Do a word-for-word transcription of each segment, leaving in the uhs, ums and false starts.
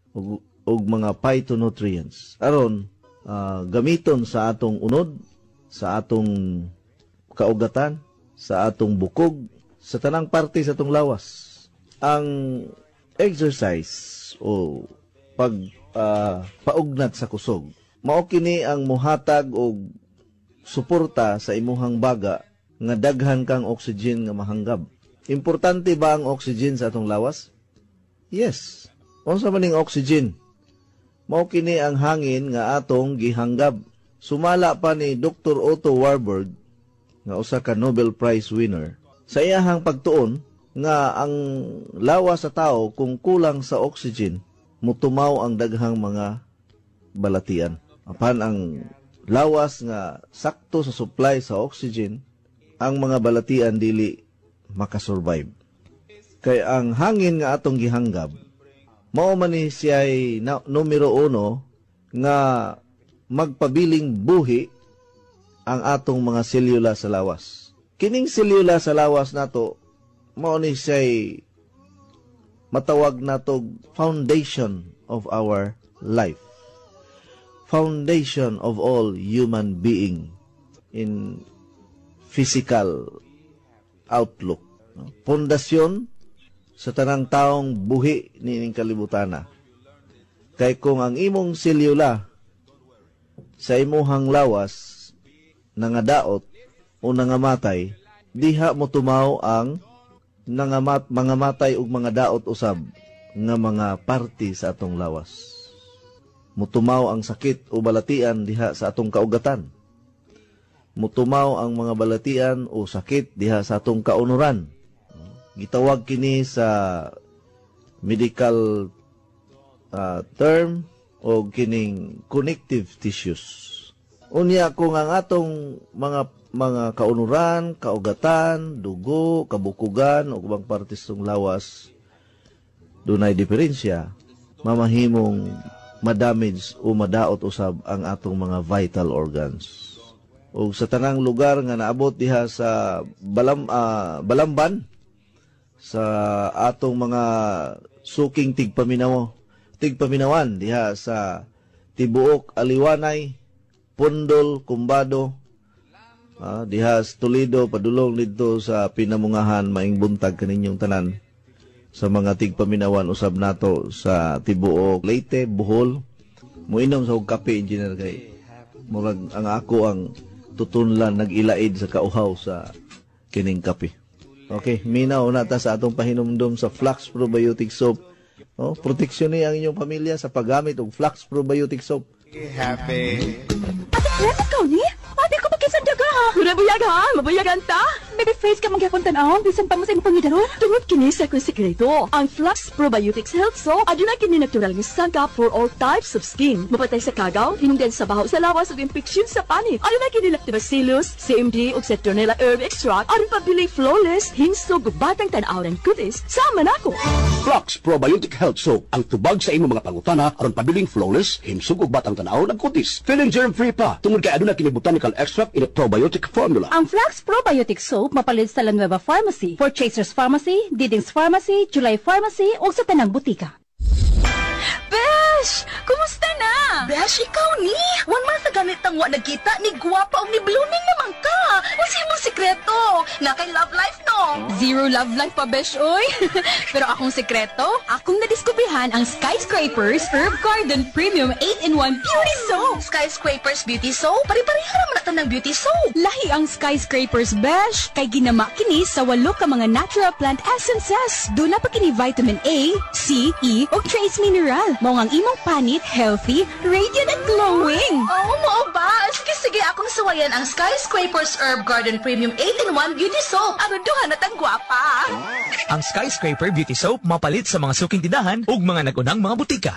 ug, ug mga phytonutrients aron uh, gamiton sa atong unod, sa atong kaugatan, sa atong bukog, sa tanang parte sa atong lawas. Ang exercise o pag uh, paugnat sa kusog, mao kini ang muhatag og suporta sa imuhang baga nga daghan kang oxygen nga mahanggab. Importante ba ang oxygen sa atong lawas? Yes. Unsa man ning oxygen? Mao kini ang hangin nga atong gihanggab. Sumala pa ni Doctor Otto Warburg nga usa ka Nobel Prize winner sa iyahang pagtuon nga ang lawas sa tao kung kulang sa oxygen mutumaw ang daghang mga balatian. Apan ang lawas nga sakto sa supply sa oxygen, ang mga balatian dili makasurvive. Kay ang hangin nga atong gihanggab, mao man ni siya'y na, numero uno nga magpabiling buhi ang atong mga selula sa lawas. Kining selula sa lawas nato, mao ni siya'y matawag nato foundation of our life. Foundation of all human being in physical outlook. Pundasyon sa tanang taong buhi nining kalibutana. Kay kung ang imong selula sa imuhang lawas nangadaot o nangamatay, diha mo tumaw ang nangamat, mga matay ug mga daot usab nga mga parte sa atong lawas. Mutumaw ang sakit o balatian diha sa atong kaugatan. Mutumaw ang mga balatian o sakit diha sa atong kaunuran. Gitawag kini sa medical uh, term o kining connective tissues. Unya kung ang atong mga mga kaunuran, kaugatan, dugo, kabukugan o ubang partes ng lawas dunay diferensya, mamahimong madamage o madaot usab ang atong mga vital organs. O sa tanang lugar nga naabot diha sa balam, uh, Balamban, sa atong mga suking tigpaminaw, tigpaminawan diha sa Tibuok, Aliwanay, Pundol, Kumbado, uh, diha sa Toledo, padulong dito sa pinamungahan, maing buntag kaninyong tanan. Sa mga tigpaminawan usab nato sa Tibuok, Leyte, Bohol, muinom sa og kape, engineer, kay murag ang ako ang tutunlan nag-ilaid sa kauhaw sa kining kape. Okay, minaw na ta sa atong pahinumdum sa Flax Probiotic Soap. Oh, proteksyon ni ang inyong pamilya sa paggamit og Flax Probiotic Soap. Happy. Ate Clem, ikaw ni? Ate ko magkisan daga ha. Muna buyag ha, mabuyagan ta. Baby face ka magyakon tanaw, bisan pa mo sa imong pangidaron. Tungod kini sa akong sekreto. Ang Flax Probiotics Health Soap, aduna kini natural nga sagap for all types of skin. Mapatay sa kagaw, hinungdan sa baho sa lawas ug infeksyon sa panit. Aduna kini Lactobacillus, C M D ug Citronella herb extract, aron pabili flawless, hinsog batang tan-awran kutis. Sama nako. Flax Probiotic Health Soap, ang tubag sa imong mga pangutana aron pabiling flawless, hinsog ug batang tan-aw ug kutis. Feeling germ-free pa, tungod kay aduna kini botanical extract in a probiotic formula. Ang Flax Probiotic Soap mapalit sa La Nueva Pharmacy, Purchasers Pharmacy, Diding's Pharmacy, July Pharmacy ug sa tanang butika. Besh! Kumusta na? Besh, ikaw ni? One month na ganit ang wa nagkita, ni guwapa o ni blooming naman ka. What's mo sikreto? Na kay love life, no? Zero love life pa, Besh, oy. Pero akong sekreto, akong nadiskubrihan ang Skyscrapers Herb Garden Premium eight in one Beauty Soap. Skyscrapers Beauty Soap? Pari-pariha naman natin ng beauty soap. Lahi ang Skyscrapers, Besh. Kay ginama kini sa walo ka mga natural plant essences. Doon na pa kini vitamin A, C, E, o trace mineral. Mao ang imong panit healthy, radiant at glowing. Oo, mo ba? Sige, sige, akong suwayan ang Skyscrapers Herb Garden Premium eight in one Beauty Soap. Ano duha na tang gwapa? Ang Skyscraper Beauty Soap mapalit sa mga suking tindahan ug mga nagunang mga butika.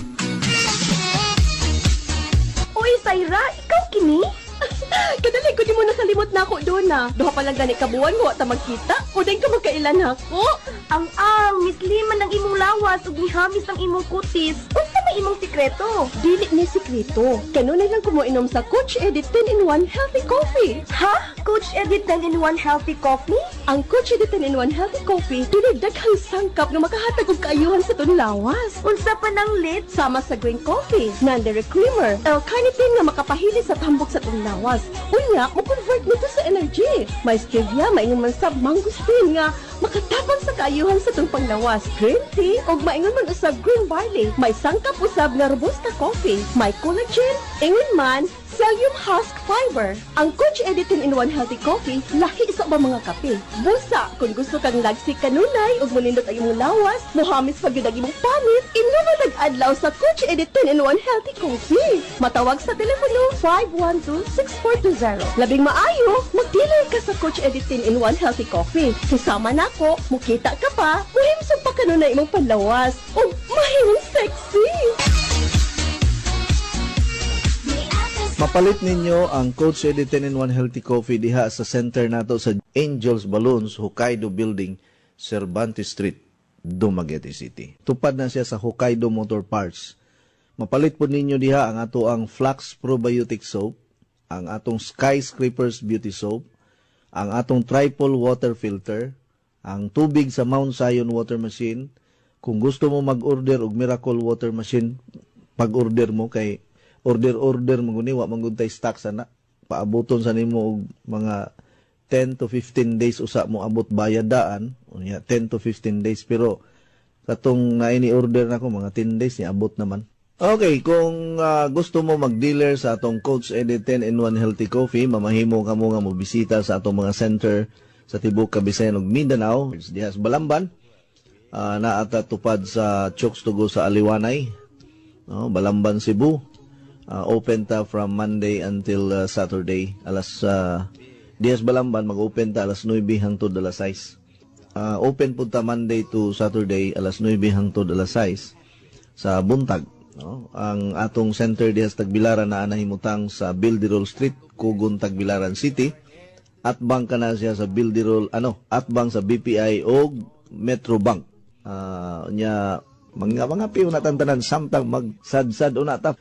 Uy, Syra, ikaw kini? Kadali ko di mo nakalimot na ako doon na. Duha pa lang gani kabuan mo at magkita. O din ka magkailan ako. Ang ang, misliman ng imong lawas ug nihamis ng imong kutis. Unsa may imong sikreto? Dili ni sikreto. Kanunay lang ko mo inom sa Coach Edit ten in one Healthy Coffee. Ha? Coach Edit ten in one Healthy Coffee? Ang Coach D ten in one Healthy Coffee dunay daghang sangkap nga makahatag og kaayuhan sa tun lawas. Unsa pa nang lit sama sa green coffee, non-dairy creamer, L-carnitine nga makapahili sa tambok sa tun lawas. Unya, mo convert nito sa energy. May stevia, maingon man sab mangosteen nga makatapang sa kaayuhan sa tun panglawas. Green tea og maingon man usab green barley. May sangkap usab nga robusta coffee. May collagen, ingon man Psyllium husk fiber. Ang Coach D ten in one Healthy Coffee lahi sa ba mga kape. Busa kung gusto kang lagsik kanunay ug manindot ang imong lawas, mohamis pag yun ang imong panit, inuman nag-adlaw sa Coach D ten in one Healthy Coffee. Matawag sa telepono five one two, six four two zero. Labing maayo, mag-dealer ka sa Coach D ten in one Healthy Coffee. Susama nako, mukita ka pa, muhimsog pa kanunay imong panlawas ug mahimong sexy. Mapalit ninyo ang Coach D ten in one Healthy Coffee diha sa center nato sa Angels Balloons, Hokkaido Building, Cervantes Street, Dumaguete City. Tupad na siya sa Hokkaido Motor Parts. Mapalit po ninyo diha ang ato ang Flux Probiotic Soap, ang atong Skyscrapers Beauty Soap, ang atong Triple Water Filter, ang tubig sa Mount Zion Water Machine. Kung gusto mo mag-order og Miracle Water Machine, pag-order mo kay order-order maguni wa manguntay stock sana. Paaboton sa nimo og mga ten to fifteen days usa mo abot bayadaan. Unya ten to fifteen days pero katong na ini-order nako mga ten days ni abot naman. Okay, kung uh, gusto mo mag-dealer sa atong Coach D ten in one Healthy Coffee, mamahimo ka mo nga mo bisita sa atong mga center sa tibuok Kabisayan ug Mindanao, diha sa Balamban. Uh, naata tupad sa Chokes Tugo sa Aliwanay. No, Balamban, Cebu. Uh, open ta from Monday until uh, Saturday. Alas uh, Dias Balamban mag-open ta alas nueve hangtod alas sais. Uh, open po ta Monday to Saturday alas nueve hangtod alas sais sa buntag. No? Ang atong center dias Tagbilaran na anahimutang sa Bildirol Street, Kugon, Tagbilaran City. Atbang ka na siya sa Bildirol, ano, atbang sa B P I o Metro Bank. Uh, nya mga mga piyo na tantanan samtang magsadsad una ta.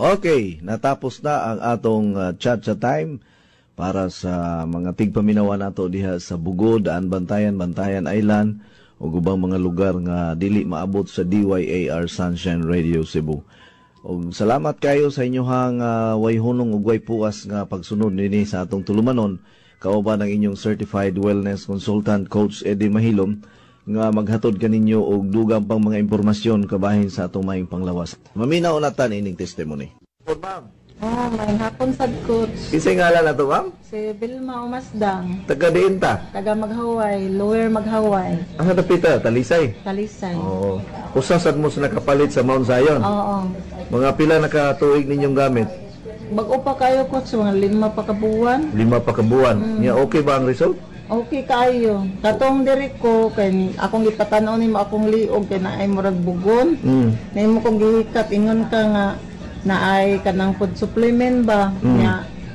Okay, natapos na ang atong uh, chat-chat time para sa mga tigpaminawa nato diha sa Bugod, Daan Bantayan, Bantayan Island o ubang mga lugar nga dili maabot sa D Y A R Sunshine Radio Cebu. Og salamat kayo sa inyohang uh, way hunong ug way puas nga pagsunod nini sa atong tulumanon. Kauban ang inyong certified wellness consultant Coach Eddie Mahilom nga maghatod kaninyo og dugang pang mga impormasyon kabahin sa atong maing panglawas. Maminaw natan ining testimony. Ma'am. Oh, may hapon sad coach. Kisay ngalan na to, ma'am? Si Vilma Umasdang. Taga diin ta? Taga Maghaway, Lower Maghaway. Ang napita, Talisay? Talisay. Oo. Usa sad mo sa nakapalit sa Mount Zion? Oo. Mga pila nakatuig ninyong gamit? Bago pa kayo coach, mga lima pa kabuwan. Lima pa kabuwan. Mm. Yeah, okay ba ang result? Okay kayo. Katong diri ko kay akong gipatanaw nimo akong liog kay naay murag bugon. Mm. Nimo kong gihikat ingon ka nga naay kanang food supplement ba Mm. nya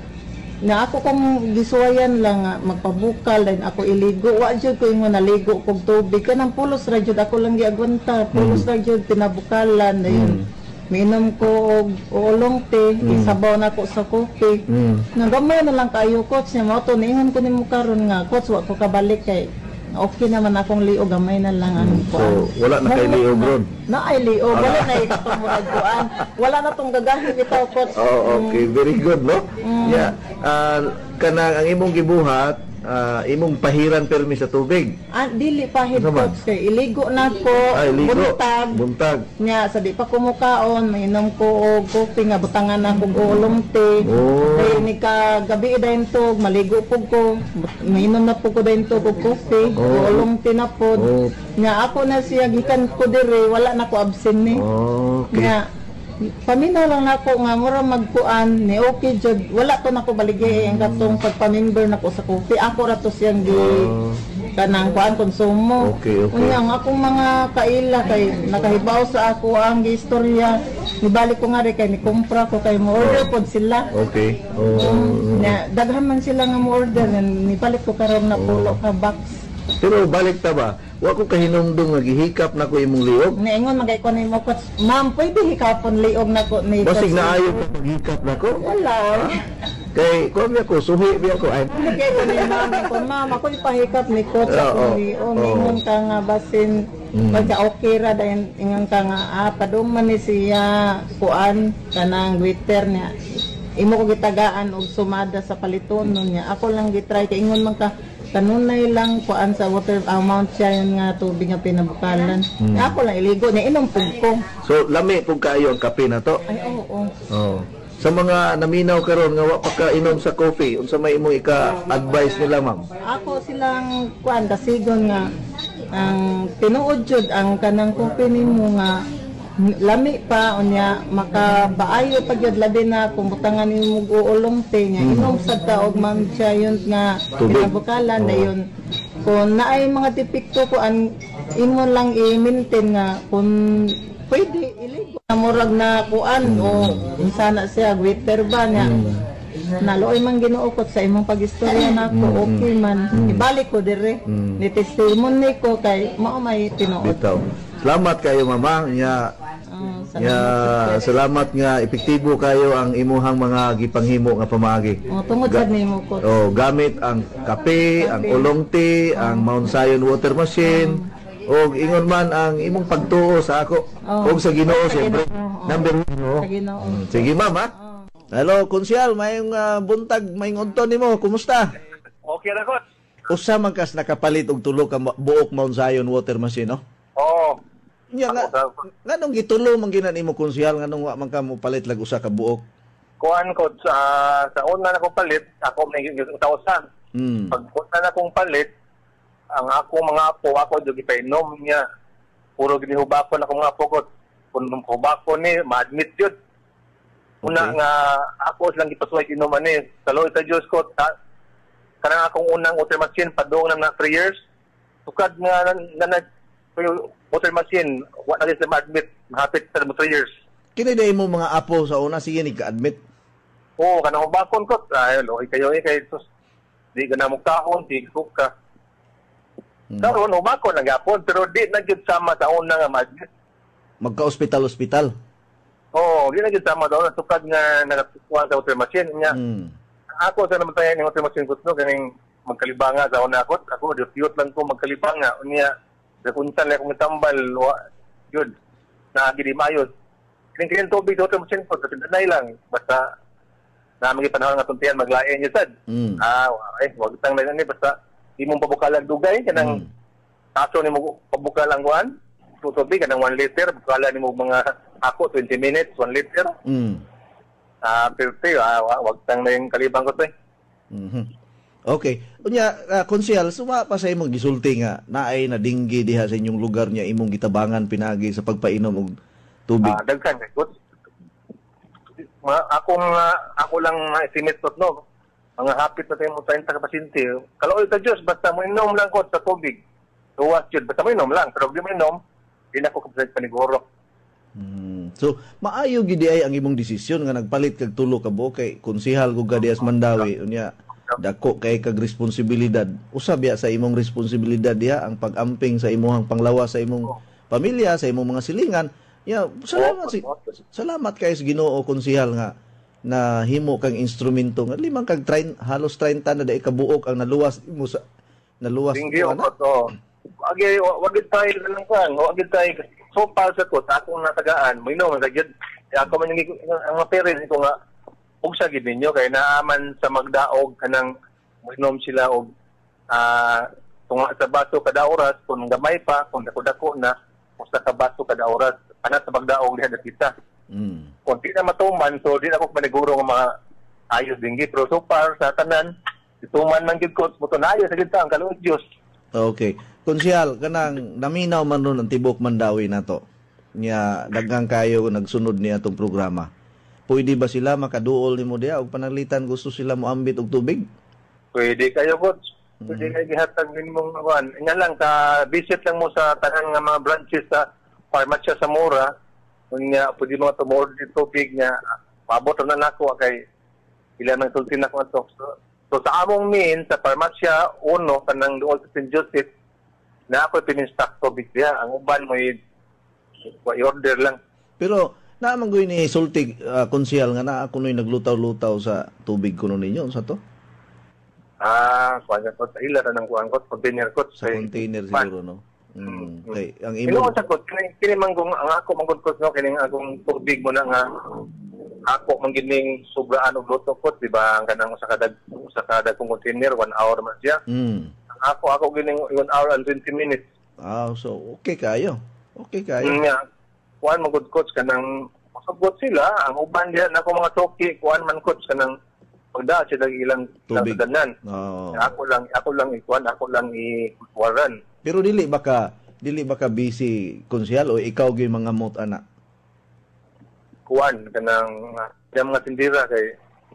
na ako kong gisuwayan lang nga magpabukal then ako iligo wa jud ko ingon naligo kog tubig kanang pulos ra jud ako lang giagwanta pulos Mm. ra jud pinabukalan dayon. Mm. Minom ko og ulong te, Mm. isabaw na ko sa kopi. Mm. Nagamay na lang kayo coach niya mo to niingon ko nimo karon nga coach wa ko kabalik kay okay naman akong liog gamay na lang ang So, wala na kay liog ron? Na ay liog, wala na ikatong murag kuan. Wala na tong gagahin bitaw coach. Oh, okay. Very good, no? Mm. Yeah. Uh, kanang ang imong gibuhat, uh, imong pahiran permi sa tubig. Ah, dili pa hid Ano man? coach kay iligo na ko, Ay, ligo. buntag. Buntag. Nya sa di pa kumukaon, mainom ko og kopi nga butangan na kog ulong te. Oh. Kay ni ka gabi dayon tog maligo pug ko, mainom na pug ko dayon tog og kopi, Oh. ulong te na pod. Oh. Nya ako na siya gikan ko diri, wala na ko absent ni. Oh, okay. Nya paminaw lang nako nga mura magkuan ni okay jud wala to nako baligay ang katong pagpa-member nako sa kopi ako ra to siyang gi Oh. kanang kuan konsumo. Okay, okay. Unya ang akong mga kaila kay nakahibaw sa ako ang istorya nibalik ko nga rin kay ni kumpra ko kay mo order pod sila. Okay. Oh. Nya daghan man sila nga mo order nibalik ko karon na pulo ka box. Pero balik ta ba? Wa ko kahinumdum nga gihikap na ko imong liog. Niingon magay ko nimo coach, ma'am pwede hikapon liog nako ni Basig coach." na ayo ko paghikap na ko. Wala. Kay ko biya ko suhi biya ko ay. Kaya ko ni mama ko, mama ko ipahikap ni coach Oo, ako ni o oo. mingon ka nga basin Mm. pagka okay ra dayon ingon ka nga ah paduman ni siya kuan kanang glitter niya. Imo ko gitagaan og sumada sa paliton nun niya. Ako lang gitry kay ingon man ka kanunay lang kuan sa water amount siya yun nga tubig nga pinabukalan. Mm. Ako lang iligo ni inom pug ko. So lami pug kaayo ang kape na to. Ay oo. oo. Oh. Sa mga naminaw karon nga wa pa ka inom sa coffee, unsa may imong ika-advise nila, ma'am? Ako silang kuan kasigon nga ang tinuod jud ang kanang kopi nimo nga lami pa unya makabaayo pa gyud labi na kung butangan nimo uulong te nya inom sad ta og ma'am siya yun nga Tubig. pinabukalan dayon kung naay mga depekto ko an imo lang i-maintain nga kung pwede iligo na murag na kuan o insana siya glitter ba nya naloy man ginuukot sa imong pag-istorya nako okay man ibalik ko dire ni testimony ko kay mao may tinuod. Bitaw. Salamat kayo, mama. Nya Oh, nya salamat nga epektibo kayo ang imuhang mga gipanghimo nga pamaagi. Oh, tungod sa nimo ko. Oh, gamit ang kape, ang ulong tea, ang Mount Zion water machine, o ingon man ang imong pagtuo sa ako Oh. o sa Ginoo siyempre. Oo. Number one. Sa Ginoo. Mm, Sige, ma'am, ha? Hello, konsyal, mayong uh, buntag, mayong unton nimo. Kumusta? Okay na ko. Usa man kas nakapalit og tulo ka ma- buok Mount Zion water machine, no? Oo. Nya nga nganong gitulo man ginan imo konsyal nganong wa man ka mo palit lag usa ka buok? Kuan ko sa sa una na kong palit, ako may tausan. Hmm. Pag una na kong palit, ang ako mga apo, ako do gipainom niya. Puro ginihubako na akong mga apo ko. Kung hubako ni, ma-admit yun. Una Okay. nga, ako silang gipasuway inuman ni. Salo ita Diyos ko, ta, kanang akong unang water machine, padoong na na three years. Tukad nga na na, na water machine, wala na sila ma-admit, mahapit sa three years. Kini day mo mga apo sa una sige ni ka-admit. Oo, kanang hubakon ko, ay, loy kayo eh, kay sus, di ka na mukahon, di ko ka. Hmm. Karon hubakon na gapon, pero di na gyud sama sa una nga ma-admit. Magka-ospital-ospital. Oo, di na gid sama daw sukad nga nagakuha sa water machine niya. Mm. Ako sa naman tayo ng water machine ko no kaning magkalibanga sa una ako. Ako diut lang ko magkalibanga unya dakuntan lang akong tambal wa yun. Na gidi maayos. Kining kining tubig sa water machine ko sa tinay lang basta na mga panahon nga tuntian maglain niya sad. Mm. Ah, eh wag tang lang ni basta di mo pabukalag dugay kanang Mm. taso ni mo pabukalang kuan. Tubig kanang one liter bukala ni mo mga ako twenty minutes one liter. Mm. Ah, pero tayo, ah, wag tang na yung kalibang ko to eh. Mhm. Okay. Unya, uh, konsyal, suma pa sa imong gisulti nga naay na dinggi diha sa inyong lugar niya imong gitabangan pinagi sa pagpainom og tubig. Ah, daghan kay good. Ma ako nga ako lang ma-estimate ko no. Mga hapit na tayo mo thirty ka pasyente. Kaloy ta Dios basta mo inom lang ko sa tubig. Tuwas jud basta mo inom lang, pero di mo inom, di na ko kapsay paniguro. Hmm. So, maayo gid ay ang imong desisyon nga nagpalit kag tulo ka buok kay konsehal ko Gadias Mandawi unya dako kay kag responsibilidad. Usab ya sa imong responsibilidad diha ang pag-amping sa imong panglawas sa imong pamilya, sa imong mga silingan. Ya, salamat si salamat kay sa Ginoo konsehal nga na himo kang instrumento nga limang kag train halos thirty na dai ka buok ang naluwas imo sa naluwas Tinggi ko to. Agi wag gid tayo lang kan, wag gid tayo so para sa ko, sa akong natagaan, mo inom, nagyod, ako man yung, ang mga parents ko nga, huwag sa gid ninyo, kaya naaman sa magdaog, kanang, mo inom sila, og, ah, tunga sa baso kada oras, kung gamay pa, kung dako-dako na, kung sa kabaso kada oras, anak sa magdaog, lihat na kita. Mm. Kung di na matuman, so di na ako maniguro ng mga ayos dingi, pero so far, sa tanan, ituman ng gid ko, muto na ayos, sa gid ta, ang kaluot Diyos. Okay. Konsyal, kanang naminaw man ron ang tibok Mandawi nato. Nya daghang kayo nagsunod niya atong programa. Pwede ba sila makaduol nimo diha og panalitan gusto sila mo ambit og tubig? Pwede kayo, coach. Pwede kayo gihatag din mong awan. Nga lang, ka visit lang mo sa tanan nga mga branches sa farmasya sa Mora. Kung nga, pwede mo tumor dito tubig niya. Mabot na nako kay ilan ng sultin ako ito. So, so, sa among min, sa farmasya, uno, kanang doon sa Saint Joseph, na ako pininstock tubig diya. Ang uban mo i-order lang. Pero naman ko ni sulti uh, konsyal nga na ako noy naglutaw-lutaw sa tubig kuno ninyo sa to. Ah, kuan ko sa ila ra nang kuan ko container ko Sa container siguro no. Mm. Okay, ang imo imo sa ko kini kini man kung ang ako man ko no kini akong tubig mo na nga ako man gining sobraan og luto ko di ba ang kanang sa kada sa kada kong container one hour man siya. Mm. Ako ako gining one hour and twenty minutes. Ah, so okay kayo. Okay kayo. Mm, nga kuan man gud coach kanang masabot sila ang uban diyan ako mga toki kuan man coach kanang pagda sila ilang Tubig. danan. Oh. Ako lang ako lang ikuan ako lang i-waran. Pero dili baka dili baka busy konsyal o ikaw gyud mga mot ana. Kuan kanang uh, mga tindira kay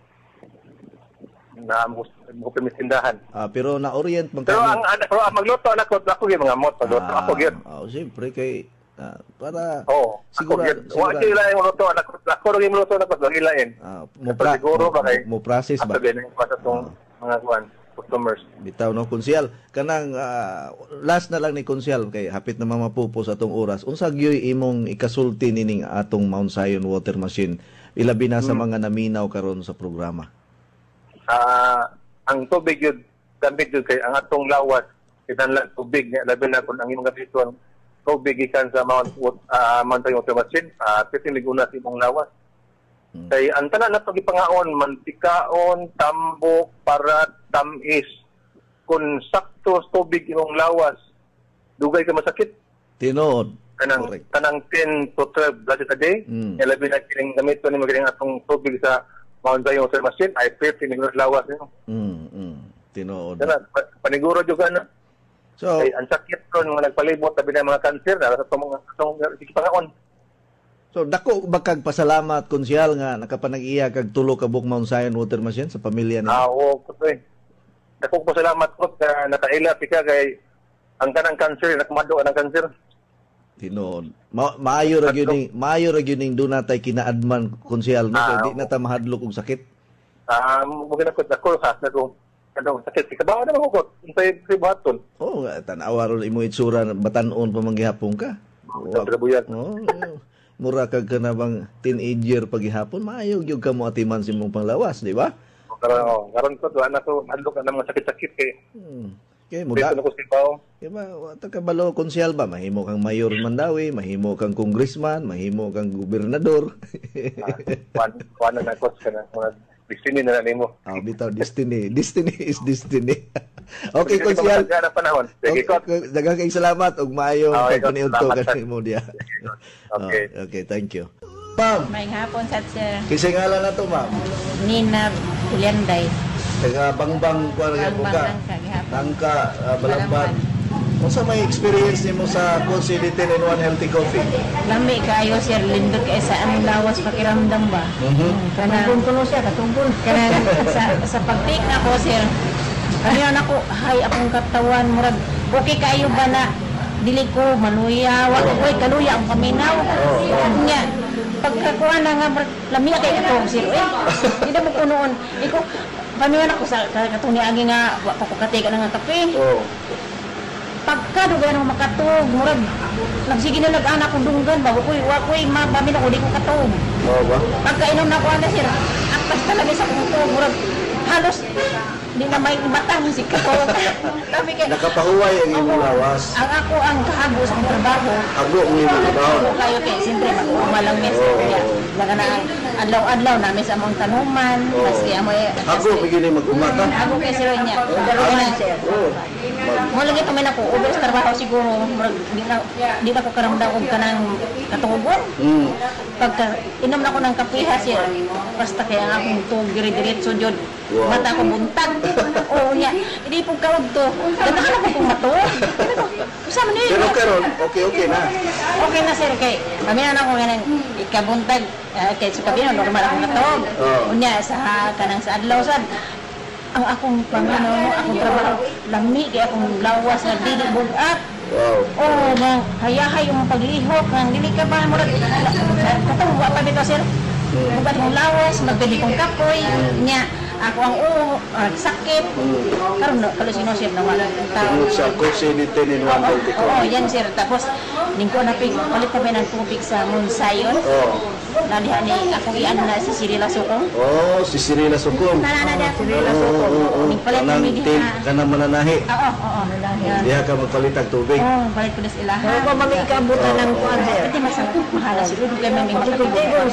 na mo mo permitindahan. Ah, pero na-orient man Pero kami. ang anak ko magluto anak ko ako gyud mga mot pagluto ako gyud. Ah, oh, siyempre kay ah, para Oh, siguro Wa gyud lain mo luto anak ko. Ako gyud luto anak ko lagi lain. ah, mo, Pero siguro ba kay mo process ba? Ako gyud ang sa tong mga kuan customers. Bitaw no konsyal kanang ah, last na lang ni konsyal kay hapit na mamapupos atong oras. Unsa gyoy imong ikasulti nining atong Mount Zion water machine ilabi na sa Hmm. mga naminaw karon sa programa. Ah, ang tubig yun, gamit yun kay ang atong lawas, kinahanglan tubig niya, labi na kung ang imong gamiton, tubig ikan sa Mount uh, Mount Zion Water Machine, uh, pitilig una sa imong lawas. Hmm. Kay ang tanan na pagipangaon, mantikaon, tambok, parat, tamis, kung sakto sa tubig imong lawas, dugay ka masakit. Tinood. Kanang, Correct. kanang ten to twelve glasses a day, Hmm. mm. labi na kining gamiton ni magaling atong tubig sa Mount Zion Water Machine, ay fifty minutes lawas niyo. Mm, mm. Tinood. Kana paniguro jud kana. So, Ay ang sakit ron nga nagpalibot tabi ng mga kanser na sa itong mga itong pangaon. so dako ba kag pasalamat konsyal nga nakapanag-iya kag tulo ka buok Mount Zion water machine sa pamilya Ah, niyo. oo, kutoy. Dako po salamat ko na nakaila pika kay ang kanang kanser nakamado ang kanser. Tinood. Ma maayo ra gyud ning maayo ra gyud ning do natay kinaadman konsyal no Ah, kay di na ta mahadlok og sakit. Ah, mo gina ko dako ha na ko kadong sakit kabaw na mo ko unsay pribaton. Oh, nga, tanawa ron imo itsura batan-on pa manggihapon ka. Sa trabuyag. Oh, mura kag kanabang teenager paghihapon, maayo gyud ka mo atiman sa imong panglawas, di ba? Karon oh, karon ko tuwa na to handok na mga sakit-sakit kay. Hmm. Okay, Dito muda. na ko sipaw. Di ba, wata ka balo konsyal ba? Mahimo kang mayor Mandawi, mahimo kang congressman, mahimo kang gobernador. Wan wan na coach kana mga destiny na nimo. Ah, bitaw destiny. Destiny is destiny. Okay, konsyal. Gana panahon. Sige Okay, ko. daghang kay salamat ug maayo Okay, pagpaniudto salamat, kanimo diya. Okay. Oh, okay, thank you. Ma'am, May hapon sa sir. kisay ngalan na to, ma'am. Nina Ulianday. Taga Bangbang kuan nga Bangbang, buka. Angka, gihapon. Tangka, uh, Balamban. Unsa may experience nimo sa Cold C D ten in one Healthy Coffee? Lami kaayo sir, lindot kay sa ang lawas pakiramdam ba? Mhm. Kana kuno siya katungkol. Kana sa sa pag-take na ko sir. Kaniya nako, hay akong katawan murag okay kaayo ba na dili ko maluya, wa ko kaluya ang paminaw. Nya pagkakuha na nga murag lami kay ato sir. Eh, di na mo kunoon. Iko paminaw ako sa katong niagi nga wa pa ko katika nga kape. Oh. Pagka dugan mo makatog, murag nagsige na nag-anak kong dunggan ba koy wa koy mabami na ko di ko katog. Oh, ba? Pagka inom na ko ana sir, aktas talaga sa kong tog, murag halos di na may matang si katog. Tapi kay Nakapahuway ang imong lawas. ang ako ang kahabo sa akong trabaho. Agbo ang imong trabaho. Ako kayo kay siyempre malang mes kaya laga na adlaw-adlaw na sa among tanuman, kasi amoy Agbo pigini mag-umata. ako kay sir niya. Oh. Mo lagi kami na ko ubos trabaho siguro murag di na di na ko karamdam og kanang katugon. Mm. Pagka inom na ko ng kape ha siya, basta kaya ang akong tug dire-diretso jud. Wow. Mata ko buntag. Oo niya. Hindi po kaog to. Ganahan ako kung mato. Usama niyo. Pero karon, okay okay na. Okay na sir kay pamina na ko ganang ikabuntag uh, kay sa kabino normal akong katog. Oo. Unya sa kanang sa adlaw sad ang akong pangano, akong trabaho lami kay akong lawas na dili bugat. Wow. Oh, na hayahay yung paglihok ng dili ka ba murag katong wa pa dito sir. Bugat mong lawas, magdali kong kapoy nya ako ang ulo, uh, sakit. Karon no, kalau sino sir na wala tao. Tungod sa Cold C D ten in one Healthy Oo, Coffee. yan sir. Tapos, lingko na pig, palit kami ng tubig sa Monsayon. Oh. Nalihan ni akong iyan na si Sirila Sukong. Oh, si Sirila Sukong. Nalana na Sirila Oo, Sukong. oo, oo. Ning palit Kanang kami tin, diha. kanang mananahi. Oo, oo, yan. Diha ka magpalitag tubig. Oo, palit ko na sila. Pero kung mga ikabutan ng kuwan sir. Pwede masang mahala si Rudo kayo may makatibig.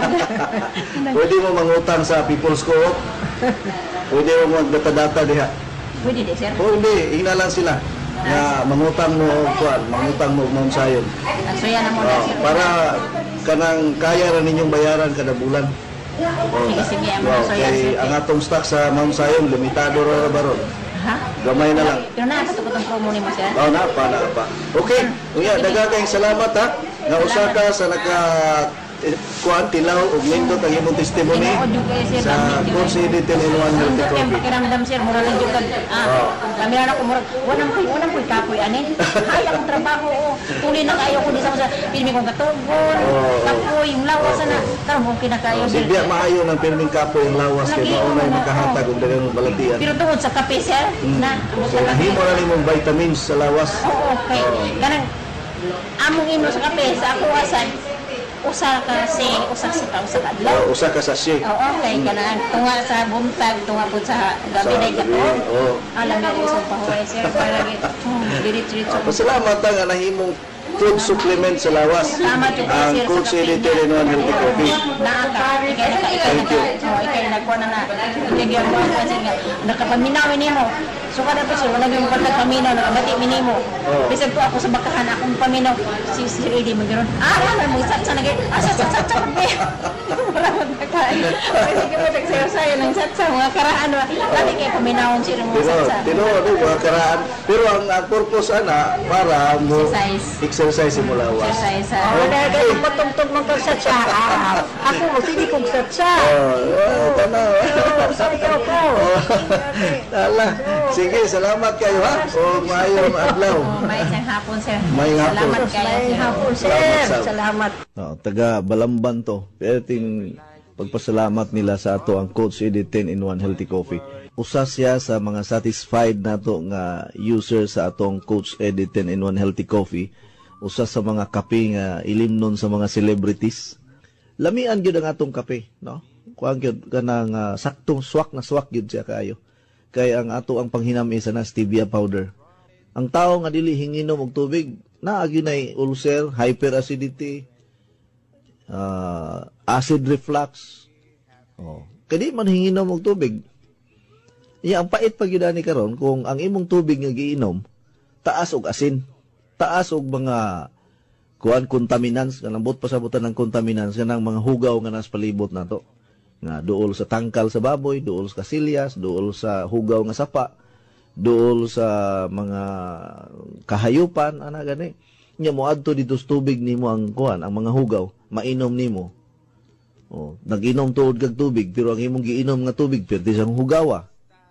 Pwede mo mangutang sa People's Co-op. Pwede mo magdata-data diha. Pwede di sir. O hindi, hina lang sila. Na mangutang mo og kuan, mangutang mo og Mount Zion. So yan na muna Oh, sir. para kanang kaya ra ninyong bayaran kada bulan. Oh, Sige, sige, ang wow, mga soyan, kay sir. ang atong stock sa Mount Zion limitado ra baron. Ha? Gamay na lang. Pero na, ito itong promo ni mo sir. Oh, na pa na pa. Okay, unya daghang kayong salamat ha. Nga usa ka sa naka eh, kuan tilaw og nindot ang imong testimony Tinuod yung kayo, sir. sa Cold C D ten in one Healthy Ang Coffee. pakiramdam sir, mura lang yung ah, kami na ako mura, walang koy, walang koy kapoy ani. Hay akong trabaho, oh. Tuloy na kayo ko di sa sa pirmi kong katugon, Oo. kapoy, yung lawas na. Karon kung kinakayo Di sir. biya maayo ng pirming kapoy ang lawas kay Lagi, maunay oo, makahatag og daghang balatian. Pero tungod sa kape sir, na, So, sa kape. himo na nimong vitamins sa lawas. Oo, okay. Ganang among imo sa kape sa ako asan usa ka si usa sa tao sa adlaw. Uh, usa ka sa shake. Oo, okay. Ganang tunga sa buntag, tunga po sa gabi Sa na gabi, ikato. oo. Alam na ko sa pahuway sir, para hmm, dirit-diritso. Ah, pasalamat ang nahimong food supplement sa lawas. Salamat yung Ang sir Cold sa C D kape ten in one Healthy Coffee. Naaka, ikay na ka, ikay na Thank ka. you. Oo, ikay na ko na na. Ikay gyud mo kasi nga nakapaminaw nimo. So kada po sir, wala gyud patag paminaw, nakabati minimo. Oo. Bisag po ako sa bakahan akong paminaw si si Eddie magron. Ah, ano mo satsa na gyud. Ah, satsa satsa pa. Wala magkakaan. Kasi gyud tagsayo sayo ng satsa mga karaan wa. Lagi kay paminawon sir mo Pero, satsa. tino, ano, mga karaan. Pero ang, ang purpose ana, para mo Exercise. exercise mo lawas. Exercise. Oh, dahil kayo matungtog ng kagsatsa. Ah, ako, hindi kong satsa. Oh, oh, tanaw. Sayo ko. Tala. Sige, salamat kayo ha. O maayong adlaw. Oh, may isang hapon sir. May hapon. Salamat kayo May sir. hapon, sir. Salamat, sir. Salamat. No, taga Balamban to. Pero ting pagpasalamat nila sa ato ang Cold C D ten in one Healthy Coffee. Usa siya sa mga satisfied nato nga user sa atong Coach Edit ten in one Healthy Coffee usa sa mga kape nga ilimnon sa mga celebrities. Lamian gyud ang atong kape, no? Kuan gyud kanang uh, saktong swak na swak gyud siya kaayo. Kay ang ato ang panghinami sa na stevia powder. Ang tao nga dili hinginom og tubig, naa gyud nay ulcer, hyperacidity, uh, acid reflux. Oh, kadi man hinginom og tubig. Iya ang pait pag yun ni karon kung ang imong tubig nga giinom taas og asin, taas og mga kuan contaminants, kanang bot pasabutan ng contaminants kanang mga hugaw nga nas palibot nato. Nga duol sa tangkal sa baboy, duol sa kasilyas, duol sa hugaw nga sapa, duol sa mga kahayupan ana gani. Nya moadto dito sa tubig nimo ang kuan, ang mga hugaw, mainom nimo. Oh, nag-inom tuod kag tubig pero ang imong giinom nga tubig perti sang hugawa.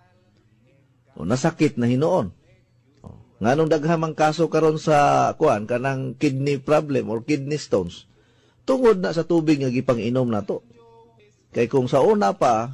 O, nasakit na hinoon. O, nganong daghamang kaso karon sa kuan kanang kidney problem or kidney stones. Tungod na sa tubig nga gipang-inom nato. Kay kung sa una pa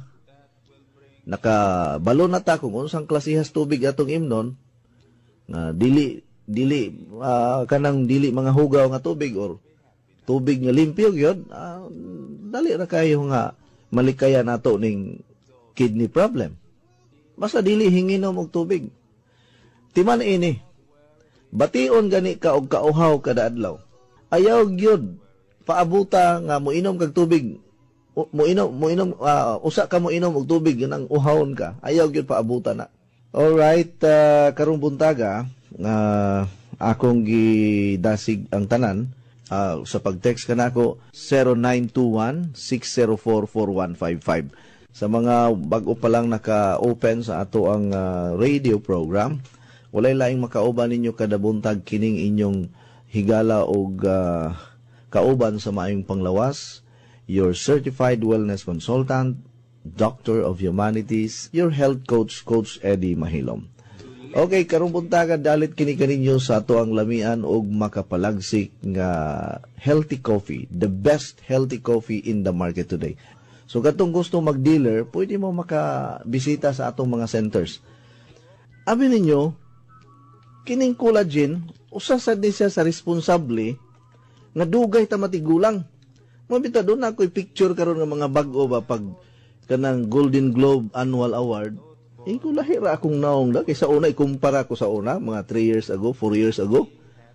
nakabalo na ta kung unsang klasihas tubig atong imnon nga dili dili uh, kanang dili mga hugaw nga tubig or tubig nga limpyo gyud, uh, dali ra kayo nga malikaya nato ning kidney problem. Basta dili hinginom og tubig. Timan ini, bation gani ka og kauhaw kada adlaw. Ayaw gyud paabuta nga moinom kag tubig. Moinom moinom uh, usa ka moinom og tubig nang uhawon ka. Ayaw gyud paabuta na. All right, uh, karong buntaga nga uh, akong gidasig ang tanan uh, sa pag-text kanako zero nine two one, six zero four, four one five five. Sa mga bago pa lang naka-open sa ato ang uh, radio program, walay laing makauban ninyo kada buntag kining inyong higala og uh, kauban sa maayong panglawas, your certified wellness consultant, doctor of humanities, your health coach, Coach Eddie Mahilom. Okay, karong buntaga dalit kini kaninyo sa ato ang lamian og makapalagsik nga healthy coffee, the best healthy coffee in the market today. So katong gusto mag-dealer, pwede mo makabisita sa atong mga centers. Abi ninyo, kining collagen, usa sa din siya sa responsable nga dugay ta matigulang. Mabita doon ako i-picture karon nga mga bag-o ba pag kanang Golden Globe Annual Award. Eh, kung lahira akong naong da, kaysa una, ikumpara ko sa una, mga three years ago, four years ago.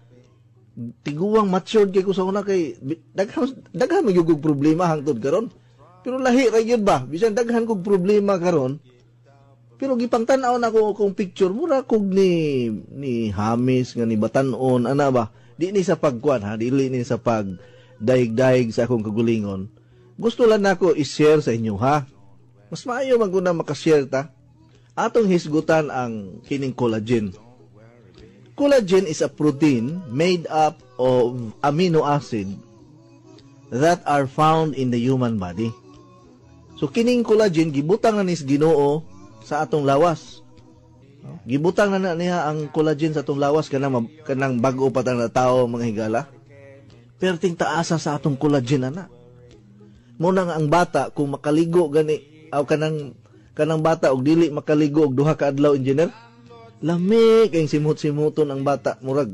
Tiguang matured kay ko sa una kay, daghan, daghan magyugog problema hangtod karon. Pero lahi ra gyud ba? Bisan daghan kog problema karon. Pero gipangtan-aw na ko kung picture mura kog ni ni Hamis nga ni batan-on ana ba? Di ni sa pagkuan ha, dili ni sa pag daig-daig sa akong kagulingon. Gusto lang nako i-share sa inyo ha. Mas maayo man guna maka-share ta. Atong hisgutan ang kining collagen. Collagen is a protein made up of amino acid that are found in the human body. So kining collagen gibutang na ni Ginoo sa atong lawas. Gibutang na, na niya ang collagen sa atong lawas kanang kanang bag-o pa tang tawo mga higala. Perting taasa sa atong collagen ana. Muna nga ang bata kung makaligo gani aw kanang kanang bata og dili makaligo og duha ka adlaw engineer. Lami kay simut-simuton ang bata murag.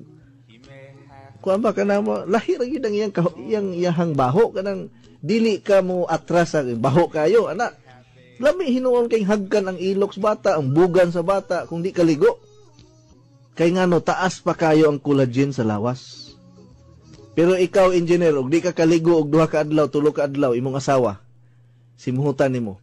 Kuan ba kana mo lahi ra gyud ang iyang iyang iyahang baho kanang dili ka mo atras sa baho kayo ana. Lami hinuon kay hagkan ang ilok sa bata, ang bugan sa bata kung di kaligo. Kay ngano taas pa kayo ang collagen sa lawas. Pero ikaw engineer og di ka kaligo og duha ka adlaw, tulo ka adlaw imong asawa. Simuhutan nimo.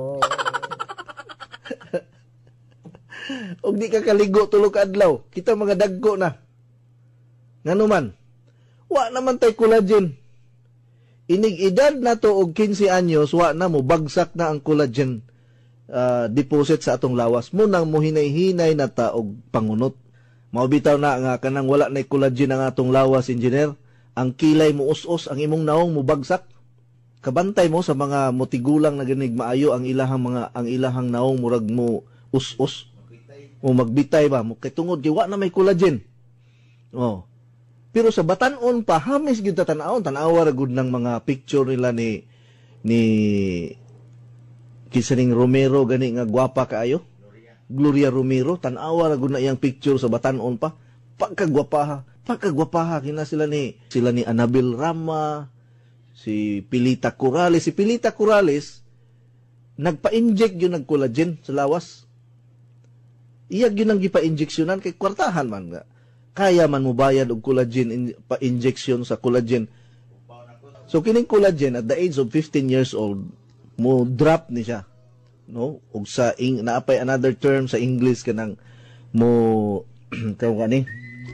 Og di ka kaligo tulo ka adlaw, kita mga dagko na. Ngano man? Wa naman tay collagen. Inig edad na to og fifteen anyos, wa na mo bagsak na ang collagen uh, deposit sa atong lawas. Munang mo hinay-hinay na ta og pangunot. Maubitaw na nga kanang wala na collagen ang atong lawas, engineer. Ang kilay mo us-us, ang imong naong mo bagsak. Kabantay mo sa mga motigulang na ganig maayo ang ilahang mga ang ilahang naong murag mo us-us. O magbitay ba mo kay tungod kay wa na may collagen. Oh. Pero sa batan-on pa, hamis gyud ta tan-awon, tan-awa ra gud ng mga picture nila ni ni Kisaring Romero gani nga gwapa kaayo. Gloria Romero, tan-awa ra gud na iyang picture sa batan-on pa. Pagkagwapa ha. Pagkagwapaha kina sila ni sila ni Annabel Rama, si Pilita Corrales. Si Pilita Corrales nagpa-inject yun ng collagen sa lawas. Iyag yun ang gipa-injeksyonan kay kwartahan man nga. Kaya man mo bayad og collagen in, pa-injection sa collagen. So kining collagen at the age of fifteen years old mo drop ni siya. No? Ug sa ing naapay another term sa English kanang mo kaw gani.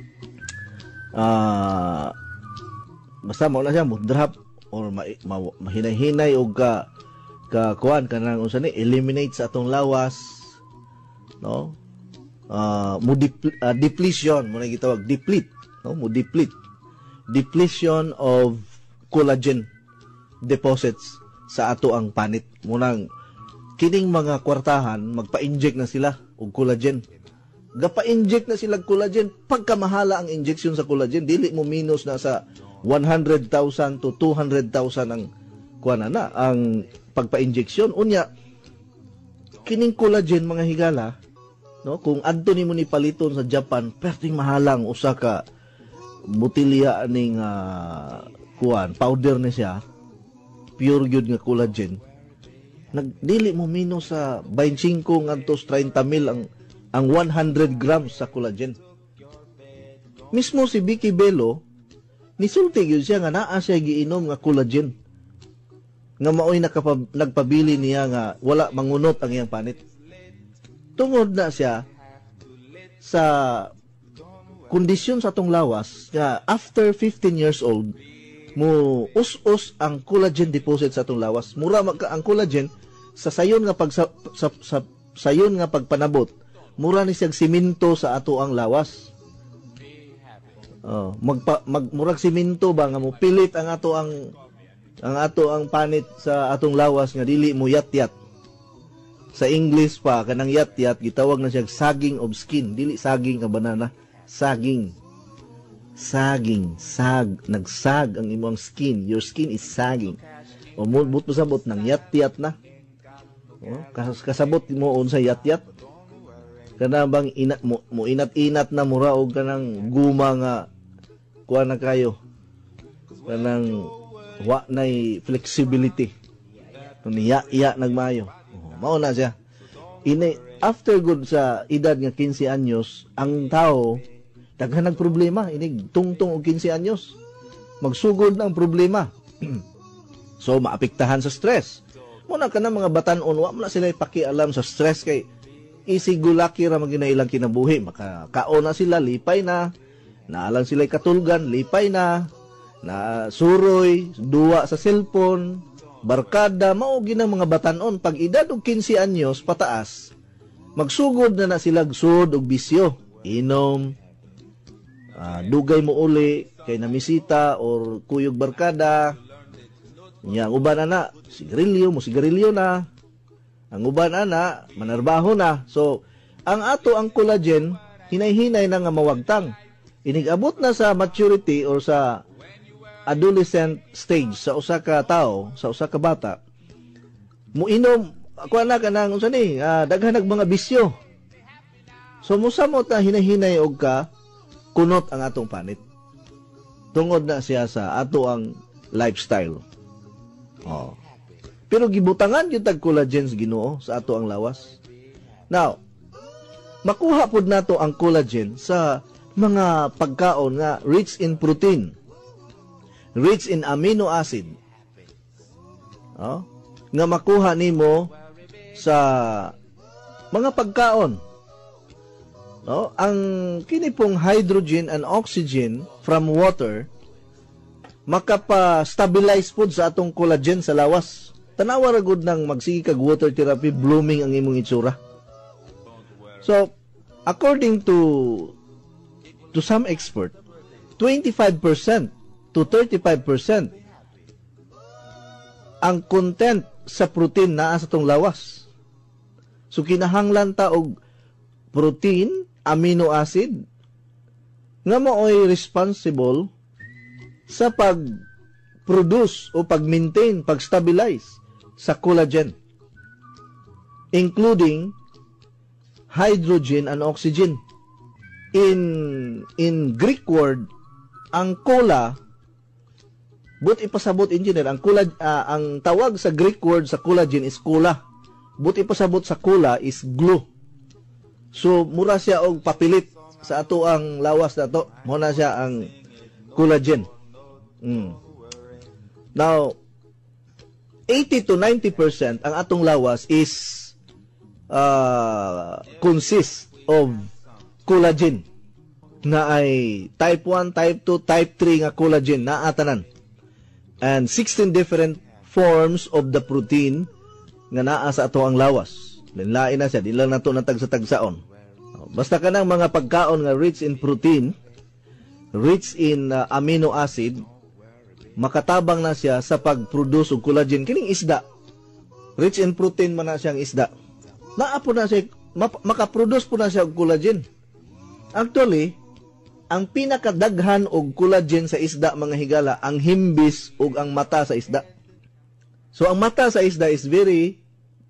Ah uh, basta mo na siya mo drop or ma, ma, mahinay-hinay og ka ka kuan kanang unsa ni eliminate sa atong lawas, no? Uh, mo depl- uh, depletion mo na gitawag deplete, no? Mo deplete depletion of collagen deposits sa ato ang panit. Munang kining mga kwartahan magpa-inject na sila og collagen. Gapa-inject na sila og collagen, pagkamahala ang injection sa collagen, dili mo minus na sa one hundred thousand to two hundred thousand ang kuan na ang pagpa-injection. Unya kining collagen mga higala, no, kung adto nimo ni paliton sa Japan, perting mahalang usa ka botilya ning uh, kuan powder na siya, pure gyud nga collagen. Nagdili mo minus sa twenty-five ngadto sa thirty mil ang ang one hundred grams sa collagen. Mismo si Vicky Bello nisulti gyud siya nga naa siya giinom nga collagen. Nga maoy nakapab- nagpabili niya nga wala mangunot ang iyang panit. Tungod na siya sa kondisyon sa atong lawas nga after fifteen years old mo us-us ang collagen deposit sa atong lawas. Mura magka ang collagen sa sayon nga pag sa, sa, sa sayon nga pagpanabot, mura ni siyang simento sa ato ang lawas. Oh, magpa, mag murag simento ba nga mo pilit ang ato ang ang ato ang panit sa atong lawas nga dili mo yat-yat. Sa English pa kanang yat-yat gitawag na siya sagging of skin, dili saging nga banana, saging. Saging, sag, nagsag ang imong skin. Your skin is sagging. O mubot mo sabot ng yat-yat na. O, kas kasabot mo unsa yat-yat. Kana bang inat mo, mo inat-inat na mura og kanang guma nga kuha na kayo. Kanang wa nay flexibility. Niya-iya nagmayo. O, mao na siya. Ini after good sa edad nga fifteen anyos, ang tao daghan nag problema, inig tungtong og fifteen anyos. Magsugod na ang problema. So maapektahan sa stress. Muna ka na mga batan-on, wa mo na sila ipakialam sa stress kay isigulaki ra maginailang kinabuhi. Makakaon na sila, lipay na. Naalang sila katulgan, lipay na. Na suroy, duwa sa cellphone, barkada, mao gina mga batan-on. Pag edad og fifteen anyos pataas, magsugod na na sila sud og bisyo. Inom, Uh, dugay mo uli kay namisita or kuyog barkada. Nya uban ana sigarilyo mo sigarilyo na. Ang uban ana manarbaho na. So ang ato ang collagen hinay-hinay na nga mawagtang. Inigabot na sa maturity or sa adolescent stage sa usa ka tawo, sa usa ka bata. Muinom ako na kanang unsa ni uh, daghan nag mga bisyo. So mosamot na hinay-hinay og ka kunot ang atong panit. Tungod na siya sa ato ang lifestyle. Oh. Pero gibutangan yung tag collagen Ginoo sa ato ang lawas. Now, makuha pod nato ang collagen sa mga pagkaon nga rich in protein, rich in amino acid. Oh, nga makuha nimo sa mga pagkaon. No, ang kini pong hydrogen and oxygen from water makapa-stabilize pod sa atong collagen sa lawas. Tanawa ra gud nang magsige kag water therapy, blooming ang imong itsura. So, according to to some expert, twenty-five percent to thirty-five percent ang content sa protein naa sa atong lawas. So kinahanglan ta og protein, amino acid nga mao'y responsible sa pag-produce o pag-maintain, pag-stabilize sa collagen, including hydrogen and oxygen. In in Greek word ang cola, but ipasabot engineer, ang cola, uh, ang tawag sa Greek word sa collagen is cola. But ipasabot sa cola is glue. So mura siya og papilit sa ato ang lawas nato. Mo na siya ang collagen. Mm. Now, eighty to ninety percent ang atong lawas is uh, consist of collagen na ay type one, type two, type three nga collagen na atanan. And sixteen different forms of the protein nga naa sa ato ang lawas. Lain na siya, di lang nato natag sa tagsaon. Basta kanang mga pagkaon nga rich in protein, rich in uh, amino acid, makatabang na siya sa pag-produce og collagen. Kining isda, rich in protein man na siyang isda. Naa po na siya, makaproduce po na siya og collagen. Actually, ang pinakadaghan og collagen sa isda, mga higala, ang himbis ug ang mata sa isda. So, ang mata sa isda is very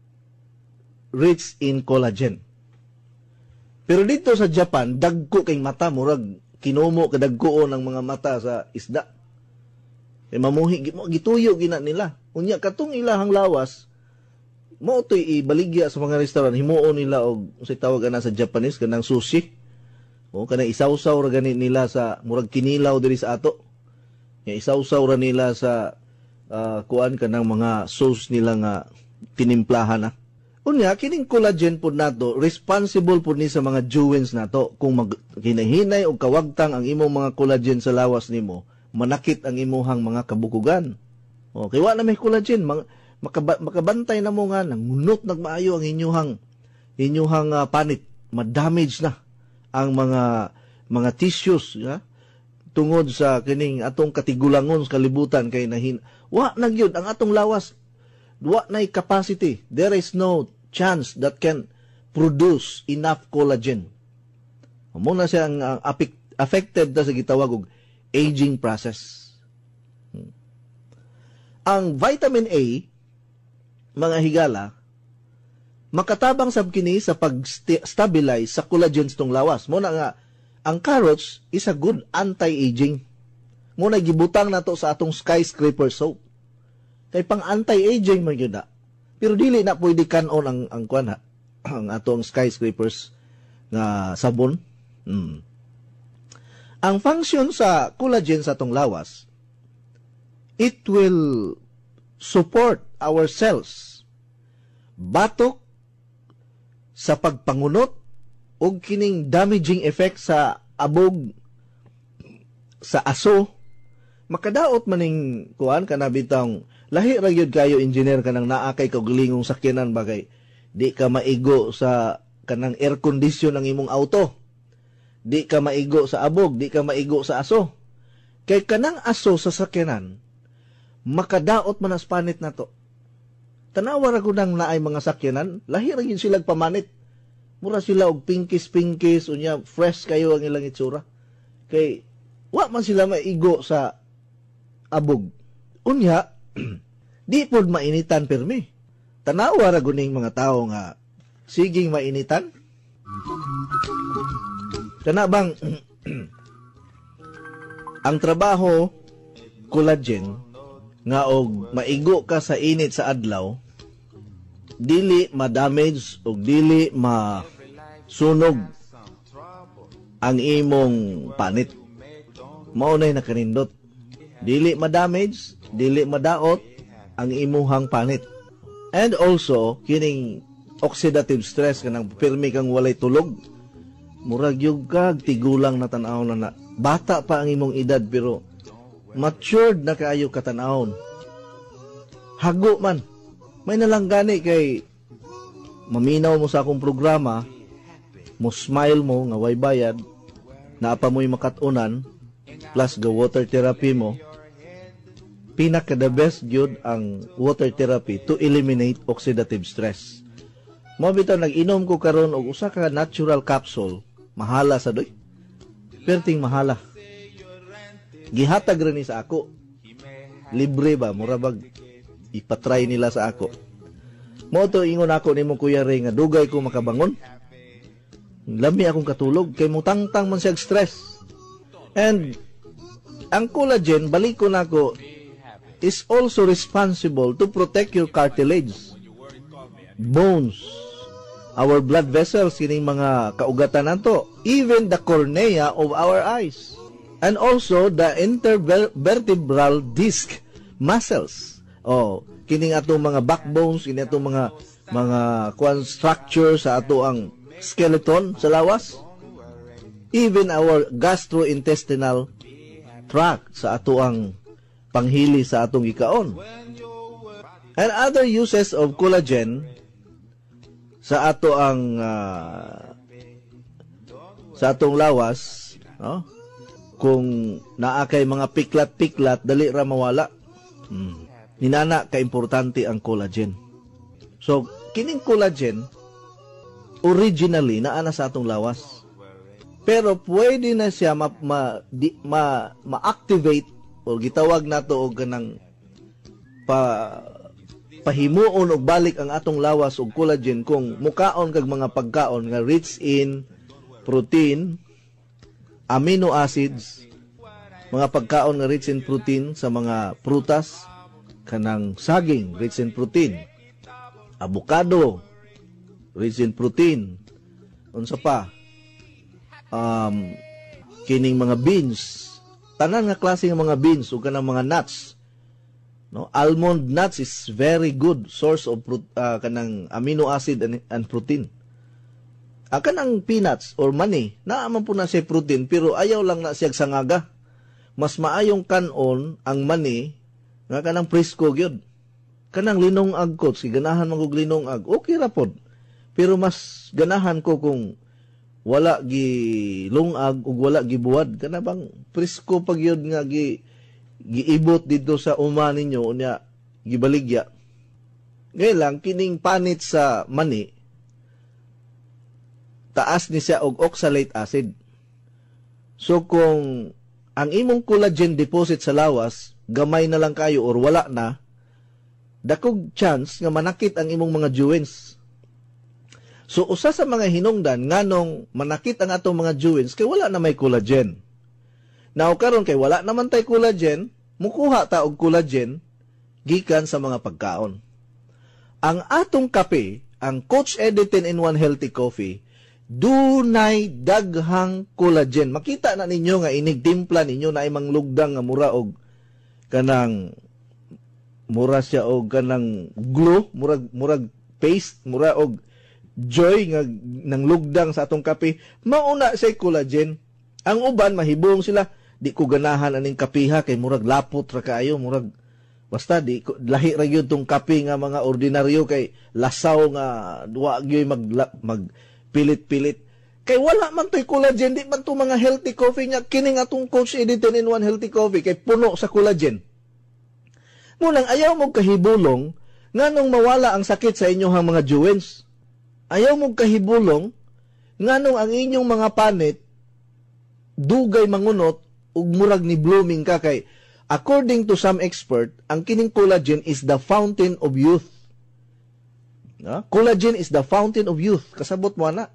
rich in collagen. Pero dito sa Japan, dagko kay mata, murag kinumo kadagko ng mga mata sa isda. E mamuhi, gituyo gina nila. Unya, katong ilahang lawas, mo to'y ibaligya sa mga restaurant, himuon nila og sa tawag na sa Japanese, kanang sushi. O kanang isawsaw ra gani nila sa murag kinilaw diri sa ato. Ya isawsaw ra nila sa uh, kuan kanang mga sauce nila nga tinimplahan na. Unya kining collagen pud nato responsible pud ni sa mga joints nato. Kung mag, hinahinay og kawagtang ang imong mga collagen sa lawas nimo, manakit ang imuhang mga kabukugan. O kay wa na may collagen, mga, makaba, makabantay na mo nga nangunot nagmaayo ang inyuhang inyuhang uh, panit, ma-damage na ang mga mga tissues, ya? Tungod sa kining atong katigulangon sa kalibutan kay nahin wa na gyud ang atong lawas, wa nay capacity, there is no chance that can produce enough collagen. Amo na siya ang uh, affected na sa gitawag og aging process. Hmm. Ang vitamin A, mga higala, makatabang sab kini sa pag-stabilize sa collagen tong lawas. Mo na nga ang carrots is a good anti-aging. Mo na gibutang nato sa atong skyscraper soap. Kay pang anti-aging man gyud na. Pero dili na pwede kanon ang ang kuan ha, ang atong skyscrapers nga sabon. Hmm. Ang function sa collagen sa atong lawas, it will support our cells. Batok sa pagpangunot o kining damaging effect sa abog sa aso, makadaot maning kuan kana bitang lahi ra gyud kayo engineer kanang naa kay kaugalingong sakyanan bagay di ka maigo sa kanang air condition ng imong auto, di ka maigo sa abog, di ka maigo sa aso. Kay kanang aso sa sakyanan makadaot man as panit nato. Tanawa ra gud nang naay mga sakyanan, lahi ra gyud sila pamanit. Mura sila og pinkis-pinkis, unya fresh kayo ang ilang itsura. Kay wa man sila maigo sa abog. Unya di pod mainitan permi. Tanawa ra gud ning mga tawo nga siging mainitan. Kana bang ang trabaho collagen nga og maigo ka sa init sa adlaw, dili ma-damage o dili ma-sunog ang imong panit. Maunay na kanindot. Dili ma-damage, dili madaot ang imuhang panit. And also, kining oxidative stress, kanang pirmi kang walay tulog, murag yung kag, tigulang na tanaw na na. Bata pa ang imong edad, pero matured na kaayo katanahon. Hago man. May nalanggani kay maminaw mo sa akong programa, mo smile mo, nga way bayad, naapa mo'y makatunan, plus ga water therapy mo, pinaka the best yun ang water therapy to eliminate oxidative stress. Mo bitaw nag-inom ko karon og usa ka natural capsule, mahala sa doy. Perting mahala. Gihatag rin sa ako. Libre ba? Murabag ipatry nila sa ako. Mo to ingon ako nimo Kuya Ray nga dugay ko makabangon. Lami akong katulog kay mutangtang man siya stress. And ang collagen, balik ko nako, is also responsible to protect your cartilage, bones, our blood vessels, kining mga kaugatan nato, even the cornea of our eyes, and also the intervertebral disc muscles. Oh, kining atong mga backbones, kining atong mga mga kwan structure sa ato ang skeleton sa lawas, even our gastrointestinal tract sa ato ang panghili sa atong gikaon, and other uses of collagen sa ato ang uh, sa atong lawas, no? Kung naa kay mga piklat-piklat, dali ra mawala. Hmm. Ninana ka importante ang collagen. So kining collagen originally naa na sa atong lawas, pero pwede na siya ma ma, di, ma ma-activate o gitawag nato og kanang pa pahimuon og balik ang atong lawas og collagen kung mukaon kag mga pagkaon nga rich in protein, amino acids, mga pagkaon nga rich in protein sa mga prutas, kanang saging rich in protein, avocado rich in protein, unsa pa, um, kining mga beans, tanan nga klase ng mga beans ug kanang mga nuts, no? Almond nuts is very good source of uh, kanang amino acid and, and protein. Ah, kanang peanuts or mani, naa man po na siya protein, pero ayaw lang na siya sangaga. Mas maayong kanon ang mani nga kanang presko gyud. Kanang linong ag ko, si ganahan man kog linong ag, okay ra pod. Pero mas ganahan ko kung wala gi lungag ug wala gi buwad, kana bang presko pag yun nga gi giibot dito sa uma ninyo unya gibaligya. Ngayon lang kining panit sa mani, taas ni siya og oxalate acid. So kung ang imong collagen deposit sa lawas gamay na lang kayo or wala na, dakog chance nga manakit ang imong mga joints. So, usa sa mga hinungdan nganong manakit ang atong mga joints kay wala na may collagen. Now, karon kay wala naman tay collagen, mukuha ta og collagen gikan sa mga pagkaon. Ang atong kape, ang Coach Eddie ten in one Healthy Coffee, dunay daghang collagen. Makita na ninyo nga inigtimpla ninyo na imang lugdang nga mura og kanang mura siya og kanang glue, murag murag paste, mura og joy nga nang lugdang sa atong kape, mauna say collagen. Ang uban mahibong sila, di ko ganahan aning kapiha kay murag lapot ra kaayo, murag basta di ko, lahi ra gyud tong kape nga mga ordinaryo kay lasaw nga wa gyud mag mag pilit-pilit. Kay wala man toy collagen, di man to mga healthy coffee nga kining atong Coach Eddie ten in one Healthy Coffee kay puno sa collagen. Munang ayaw mo kahibulong nganong mawala ang sakit sa inyong mga joints. Ayaw mong kahibulong nganong ang inyong mga panit dugay mangunot ug murag ni blooming ka kay according to some expert ang kining collagen is the fountain of youth. Na? Collagen is the fountain of youth. Kasabot mo na.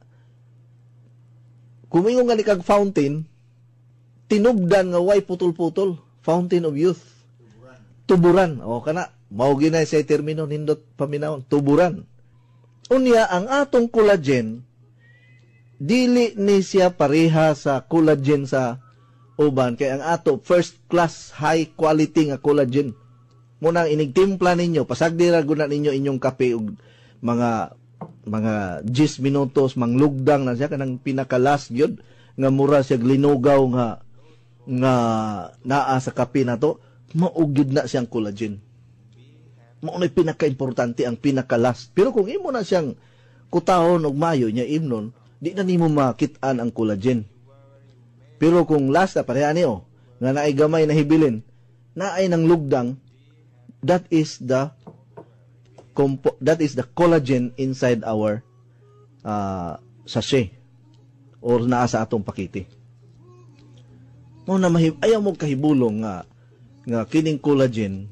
Kumingon nga ni kag fountain, tinubdan nga way putol-putol. Fountain of youth. Tuburan. O kana, mao ginay sa termino nindot paminawon, tuburan. Unya, ang atong collagen, dili ni siya pareha sa collagen sa uban. Kaya ang ato, first class, high quality nga collagen. Munang inigtimpla ninyo, pasagdira guna ninyo inyong kape ug mga mga ten minutos, manglugdang na siya, kanang pinakalas yun, nga mura siya linugaw nga, nga naa sa kape na to, maugid na siyang collagen. Maunay pinaka-importante ang pinaka-last. Pero kung imo na siyang kutahon og mayo nya imnon, di na nimo makitaan ang collagen. Pero kung last na pareha niyo, nga naay gamay na hibilin, naay nang lugdang, that is the compo- that is the collagen inside our uh, sachet or naa sa atong pakiti. Mo na mahib ayaw mo kahibulong nga nga kining collagen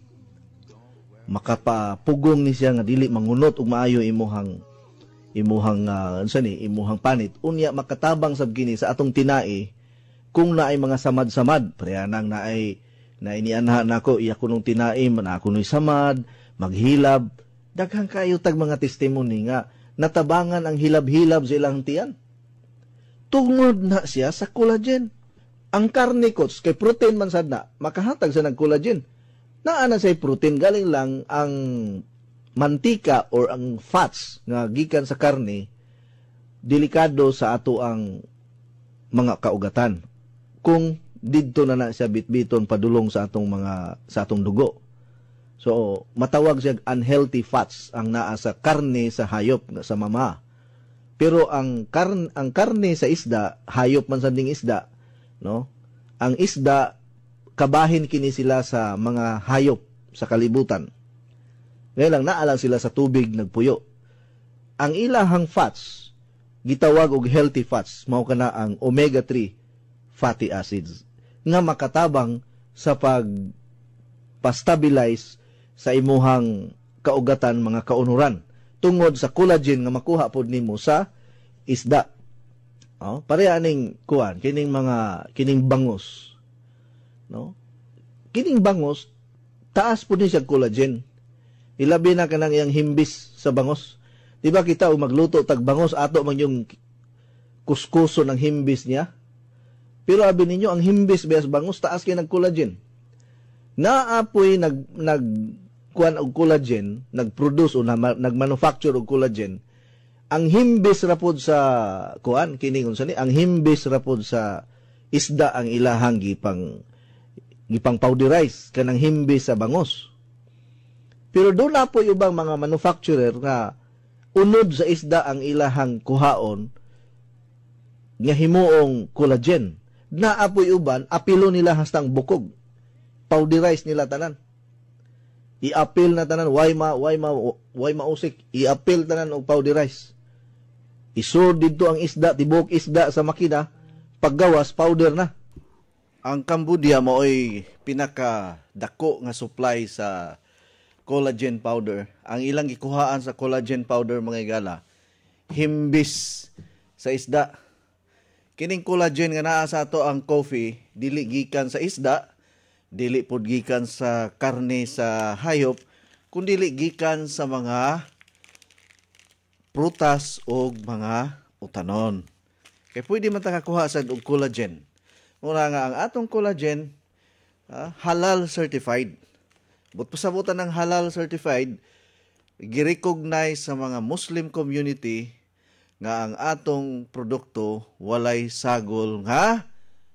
makapapugong ni siya nga dili mangunot ug maayo imuhang imuhang uh, unsa ni imuhang panit unya makatabang sab kini sa atong tinai kung naay mga samad-samad, parehanang naay na inianha nako iya kunong tinaim na ako noy samad, maghilab, daghang kayo tag mga testimony nga natabangan ang hilab-hilab sa ilang tiyan. Tungod na siya sa collagen. Ang karne ko, kay protein man sad na, makahatag sa nag-collagen. Naana say protein, galing lang ang mantika or ang fats nga gikan sa karne, delikado sa ato ang mga kaugatan. Kung didto na na siya bitbiton padulong sa atong mga sa atong dugo. So matawag siya unhealthy fats ang naa sa karne sa hayop nga sa mama. Pero ang karne ang karne sa isda, hayop man sa ding isda, no? Ang isda kabahin kini sila sa mga hayop sa kalibutan. Ngayon lang naalang sila sa tubig nagpuyo. Ang ilahang fats gitawag og healthy fats, mao kana ang omega three fatty acids nga makatabang sa pag pa-stabilize sa imuhang kaugatan mga kaunuran tungod sa collagen nga makuha pod nimo sa isda. Oh, pareha ning kuan kining mga kining bangos. No? Kining bangos taas pod ni siya collagen. Ilabi na kanang iyang himbis sa bangos. Di ba kita o magluto tag bangos ato man yung kuskuso ng himbis niya? Pero abi ninyo ang himbis bes bangus taas kay nag collagen. Naapoy nag nag kuan og collagen, nag-produce o na, nag-manufacture og collagen. Ang himbis ra pod sa kuan kini unsa ni? Ang himbis ra pod sa isda ang ilahang gipang gipang powderize kanang himbis sa bangus. Pero doon na po ubang mga manufacturer nga unod sa isda ang ilahang kuhaon nga himuong collagen. Naapoy uban, apilo nila hastang bukog. Powderize nila tanan. I-apil na tanan, why ma, why ma, why mausik. I-apil tanan og powderize. Isud dito ang isda, tibok isda sa makina, paggawas, powder na. Ang Cambodia mao'y pinaka-dako nga supply sa collagen powder. Ang ilang gikuhaan sa collagen powder mga igala, himbis sa isda. Kining collagen nga naa sa ato ang coffee, dili gikan sa isda, dili pod gikan sa karne sa hayop, kundi dili gikan sa mga prutas o mga utanon. Kaya pwede man ta kakuha sa og collagen. Muna nga ang atong collagen, uh, halal certified. But pasabutan ng halal certified, girecognize sa mga Muslim community nga ang atong produkto walay sagol nga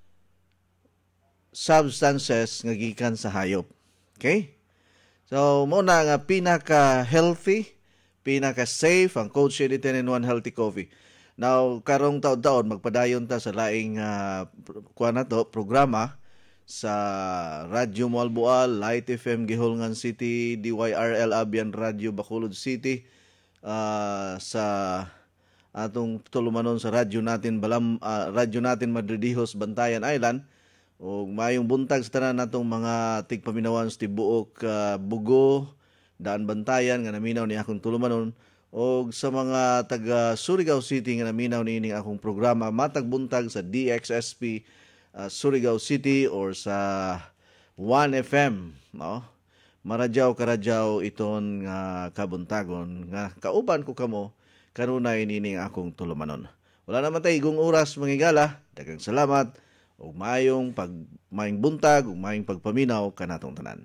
substances nga gikan sa hayop. Okay? So, muna nga pinaka-healthy, pinaka-safe ang Code Shady ten in one Healthy Coffee. Now, karong taon-taon, magpadayon ta sa laing uh, kuha na to, programa sa Radyo Malbual, Light F M Gihulngan City, D Y R L Abian Radio Bacolod City, uh, sa atong tulumanon sa radyo natin Balam uh, radyo natin Madridijos, Bantayan Island. O mayong buntag sa tanan natong mga tigpaminawan sa tibuok uh, Bugo, Daan Bantayan nga naminaw ni akong tulumanon, o sa mga taga Surigao City nga naminaw ni ining akong programa matag buntag sa D X S P uh, Surigao City or sa one F M, no? Maradyaw karadyaw iton nga kabuntagon nga kauban ko kamo kanunay nining akong tulumanon. Wala naman tayo igong oras mangigala. Daghang salamat ug mayong pag mayong buntag ug mayong pagpaminaw kanatong tanan.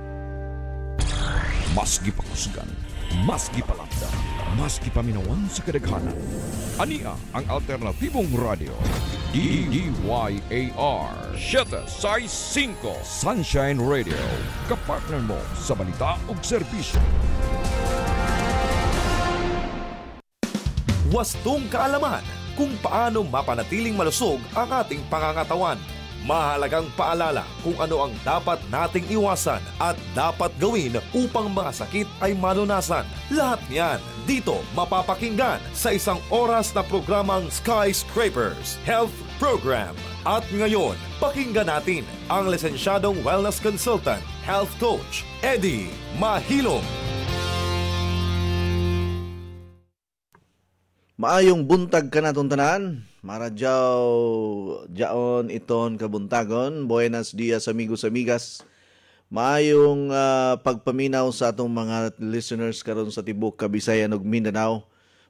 Mas gipakusgan, mas gipalapda, mas gipaminawan sa kadaghanan. Ania ang alternatibong radio. D D Y A R siete seis cinco Sunshine Radio. Kapartner mo sa balita ug serbisyo. Wastong kaalaman kung paano mapanatiling malusog ang ating pangangatawan. Mahalagang paalala kung ano ang dapat nating iwasan at dapat gawin upang mga sakit ay malunasan. Lahat niyan dito mapapakinggan sa isang oras na programang Skyscrapers Health Program. At ngayon, pakinggan natin ang lisensyadong wellness consultant, health coach, Eddie Mahilom. Maayong buntag kanatong tanan, Maradyaw jaon iton kabuntagon. Buenos dias amigos amigas. Maayong uh, pagpaminaw sa atong mga listeners karon sa tibok Kabisayan ug Mindanao.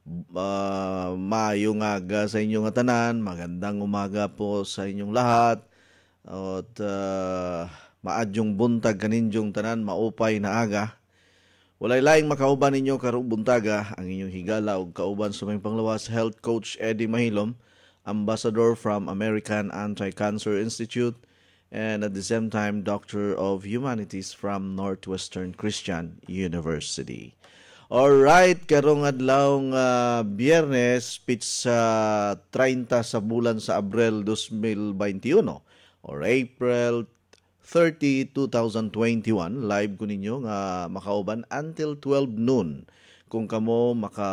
Uh, maayong aga sa inyong tanan. Magandang umaga po sa inyong lahat. At uh, maadyong buntag kaninjong tanan, maupay na aga. Walay laing makauban ninyo karong buntaga ang inyong higala ug kauban sa may panglawas health coach Eddie Mahilom, ambassador from American Anti-Cancer Institute, and at the same time Doctor of Humanities from Northwestern Christian University. Alright, karong adlawng uh, Biyernes, pitsa thirty sa bulan sa Abril twenty twenty-one or April thirty, twenty twenty-one. Live ko ninyo nga makauban until twelve noon. Kung kamo maka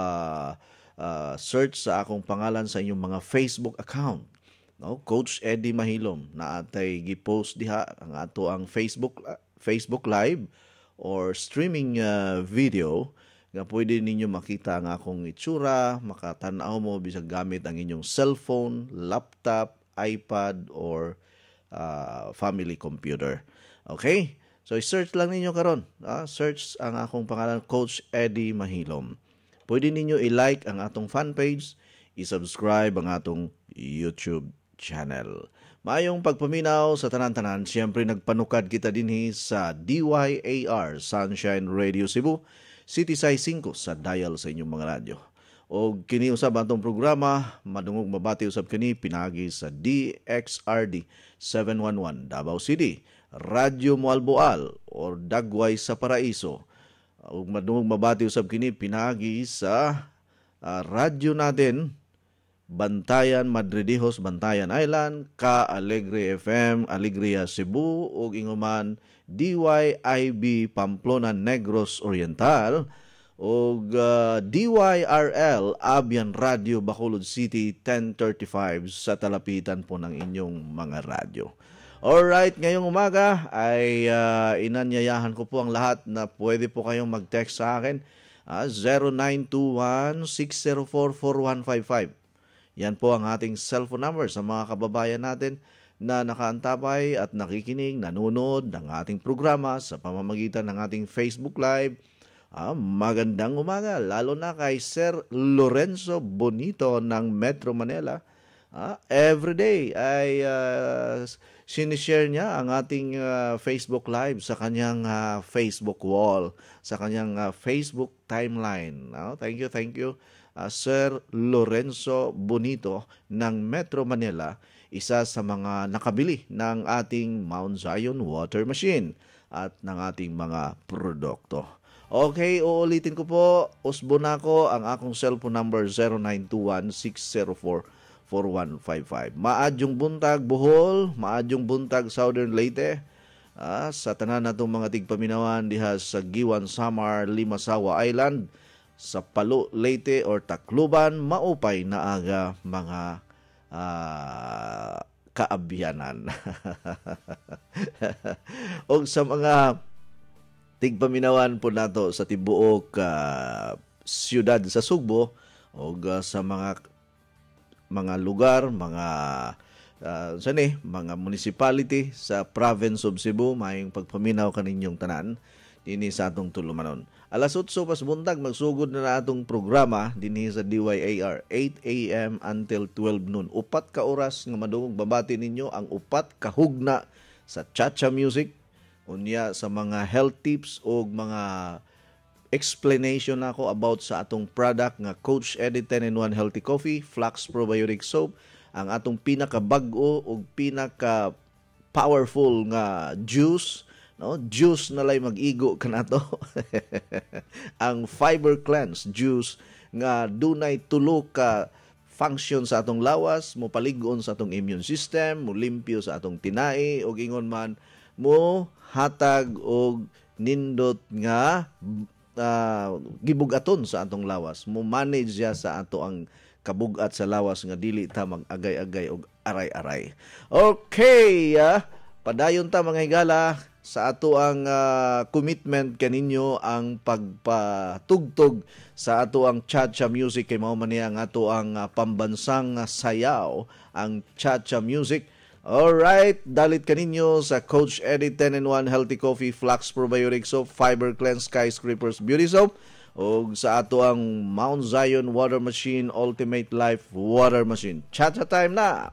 uh, search sa akong pangalan sa inyong mga Facebook account, no? Coach Eddie Mahilom, na atay gi-post diha ang ato ang Facebook uh, Facebook Live or streaming uh, video nga pwede ninyo makita ang akong itsura, makatanaw mo bisag gamit ang inyong cellphone, laptop, iPad or Uh, family computer. Okay? So, search lang ninyo karon. Ah, search ang akong pangalan, Coach Eddie Mahilom. Pwede ninyo i-like ang atong fan page, i-subscribe ang atong YouTube channel. Maayong pagpaminaw sa tanan-tanan. Siyempre, nagpanukad kita dinhi sa D Y A R, Sunshine Radio Cebu, City Size five sa dial sa inyong mga radyo. O kini usab atong programa, madungog mabati usab kini pinagi sa D X R D seven one one Davao City, Radyo Mualboal or Dagway sa Paraiso. O madungog mabati usab kini pinagi sa uh, radyo natin Bantayan Madridijos, Bantayan Island, Ka Alegre F M, Alegria Cebu ug inguman D Y I B Pamplona Negros Oriental og uh, D Y R L Abian Radio Bacolod City ten thirty-five sa talapitan po ng inyong mga radyo. Alright, ngayong umaga ay uh, inanyayahan ko po ang lahat na pwede po kayong mag-text sa akin uh, zero nine two one, six zero four, four one five five. Yan po ang ating cellphone number sa mga kababayan natin na nakaantabay at nakikinig, nanonood ng ating programa sa pamamagitan ng ating Facebook Live. Ah, magandang umaga, lalo na kay Sir Lorenzo Bonito ng Metro Manila. Ah, everyday ay uh, sinishare niya ang ating uh, Facebook Live sa kanyang uh, Facebook wall, sa kanyang uh, Facebook timeline. Ah, thank you, thank you, uh, Sir Lorenzo Bonito ng Metro Manila, isa sa mga nakabili ng ating Mount Zion water machine at ng ating mga produkto. Okay, uulitin ko po, usbo na ko ang akong cellphone number zero nine two one, six zero four, four one five five. Maadyong buntag Bohol, maadyong buntag Southern Leyte, ah, sa tanan natong mga tigpaminawan diha sa Giwan, Samar, Limasawa Island, sa Palo, Leyte or Tacloban, maupay na aga mga ah, kaabyanan. O sa mga tigpaminawan po nato sa tibuok uh, siyudad sa Sugbo o uh, sa mga mga lugar, mga uh, sani, mga municipality sa province of Cebu, mayong pagpaminaw kaninyong tanan dinhi sa atong tulumanon. Alas eight pas buntag magsugod na, na atong programa dinhi sa D Y A R eight a m until twelve noon. Upat ka oras nga madungog babati ninyo ang upat ka hugna sa cha-cha music, unya sa mga health tips o mga explanation ako about sa atong product nga Coach Eddie ten in one Healthy Coffee, Flax Probiotic Soap, ang atong pinaka-bag-o o pinaka-powerful nga juice, no? Juice na lay mag-igo kanato. Ang Fiber Cleanse juice nga dunay tulo ka function sa atong lawas, mo paligon sa atong immune system, mo limpyo sa atong tinai, o ingon man mo hatag og nindot nga uh, gibugaton sa atong lawas, mo manage ya sa ato ang kabugat sa lawas nga dili ta mag-agay-agay og aray-aray. Okay, uh, padayon ta mga higala, sa ato ang uh, commitment kaninyo ang pagpatugtog sa ato ang cha-cha music kay mao man niya ang ato ang uh, pambansang uh, sayaw ang cha-cha music. Alright, dalit kaninyo sa Coach Eddie ten in one Healthy Coffee, Flax Probiotic Soap, Fiber Cleanse, Skyscrapers Beauty Soap, o sa ato ang Mount Zion Water Machine, Ultimate Life Water Machine. Cha-cha time na!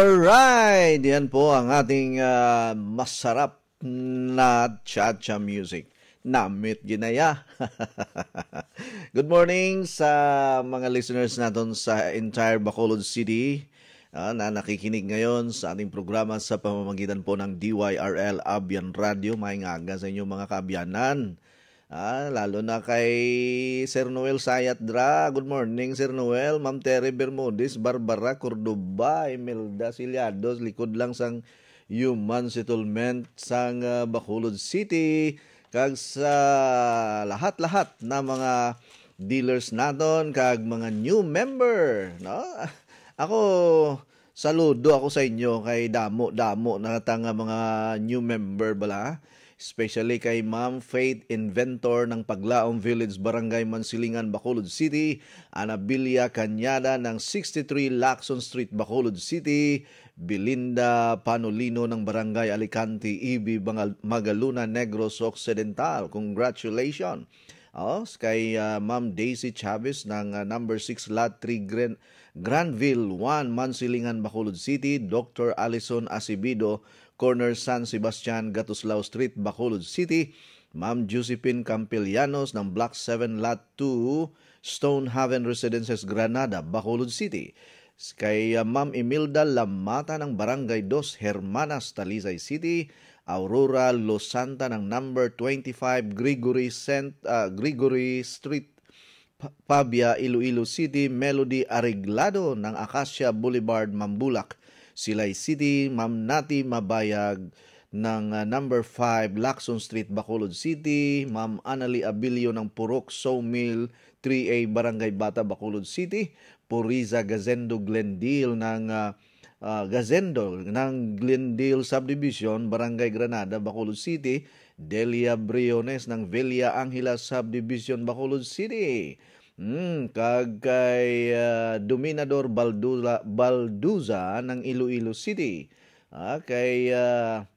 Alright, yan po ang ating uh, masarap na cha-cha music. Namit ginaya. Good morning sa mga listeners natin sa entire Bacolod City uh, na nakikinig ngayon sa ating programa sa pamamagitan po ng D Y R L Abyan Radio. Maayong aga sa inyo mga kaabyanan. Ah, lalo na kay Sir Noel Sayatdra. Good morning, Sir Noel. Ma'am Terry Bermudez, Barbara Cordoba, Imelda Siliados, likod lang sang Human Settlement sang uh, Bacolod City. Kag sa lahat-lahat na mga dealers naton, kag mga new member, no? Ako, saludo ako sa inyo kay damo-damo na tanga mga new member bala. Especially kay Ma'am Faith Inventor ng Paglaong Village, Barangay Mansilingan, Bacolod City, Anabilia Cañada ng sixty-three Lacson Street, Bacolod City, Belinda Panolino ng Barangay Alicante, Ibi, Magaluna, Negros Occidental. Congratulations! Oh, kay uh, Ma'am Daisy Chavez ng uh, number six Lot three Grand Granville one, Mansilingan, Bacolod City, Doctor Alison Acebido, Corner San Sebastian, Gatuslao Street, Bacolod City, Ma'am Josephine Campilianos ng Block seven Lot two, Stonehaven Residences, Granada, Bacolod City. Kay uh, Ma'am Imelda Lamata ng Barangay two, Hermanas, Talisay City, Aurora Losanta ng number twenty-five Gregory Saint uh, Gregory Street, Pabia, Iloilo City, Melody Areglado ng Acacia Boulevard, Mambulak, Silay City, Ma'am Nati Mabayag ng uh, number five Lacson Street, Bacolod City, Ma'am Annalie Abilio ng Purok Sawmill three A, Barangay Bata, Bacolod City, Puriza Gazendo Glendale ng uh, uh, Gazendo ng Glendale Subdivision, Barangay Granada, Bacolod City, Delia Briones ng Villa Angela Subdivision, Bacolod City. Hmm, kag kay uh, Dominador Balduza, Balduza ng Iloilo City. Ah, kay uh,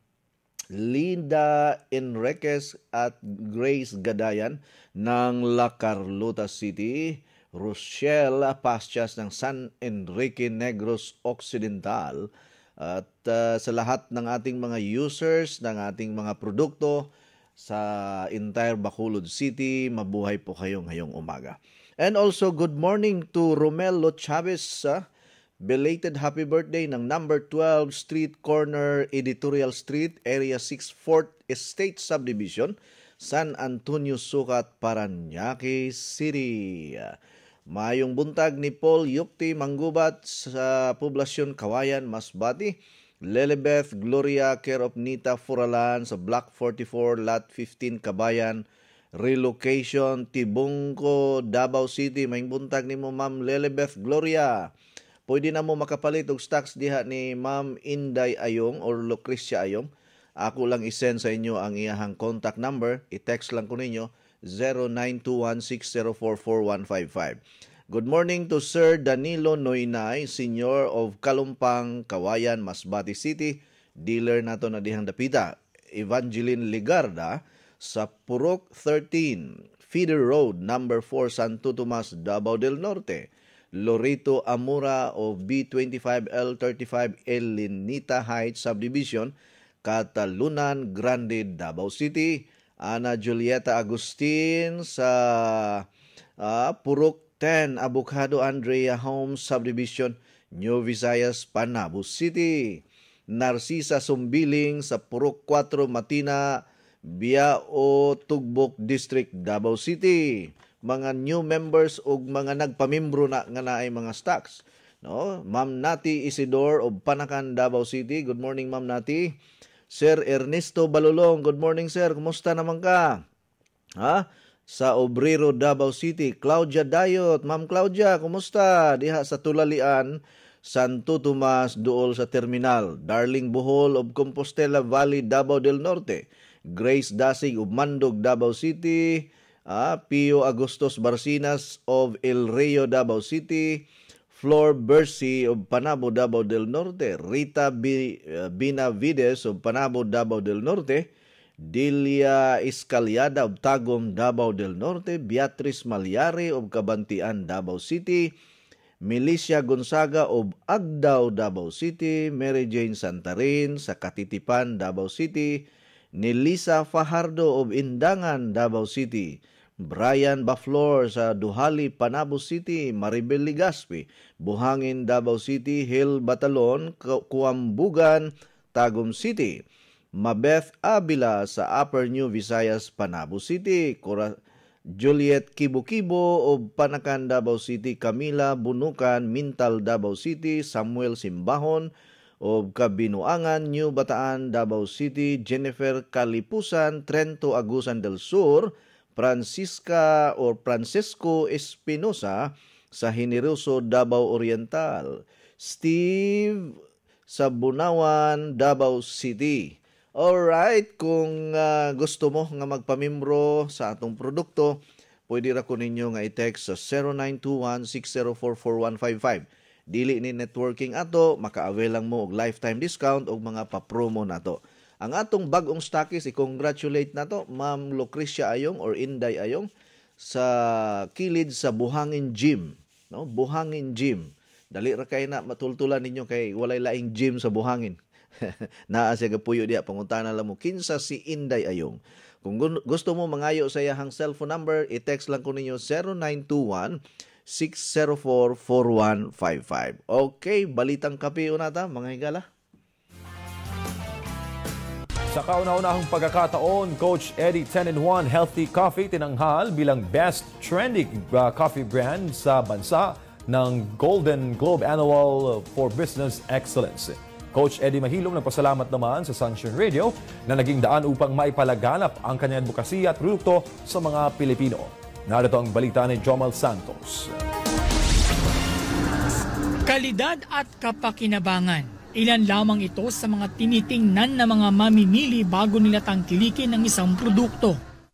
Linda Enriquez at Grace Gadayan ng La Carlota City. Rochelle Pastias ng San Enrique Negros Occidental. At uh, sa lahat ng ating mga users, ng ating mga produkto sa entire Bacolod City, mabuhay po kayo ngayong umaga. And also, good morning to Romelo Chavez, uh, belated happy birthday ng number twelve Street Corner, Editorial Street, Area six, fourth Estate Subdivision, San Antonio Sucat, Parañaque City. Uh, Mayong buntag ni Paul Yukti Manggubat sa Poblasyon Kawayan, Masbati. Lelebeth Gloria, care of Nita Furalan sa Block forty-four, Lot fifteen, Kabayan. Relocation, Tibungko, Davao City. Mayong buntag ni mo, Ma'am Lelebeth Gloria. Pwede na mo makapalit og stocks diha ni Ma'am Inday Ayong or Lucrecia Ayong. Ako lang isend sa inyo ang iyahang contact number. I-text lang ko ninyo zero nine two one six zero four four one five five. Good morning to Sir Danilo Noynay, Senior of Kalumpang, Kawayan, Masbati City. Dealer nato na dihang dapita. Evangeline Ligarda sa Purok thirteen, Feeder Road, number four, Santo Tomas, Davao del Norte. Lorito Amura of B twenty-five L thirty-five Elinita Heights Subdivision, Catalunan Grande, Davao City. Ana Julieta Agustin sa uh, Purok ten, Abocado Andrea Homes Subdivision, New Visayas, Panabo City. Narcisa Sumbiling sa Purok four, Matina, Biao, Tugbok District, Davao City. Mga new members o mga nagpamimbro na nga na ay mga stocks. No? Ma'am Nati Isidore of Panakan, Davao City. Good morning, Ma'am Nati. Sir Ernesto Balulong, good morning, sir. Kumusta naman ka? Ha? Sa Obrero, Davao City. Claudia Dayot. Ma'am Claudia, kumusta? Diha sa Tulalian, Santo Tomas, duol sa terminal. Darling Bohol of Compostela Valley, Davao del Norte. Grace Dasig of Mandog, Davao City. Ah, Pio Agustos Barcinas of El Rio, Davao City. Flor Bercy of Panabo, Davao del Norte. Rita B, uh, Binavides of Panabo, Davao del Norte. Delia Escaliada of Tagum, Davao del Norte. Beatrice Malyari of Cabantian, Davao City. Milicia Gonzaga of Agdao, Davao City, Mary Jane Santarin sa Katitipan, Davao City, Nilisa Fajardo of Indangan, Davao City, Brian Baflor sa Duhali, Panabo City, Maribel Ligaspi, Buhangin, Davao City, Hill Batalon, Kuambugan, Tagum City, Mabeth Abila sa Upper New Visayas, Panabo City, Cora Juliet Kibo-Kibo of Panakan, Davao City, Camila Bunukan, Mintal, Davao City, Samuel Simbahon of Kabinuangan, New Bataan, Davao City, Jennifer Kalipusan, Trento, Agusan del Sur, Francisca or Francisco Espinosa sa Generoso, Davao Oriental, Steve sa Bunawan, Davao City. Alright, kung uh, gusto mo nga magpamimbro sa atong produkto, pwede ra ko ninyo nga i-text sa zero nine two one, six zero four, four one five five. Dili ni networking ato, maka-avail lang mo og lifetime discount og mga pa-promo nato. Ang atong bagong stockist, i-congratulate nato, Ma'am Lucrecia Ayong or Inday Ayong sa kilid sa Buhangin Gym. No? Buhangin Gym. Dali ra kay na matultulan ninyo kay walay laing gym sa Buhangin. Naa siya gapuyo diya, pangutana lang mo kinsa si Inday Ayong. Kung gusto mo mangayo sa iyang cellphone number, i-text lang ko ninyo zero nine two one, six zero four, four one five five. Okay, balitang kape unata mga higala. Sa kauna-unahang pagkakataon, Coach Eddie ten in one Healthy Coffee tinanghal bilang best trending uh, coffee brand sa bansa ng Golden Globe Annual for Business Excellence. Coach Eddie Mahilom nagpasalamat naman sa Sunshine Radio na naging daan upang maipalaganap ang kanyang advokasya at produkto sa mga Pilipino. Narito ang balita ni Jomel Santos. Kalidad at kapakinabangan. Ilan lamang ito sa mga tinitingnan na mga mamimili bago nila tangkilikin ang isang produkto.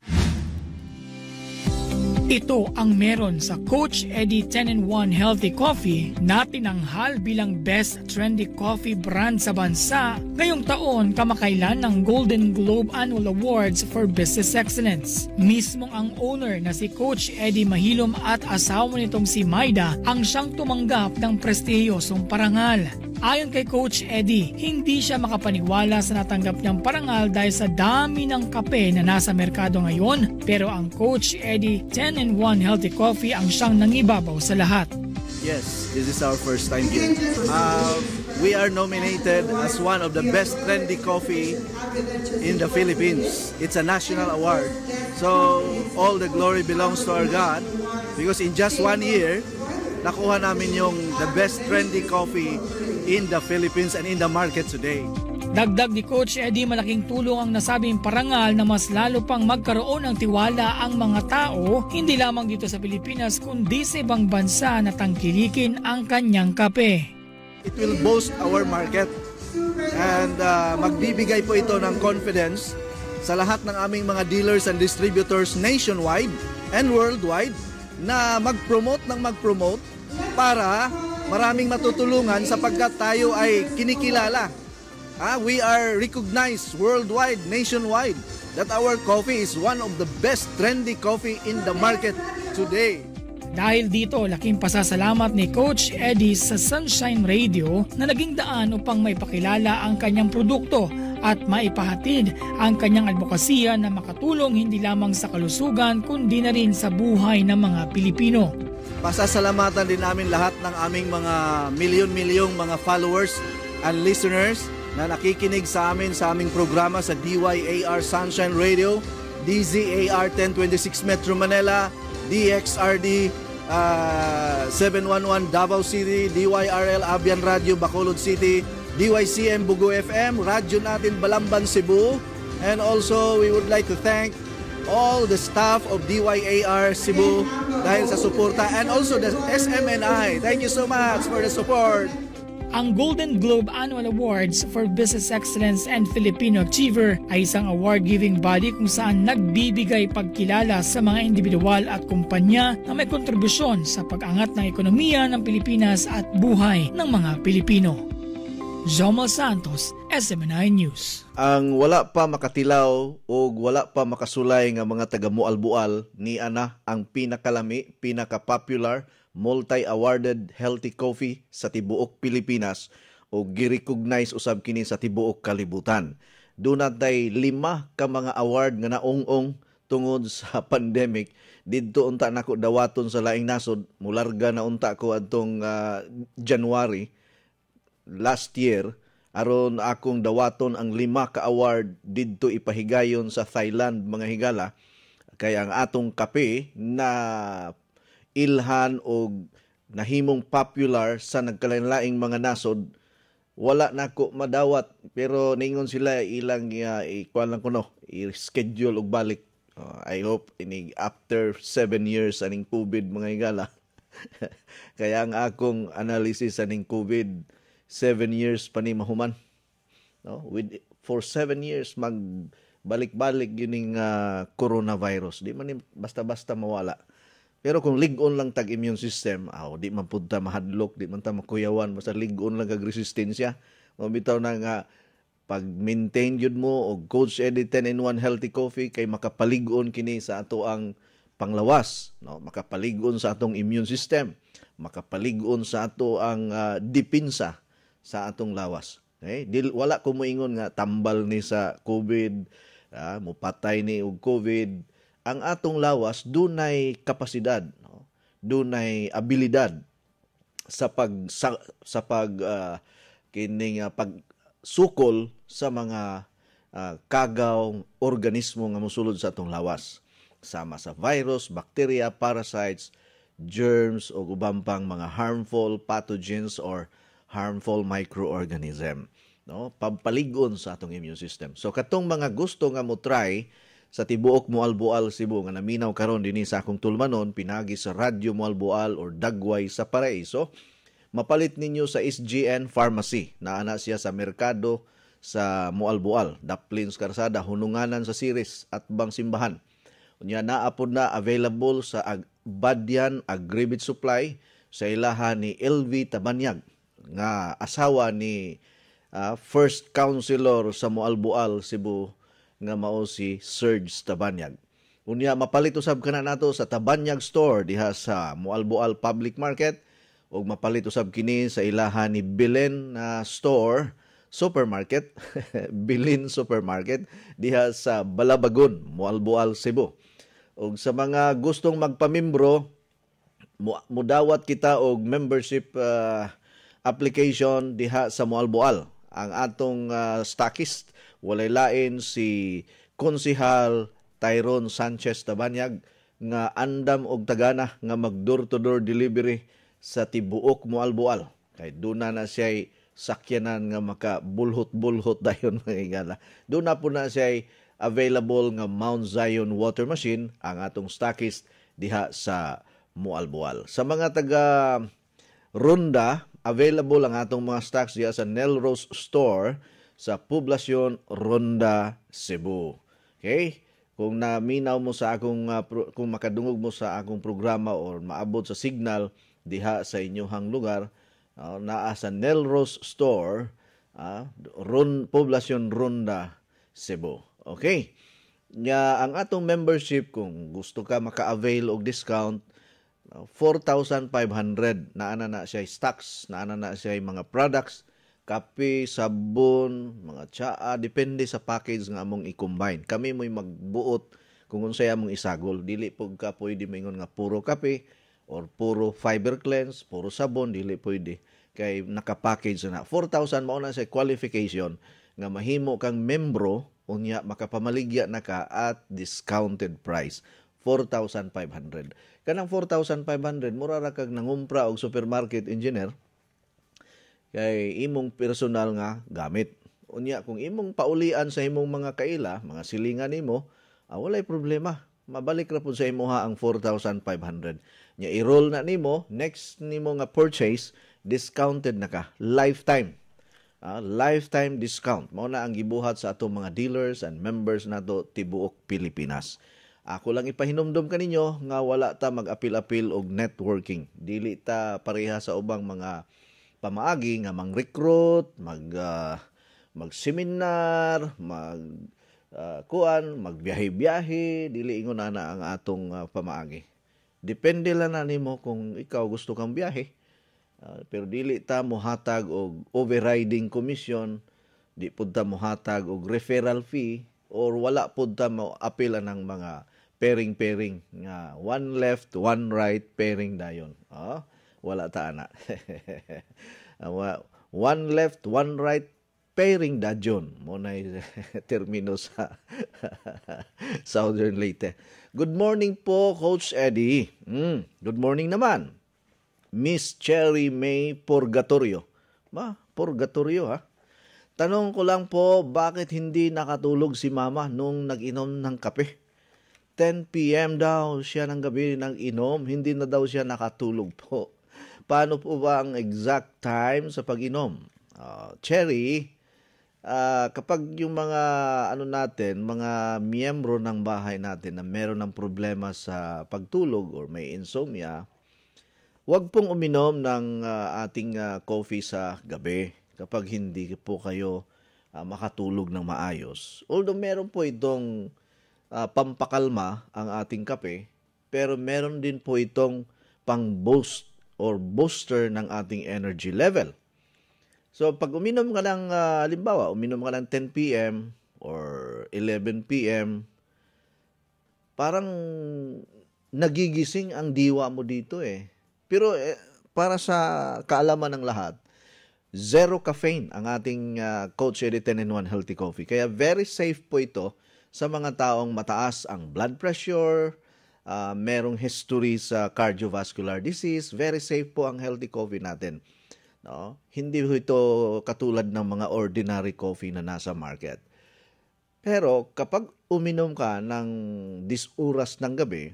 Ito ang meron sa Coach Eddie ten in one Healthy Coffee na tinanghal bilang best trendy coffee brand sa bansa ngayong taon kamakailan ng Golden Globe Annual Awards for Business Excellence. Mismong ang owner na si Coach Eddie Mahilom at asawa nitong si Maida ang siyang tumanggap ng prestiyosong parangal. Ayon kay Coach Eddie, hindi siya makapaniwala sa natanggap niyang parangal dahil sa dami ng kape na nasa merkado ngayon, pero ang Coach Eddie ten in one Healthy Coffee ang siyang nangibabaw sa lahat. Yes, this is our first time here. Uh, we are nominated as one of the best trendy coffee in the Philippines. It's a national award. So all the glory belongs to our God because in just one year, nakuha namin yung the best trendy coffee in the Philippines and in the market today. Dagdag ni Coach Eddie, malaking tulong ang nasabing parangal na mas lalo pang magkaroon ng tiwala ang mga tao, hindi lamang dito sa Pilipinas kundi sa ibang bansa na tangkilikin ang kanyang kape. It will boost our market and uh, magbibigay po ito ng confidence sa lahat ng aming mga dealers and distributors nationwide and worldwide na mag-promote ng mag-promote para maraming matutulungan sapagkat tayo ay kinikilala. Ah, we are recognized worldwide, nationwide, that our coffee is one of the best trendy coffee in the market today. Dahil dito, laking pasasalamat ni Coach Eddie sa Sunshine Radio na naging daan upang maipakilala ang kanyang produkto at maipahatid ang kanyang advokasya na makatulong hindi lamang sa kalusugan kundi na rin sa buhay ng mga Pilipino. Pasasalamatan din namin lahat ng aming mga milyon-milyong mga followers and listeners na nakikinig sa amin sa aming programa sa D Y A R Sunshine Radio, D Z A R ten twenty-six Metro Manila, D X R D uh, seven one one Davao City, D Y R L Abian Radio Bacolod City, D Y C M Bugo F M, radyo natin Balamban Cebu, and also we would like to thank all the staff of D Y A R Cebu dahil sa suporta, and also the S M N I. Thank you so much for the support. Ang Golden Globe Annual Awards for Business Excellence and Filipino Achiever ay isang award-giving body kung saan nagbibigay pagkilala sa mga individual at kumpanya na may kontribusyon sa pag-angat ng ekonomiya ng Pilipinas at buhay ng mga Pilipino. Jomel Santos, S M N I News. Ang wala pa makatilaw o wala pa makasulay nga mga taga Mualbual ni ana ang pinakalami, pinaka-popular, multi-awarded healthy coffee sa tibuok Pilipinas o gi-recognize usab kini sa tibuok kalibutan. Dunay lima ka mga award nga naong-ong tungod sa pandemic. Didto unta nako dawaton sa laing nasod, mularga na unta ko adtong uh, January last year aron akong dawaton ang lima ka award didto ipahigayon sa Thailand mga higala. Kaya ang atong kape na ilhan o nahimong popular sa nagkalain-laing mga nasod, wala na ko madawat. Pero ningon sila ilang uh, ikuan lang ko no, i-schedule og balik. Uh, I hope ini after seven years aning COVID mga higala. Kaya ang akong analysis aning COVID, seven years pa ni mahuman. No? With, for seven years mag balik-balik yun yung uh, coronavirus. Di man basta-basta mawala. Pero kung lig-on lang tag immune system, aw, di man punta mahadlok, di man ta makuyawan, basta lig-on lang kag resistensya. Mabitaw na nga, pag-maintain yun mo, o Coach Eddie ten in one Healthy Coffee, kay makapalig-on kini sa ato ang panglawas. No? Makapalig-on sa atong immune system. Makapalig-on sa ato ang uh, dipinsa sa atong lawas. Okay? Dil, wala ko moingon nga tambal ni sa COVID, Ah, mupatay ni og COVID. Ang atong lawas dunay kapasidad, no? Dunay abilidad sa pag sa, sa pag uh, kining uh, pagsukol sa mga uh, kagaw organismo nga mosulod sa atong lawas. Sama sa virus, bacteria, parasites, germs o ubang pang mga harmful pathogens or harmful microorganism. No, pampalig-on sa atong immune system. So katong mga gusto nga mo try sa tibuok Moalboal Cebu nga naminaw karon dinhi sa akong tulmanon pinagi sa Radyo Moalboal or Dagway sa Paraiso, mapalit ninyo sa S G N Pharmacy. Naana siya sa merkado sa Moalboal, Daplins Karsada, Hununganan sa Siris at Bang Simbahan. Unya naa pod na available sa Ag- Badyan Agribit Supply sa ilahan ni L V Tabanyag nga asawa ni Uh, first councilor sa Moalboal, Cebu, nga mao si Serge Tabanyag. Unya, mapalit usab ka na nato sa Tabanyag Store diha sa Moalboal Public Market o mapalit usab kini sa ilahan ni Bilen uh, Store, Supermarket, Bilin Supermarket, diha sa Balabagon, Moalboal, Cebu. O sa mga gustong magpamimbro, mudawat kita og membership uh, application diha sa Moalboal. Ang atong uh, stockist, walay lain si Konsihal Tyrone Sanchez Tabanyag nga andam og tagana nga mag door-to-door delivery sa tibuok Moalboal. Kay duna na siya sakyanan nga makabulhot-bulhot dayon mga igala. Duna po na siya available nga Mount Zion water machine ang atong stockist diha sa Moalboal. Sa mga taga Ronda, available ang atong mga stocks diya sa Nelrose Store sa Poblasyon Ronda, Cebu. Okay? Kung naminaw mo sa akong uh, pro, kung makadungog mo sa akong programa or maabot sa signal diha sa inyong lugar, uh, naa sa Nelrose Store, uh, Ron, Poblasyon Ronda, Cebu. Okay? Nya ang atong membership, kung gusto ka maka-avail og discount, four thousand five hundred naana na siya stocks, naana na siya mga products, kape, sabon, mga tsaa, depende sa package nga among i-combine. Kami mo'y magbuot kung unsay among isagol. Dili po ka pwede maingon nga puro kape or puro fiber cleanse, puro sabon, dili pwede. Kay naka-package na. four thousand mao na siya qualification nga mahimo kang membro unya makapamaligya na ka at discounted price. four thousand five hundred. Kanang four thousand five hundred, mura ra kag nangumpra og supermarket engineer kay imong personal nga gamit. Unya, kung imong paulian sa imong mga kaila, mga silingan nimo, ah, walay problema. Mabalik ra pud sa imuha ang four thousand five hundred. Nya i-roll na nimo, next nimo nga purchase, discounted na ka. Lifetime. Ah, lifetime discount. Mao na ang gibuhat sa atong mga dealers and members nato tibuok Pilipinas. Ako lang ipahinumdum kaninyo nga wala ta mag-apil-apil og networking. Dili ta pareha sa ubang mga pamaagi nga mang-recruit, mag uh, mag-seminar, mag uh, kuan, magbiyahe-biyahe, dili ingon ana ang atong uh, pamaagi. Depende lang na nimo kung ikaw gusto kang biyahe. Uh, pero dili ta mohatag og overriding commission, di pud ta mohatag og referral fee, or wala pud ta mo apela ng mga pairing-pairing nga one left, one right pairing dayon. Ah, wala ta ana. One left, one right pairing dayon mo na termino sa Southern Leyte. Good morning po, Coach Eddie. Mm, good morning naman. Miss Cherry May Purgatorio. Ma, Purgatorio ha. Tanong ko lang po, bakit hindi nakatulog si Mama nung nag-inom ng kape? ten p.m. daw siya ng gabi nang inom, hindi na daw siya nakatulog po. Paano po ba ang exact time sa pag-inom? Uh, Cherry, uh, kapag yung mga ano natin, mga miyembro ng bahay natin na meron ng problema sa pagtulog or may insomnia, huwag pong uminom ng uh, ating uh, coffee sa gabi kapag hindi po kayo uh, makatulog ng maayos. Although meron po itong uh, pampakalma ang ating kape, pero meron din po itong pang-boost or booster ng ating energy level. So pag uminom ka ng, uh, halimbawa, uminom ka ng ten p.m. or eleven p.m., parang nagigising ang diwa mo dito eh. Pero eh, para sa kaalaman ng lahat, zero caffeine ang ating uh, Coach Eddie ten in one Healthy Coffee. Kaya very safe po ito sa mga taong mataas ang blood pressure, uh, merong history sa cardiovascular disease. Very safe po ang healthy coffee natin. No? Hindi ito katulad ng mga ordinary coffee na nasa market. Pero kapag uminom ka ng dis oras ng gabi,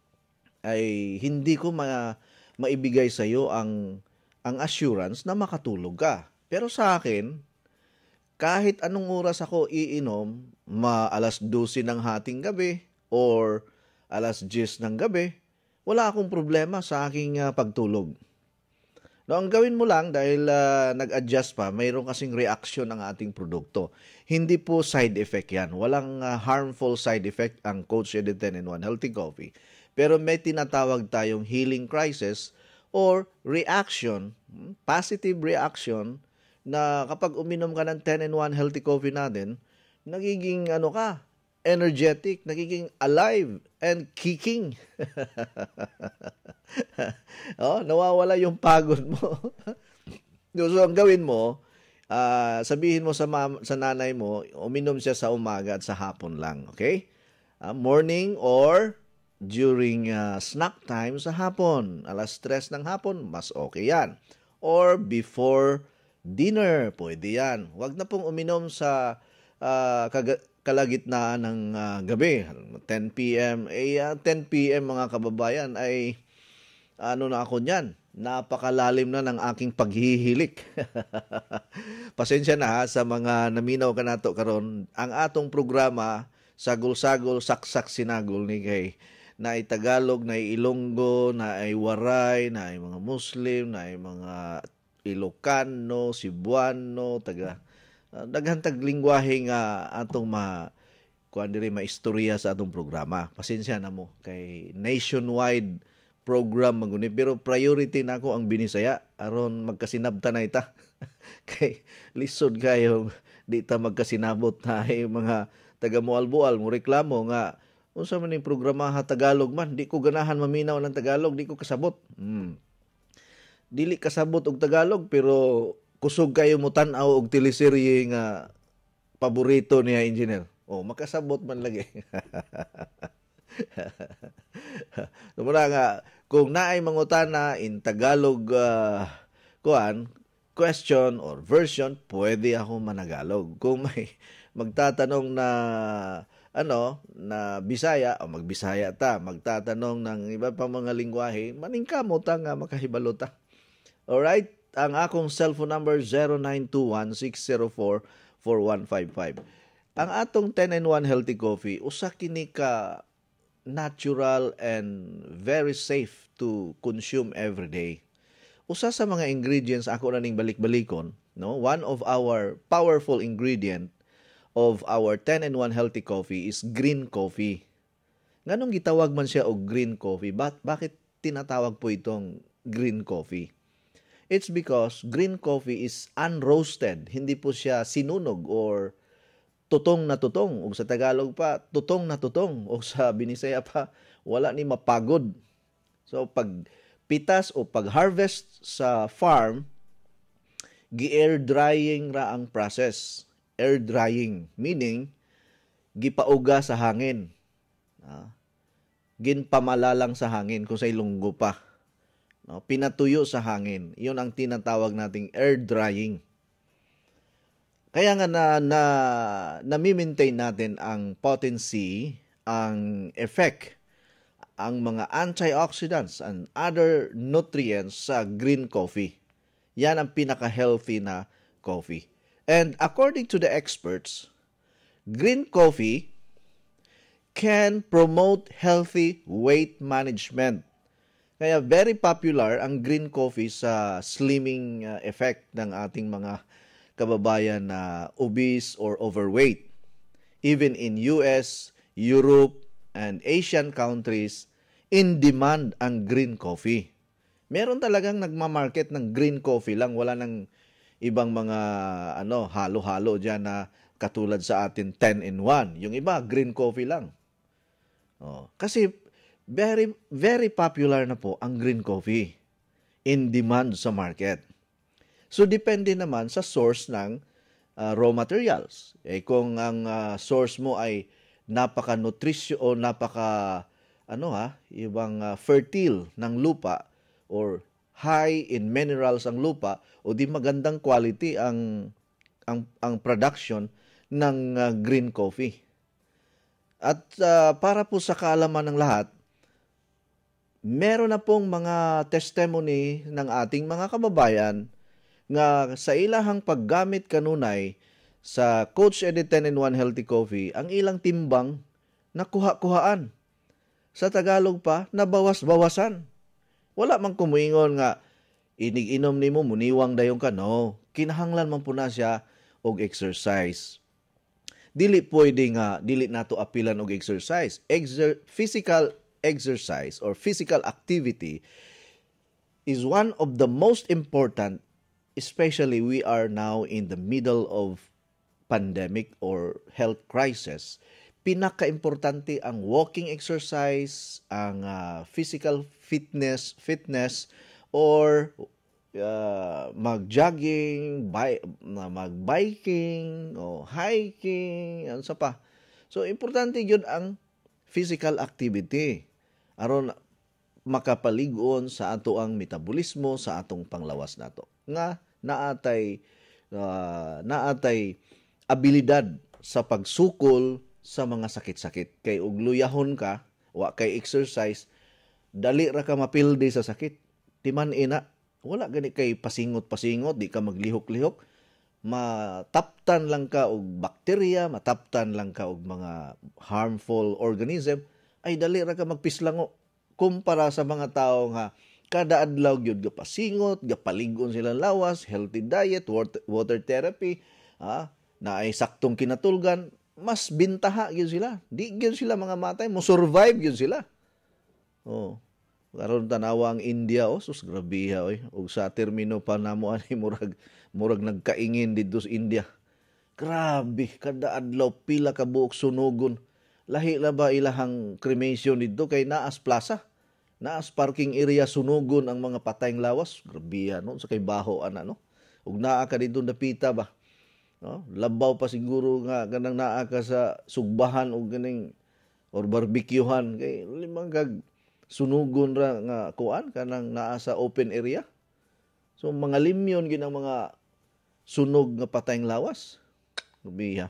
ay hindi ko ma maibigay sa iyo ang ang assurance na makatulog ka. Pero sa akin, kahit anong oras ako iinom, ma alas dose ng hating gabi or alas diyes ng gabi, wala akong problema sa aking uh, pagtulog. No, ang gawin mo lang dahil uh, nag-adjust pa, mayroon kasing reaction ang ating produkto. Hindi po side effect yan. Walang uh, harmful side effect ang Coach Eddie ten in one Healthy Coffee. Pero may tinatawag tayong healing crisis or reaction, positive reaction, na kapag uminom ka ng ten in one Healthy Coffee natin, nagiging ano ka, energetic, nagiging alive and kicking. Oh, nawawala yung pagod mo. So, ang gawin mo, uh, sabihin mo sa, mam- sa nanay mo, uminom siya sa umaga at sa hapon lang. Okay? Uh, morning or during uh, snack time sa hapon. Alas tres ng hapon, mas okay yan. Or before dinner, pwede yan. Huwag na pong uminom sa uh, kag- kalagitnaan ng uh, gabi. ten p.m. Eh, uh, ten p.m. mga kababayan ay ano na ako niyan. Napakalalim na ng aking paghihilik. Pasensya na ha sa mga naminaw ka nato karon. Ang atong programa, Sagol-Sagol, Saksak Sinagol ni kay na ay Tagalog, na ay Ilonggo, na ay Waray, na ay mga Muslim, na ay mga Ilocano, Cebuano, taga uh, daghantag lingwahe nga atong ma kuan diri maistorya sa atong programa. Pasensya na mo kay nationwide program maguni, pero priority na ako ang Binisaya aron magkasinabtan na ita. Kay lisod kayo di ta magkasinabot na ay mga taga Mualbual mo reklamo nga unsa man ning programa ha Tagalog man, di ko ganahan maminaw ng Tagalog, di ko kasabot. Hmm. Dili kasabot og Tagalog pero kusog kayo mo tan-aw og teleserye nga paborito niya engineer. Oh, makasabot man lagi. Lumura nga, kung naay mangutana in Tagalog uh, kuan, question or version, pwede ako managalog. Kung may magtatanong na ano, na Bisaya, o magbisaya ta, magtatanong ng iba pang mga lingwahe, maningkamo ta nga makahibalo ta. Alright? Ang akong cellphone number zero nine two one six zero four four one five five. Ang atong ten in one Healthy Coffee, usa kini ka natural and very safe to consume every day. Usa sa mga ingredients ako na ning balik-balikon, no? One of our powerful ingredient of our ten in one Healthy Coffee is green coffee. Nganong gitawag man siya og green coffee? Ba- bakit tinatawag po itong green coffee? It's because green coffee is unroasted. Hindi po siya sinunog or tutong na tutong. O sa Tagalog pa, tutong na tutong. O sa Binisaya pa, wala ni mapagod. So pag pitas o pag-harvest sa farm, gi-air drying ra ang process. Air drying, meaning gipauga sa hangin. Ah, ginpamalalang sa hangin kung sa ilunggo pa. No, pinatuyo sa hangin. 'Yun ang tinatawag nating air drying. Kaya nga na na nami-maintain natin ang potency, ang effect, ang mga antioxidants and other nutrients sa green coffee. Yan ang pinaka-healthy na coffee. And according to the experts, green coffee can promote healthy weight management. Kaya very popular ang green coffee sa slimming uh, effect ng ating mga kababayan na obese or overweight. Even in U S, Europe, and Asian countries, in demand ang green coffee. Meron talagang nagmamarket ng green coffee lang, wala nang ibang mga ano halo-halo diyan na katulad sa atin ten in one. Yung iba green coffee lang. Oh, kasi very very popular na po ang green coffee, in demand sa market. So depende naman sa source ng uh, raw materials. Eh kung ang uh, source mo ay napaka-nutrisyo o napaka ano ha, ibang uh, fertile ng lupa or high in minerals ang lupa o di magandang quality ang ang ang production ng uh, green coffee. At uh, para po sa kaalaman ng lahat, meron na pong mga testimony ng ating mga kababayan nga sa ilahang paggamit kanunay sa Coach Eddie ten in one Healthy Coffee, ang ilang timbang nakuha-kuhaan. Sa Tagalog pa, nabawas-bawasan. Wala mang kumuingon nga, inig-inom ni mo, muniwang dayong ka. No, kinahanglan man po na siya og exercise. Dili pwede nga, dili nato apilan og exercise. Exer- physical exercise or physical activity is one of the most important, especially we are now in the middle of pandemic or health crisis. Pinaka-importante ang walking exercise, ang uh, physical fitness, fitness or uh, mag-jogging, bi- mag-biking, o hiking, ano sa pa. So, importante yun ang physical activity. Aron makapaligon sa ato ang metabolismo, sa atong panglawas nato. Nga, naatay, uh, naatay abilidad sa pagsukol sa mga sakit-sakit. Kay ug luyahon ka, wa kay exercise, dali ra ka mapildi sa sakit. Timan ina, wala gani kay pasingot-pasingot, di ka maglihok-lihok. Mataptan lang ka og bakterya, mataptan lang ka og mga harmful organism, ay dali ra ka magpislango. Kumpara sa mga tao nga kada adlaw gyud gapasingot, gapaligon silang lawas, healthy diet, water, water therapy, ah, na ay saktong kinatulgan, mas bintaha gyud sila. Di gyud sila mga matay, mo survive gyud sila. Oh. Karon tanawa ang India, oh, sus grabe ha oy. Og sa termino pa namo ani murag murag nagkaingin didto sa India. Grabe, kada adlaw pila ka buok sunugon. Lahi la ba ilahang cremation didto kay naas plaza. Naas parking area sunugon ang mga patayng lawas. Grabe no sa kay baho ana no. Ug naa ka didto dapita ba. No? Labaw pa siguro nga kanang naa ka sa sugbahan o ganing or barbecuehan kay limang kag sunugon ra nga kuan kanang naa sa open area. So mga limyon gid ang mga sunog nga patayng lawas. Gubiha.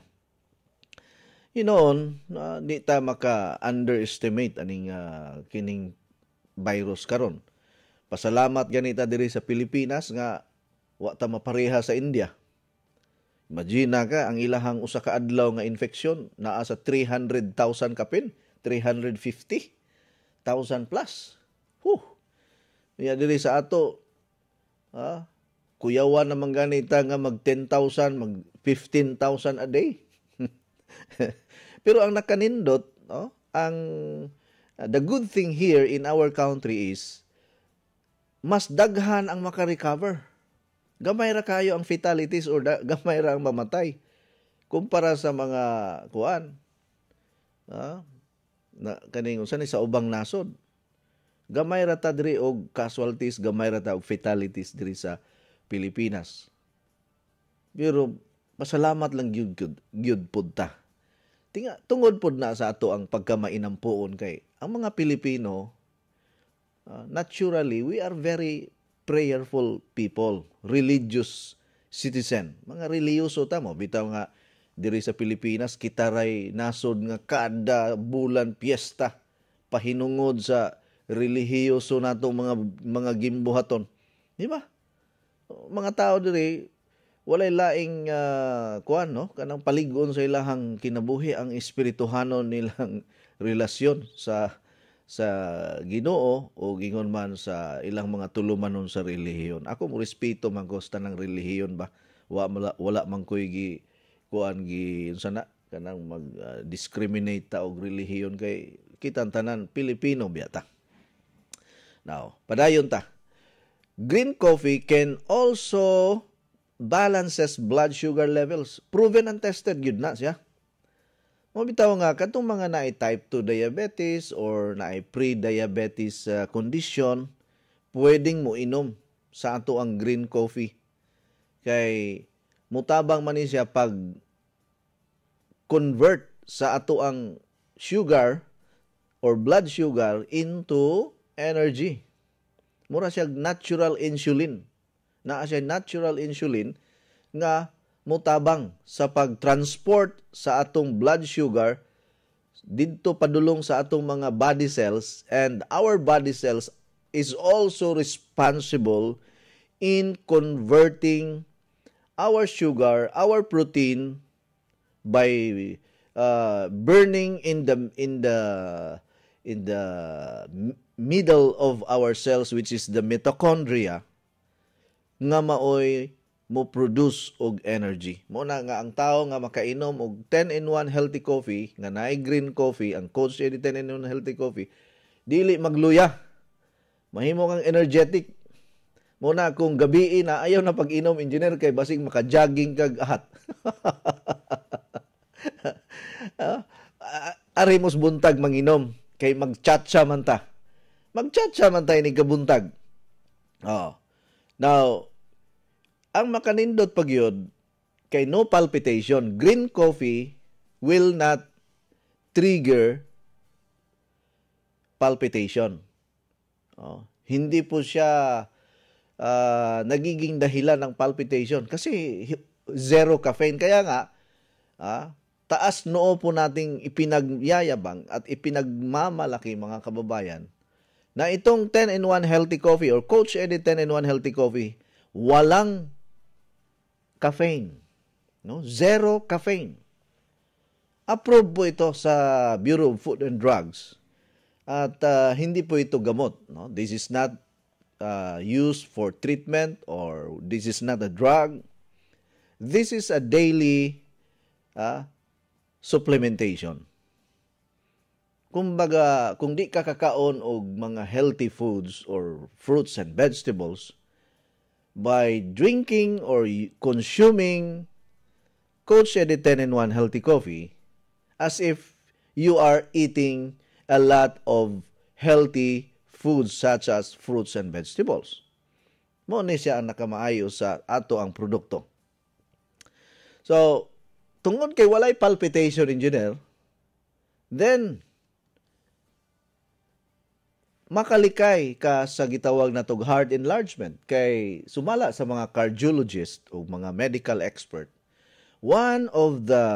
Hinoon, uh, di ta maka-underestimate aning uh, kining virus karon. Pasalamat ganita diri sa Pilipinas nga wa ta mapareha sa India. Imagine ka, ang ilahang usa ka adlaw nga infeksyon naa sa three hundred thousand kapin, three hundred fifty thousand plus. Huh. Kaya diri sa ato, ah, kuyawan naman ganita nga mag ten thousand, mag fifteen thousand a day. Pero ang nakanindot, no, ang uh, the good thing here in our country is mas daghan ang makarecover. Gamay ra kayo ang fatalities or da, gamay ra ang mamatay kumpara sa mga kuan. Ah, na kaning unsa ni sa ubang nasod. Gamay ra ta diri og casualties, gamay ra ta og fatalities diri sa Pilipinas. Pero pasalamat lang gyud gyud pud ta. Tinga tungod pud na sa ato ang pagkamainampuon kay ang mga Pilipino uh, naturally we are very prayerful people, religious citizen. Mga reliyoso ta mo bitaw nga diri sa Pilipinas kita ray nasod nga kada bulan piyesta pahinungod sa relihiyoso natong mga mga gimbuhaton. Di ba? Mga tao diri walay laing uh, kuan no kanang palig-on sa ilahang kinabuhi ang espirituhanon nilang relasyon sa sa Ginoo o gingon man sa ilang mga tulumanon sa relihiyon. Ako mo respeto man ko sa tanang relihiyon ba. Wala wala man koy gi kuan gi unsa na kanang mag uh, discriminate ta og relihiyon kay kitang tanan Pilipino biyata. Now, padayon ta. Green coffee can also balances blood sugar levels. Proven and tested yun na siya. Mabitaw nga, katong mga naay type two diabetes or naay pre-diabetes uh, condition, pwedeng mo inom sa ato ang green coffee. Kay mutabang man siya pag convert sa ato ang sugar or blood sugar into energy. Mura siya natural insulin. Naa siya natural insulin nga mutabang sa pag-transport sa atong blood sugar didto padulong sa atong mga body cells, and our body cells is also responsible in converting our sugar, our protein by uh, burning in the in the in the middle of our cells, which is the mitochondria, nga maoy mo produce og energy. Mo na nga ang tao nga makainom og ten in one healthy coffee, nga naay green coffee, ang Coach Eddie ten in one healthy coffee, dili magluya. Mahimo kang energetic. Mo na kung gabi na ayaw na pag-inom, engineer, kay basig maka-jogging kag ahat. Ari mos buntag manginom kay mag-chatcha man ta. Mag-chatcha man tayo ni kabuntag. Oh. Now, ang makanindot pagyod kay no palpitation. Green coffee will not trigger palpitation. Oh, hindi po siya uh, nagiging dahilan ng palpitation kasi zero caffeine. Kaya nga, ah, taas noo po nating ipinagyayabang at ipinagmamalaki mga kababayan na itong ten in one healthy coffee or Coach Eddie ten in one healthy coffee, walang caffeine. No? Zero caffeine. Approved po ito sa Bureau of Food and Drugs. At uh, hindi po ito gamot. No? This is not uh, used for treatment or this is not a drug. This is a daily uh, supplementation. Kumbaga, kung di ka kakaon og mga healthy foods or fruits and vegetables, by drinking or consuming Coach Eddie ten in one healthy coffee, as if you are eating a lot of healthy foods such as fruits and vegetables. Mo ni siya ang nakamaayo sa ato ang produkto. So, tungod kay walay palpitation, engineer, then makalikay ka sa gitawag na tog heart enlargement. Kay sumala sa mga cardiologist o mga medical expert, one of the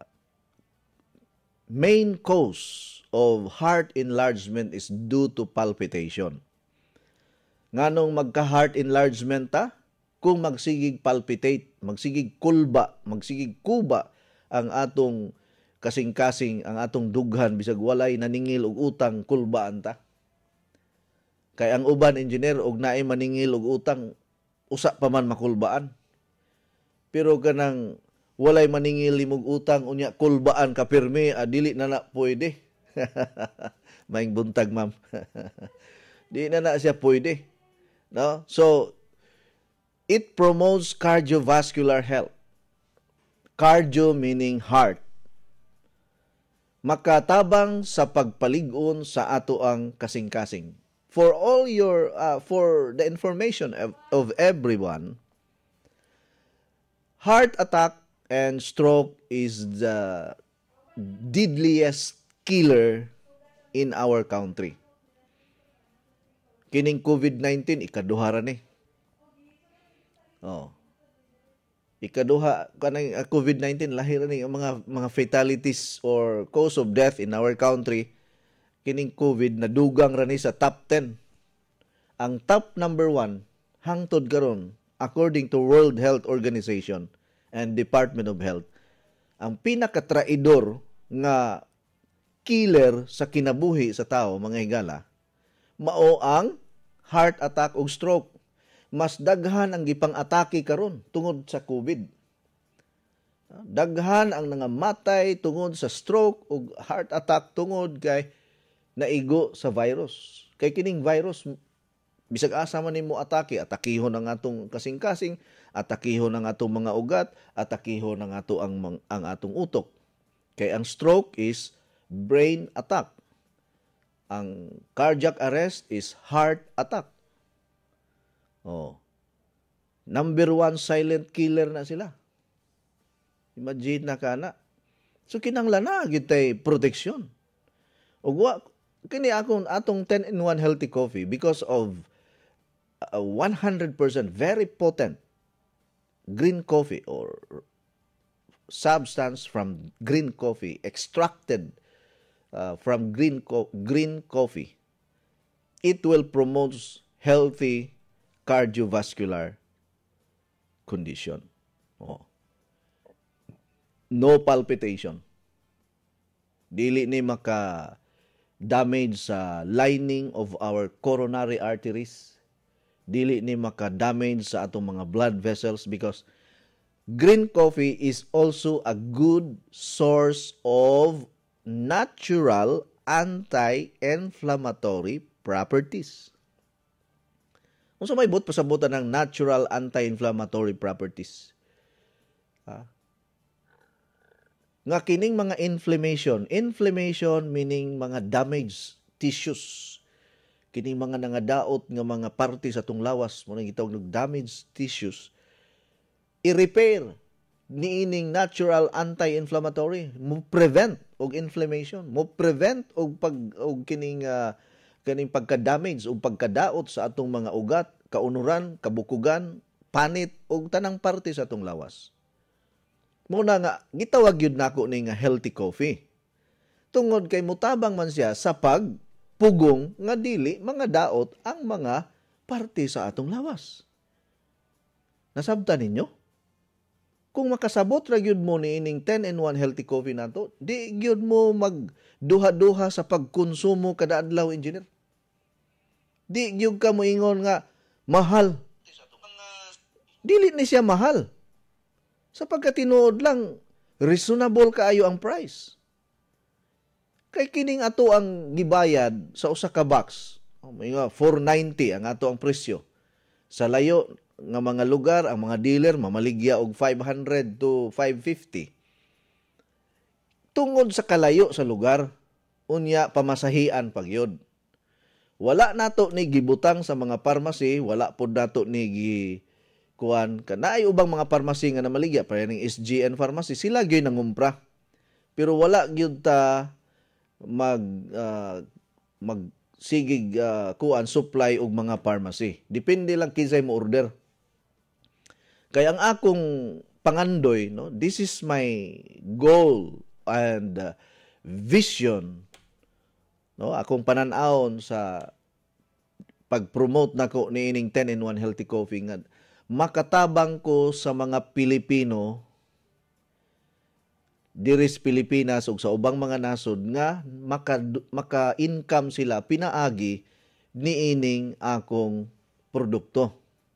main cause of heart enlargement is due to palpitation. Nganong magka-heart enlargement ta? Kung magsigig palpitate, magsigig kulba, magsigig kuba ang atong kasing-kasing, ang atong dughan, bisag walay naningil og utang, kulbaan ta. Kay ang uban, engineer, og naay maningil og utang, usa pa man makulbaan. Pero kanang walay maningil limog utang, unya kulbaan ka pirmi, ah, dili na na pwede. Maing buntag, ma'am. Di na na siya pwede. No? So, it promotes cardiovascular health. Cardio meaning heart. Makatabang sa pagpalig-on sa ato ang kasing-kasing. For all your, uh, for the information of, of everyone, heart attack and stroke is the deadliest killer in our country. Kining COVID nineteen, ikaduha ra ni. Oh. Ikaduha kanang uh, COVID nineteen lahir ni ang mga mga fatalities or cause of death in our country. Kining COVID nadugang ra ni sa top ten. Ang top number one hangtod karon according to World Health Organization and Department of Health, ang pinakatraidor nga killer sa kinabuhi sa tao mga higala mao ang heart attack o stroke. Mas daghan ang gipang-atake karon tungod sa COVID. Daghan ang nangamatay tungod sa stroke o heart attack tungod kay naigo sa virus. Kay kining virus, bisag asa man nimo atake, atakihon ang atong kasing-kasing, atakihon ang atong mga ugat, atakihon ang ato ang, ang atong utok. Kay ang stroke is brain attack. Ang cardiac arrest is heart attack. Oh. Number one silent killer na sila. Imagine na kana. So kinanglan na gitay proteksyon. Ug wa kini akong atong ten in one healthy coffee because of a one hundred percent very potent green coffee or substance from green coffee extracted uh, from green co- green coffee. It will promote healthy cardiovascular condition. Oh. No palpitation. Dili ni maka damage sa lining of our coronary arteries. Dili ni maka damage sa atong mga blood vessels because green coffee is also a good source of natural anti-inflammatory properties. Kung sa may but, pasabutan ng natural anti-inflammatory properties. Ha? Nga kining mga inflammation. Inflammation meaning mga damaged tissues. Kining mga nangadaot nga mga parte sa atong lawas, mo nang gitawag ng damaged tissues. I-repair niining natural anti-inflammatory. Mo prevent og inflammation. Mo prevent og pag og kining uh, kaning pagka-damage o pagkadaot sa atong mga ugat, kaunuran, kabukugan, panit o tanang parte sa atong lawas. Muna nga, gitawag yun nako ni nga healthy coffee. Tungod kay mutabang man siya sa pagpugong nga dili mga daot ang mga parte sa atong lawas. Nasabtan ninyo? Kung makasabot ra gyud mo ni ining ten in one healthy coffee nato, di gyud mo magduha-duha sa pagkonsumo kada adlaw, engineer. Di gyud ka moingon nga mahal. Dili ni siya mahal. Sa pagkatinuod lang reasonable kaayo ang price. Kay kining ato ang gibayad sa usa ka box. Oh, may nga four ninety ang ato ang presyo. Sa layo nga mga lugar, ang mga dealer mamaligya og five hundred to five fifty. Tungod sa kalayo sa lugar, unya pamasahian pagyod. Wala nato ni gibutang sa mga pharmacy, wala pod nato ni gi kuan kanay ubang mga pharmacy nga namaligya para ning S G N pharmacy, sila gyud nangumpra. Pero wala gyud ta mag uh, mag sigig uh, kuan supply og mga pharmacy. Depende lang kinsay mo order. Kaya ang akong pangandoy, no, this is my goal and uh, vision, no, akong panan-awon sa pag-promote nako ni ining ten in one healthy coffee nga makatabang ko sa mga Pilipino diri sa Pilipinas ug sa ubang mga nasod nga maka maka-income sila pinaagi ni ining akong produkto.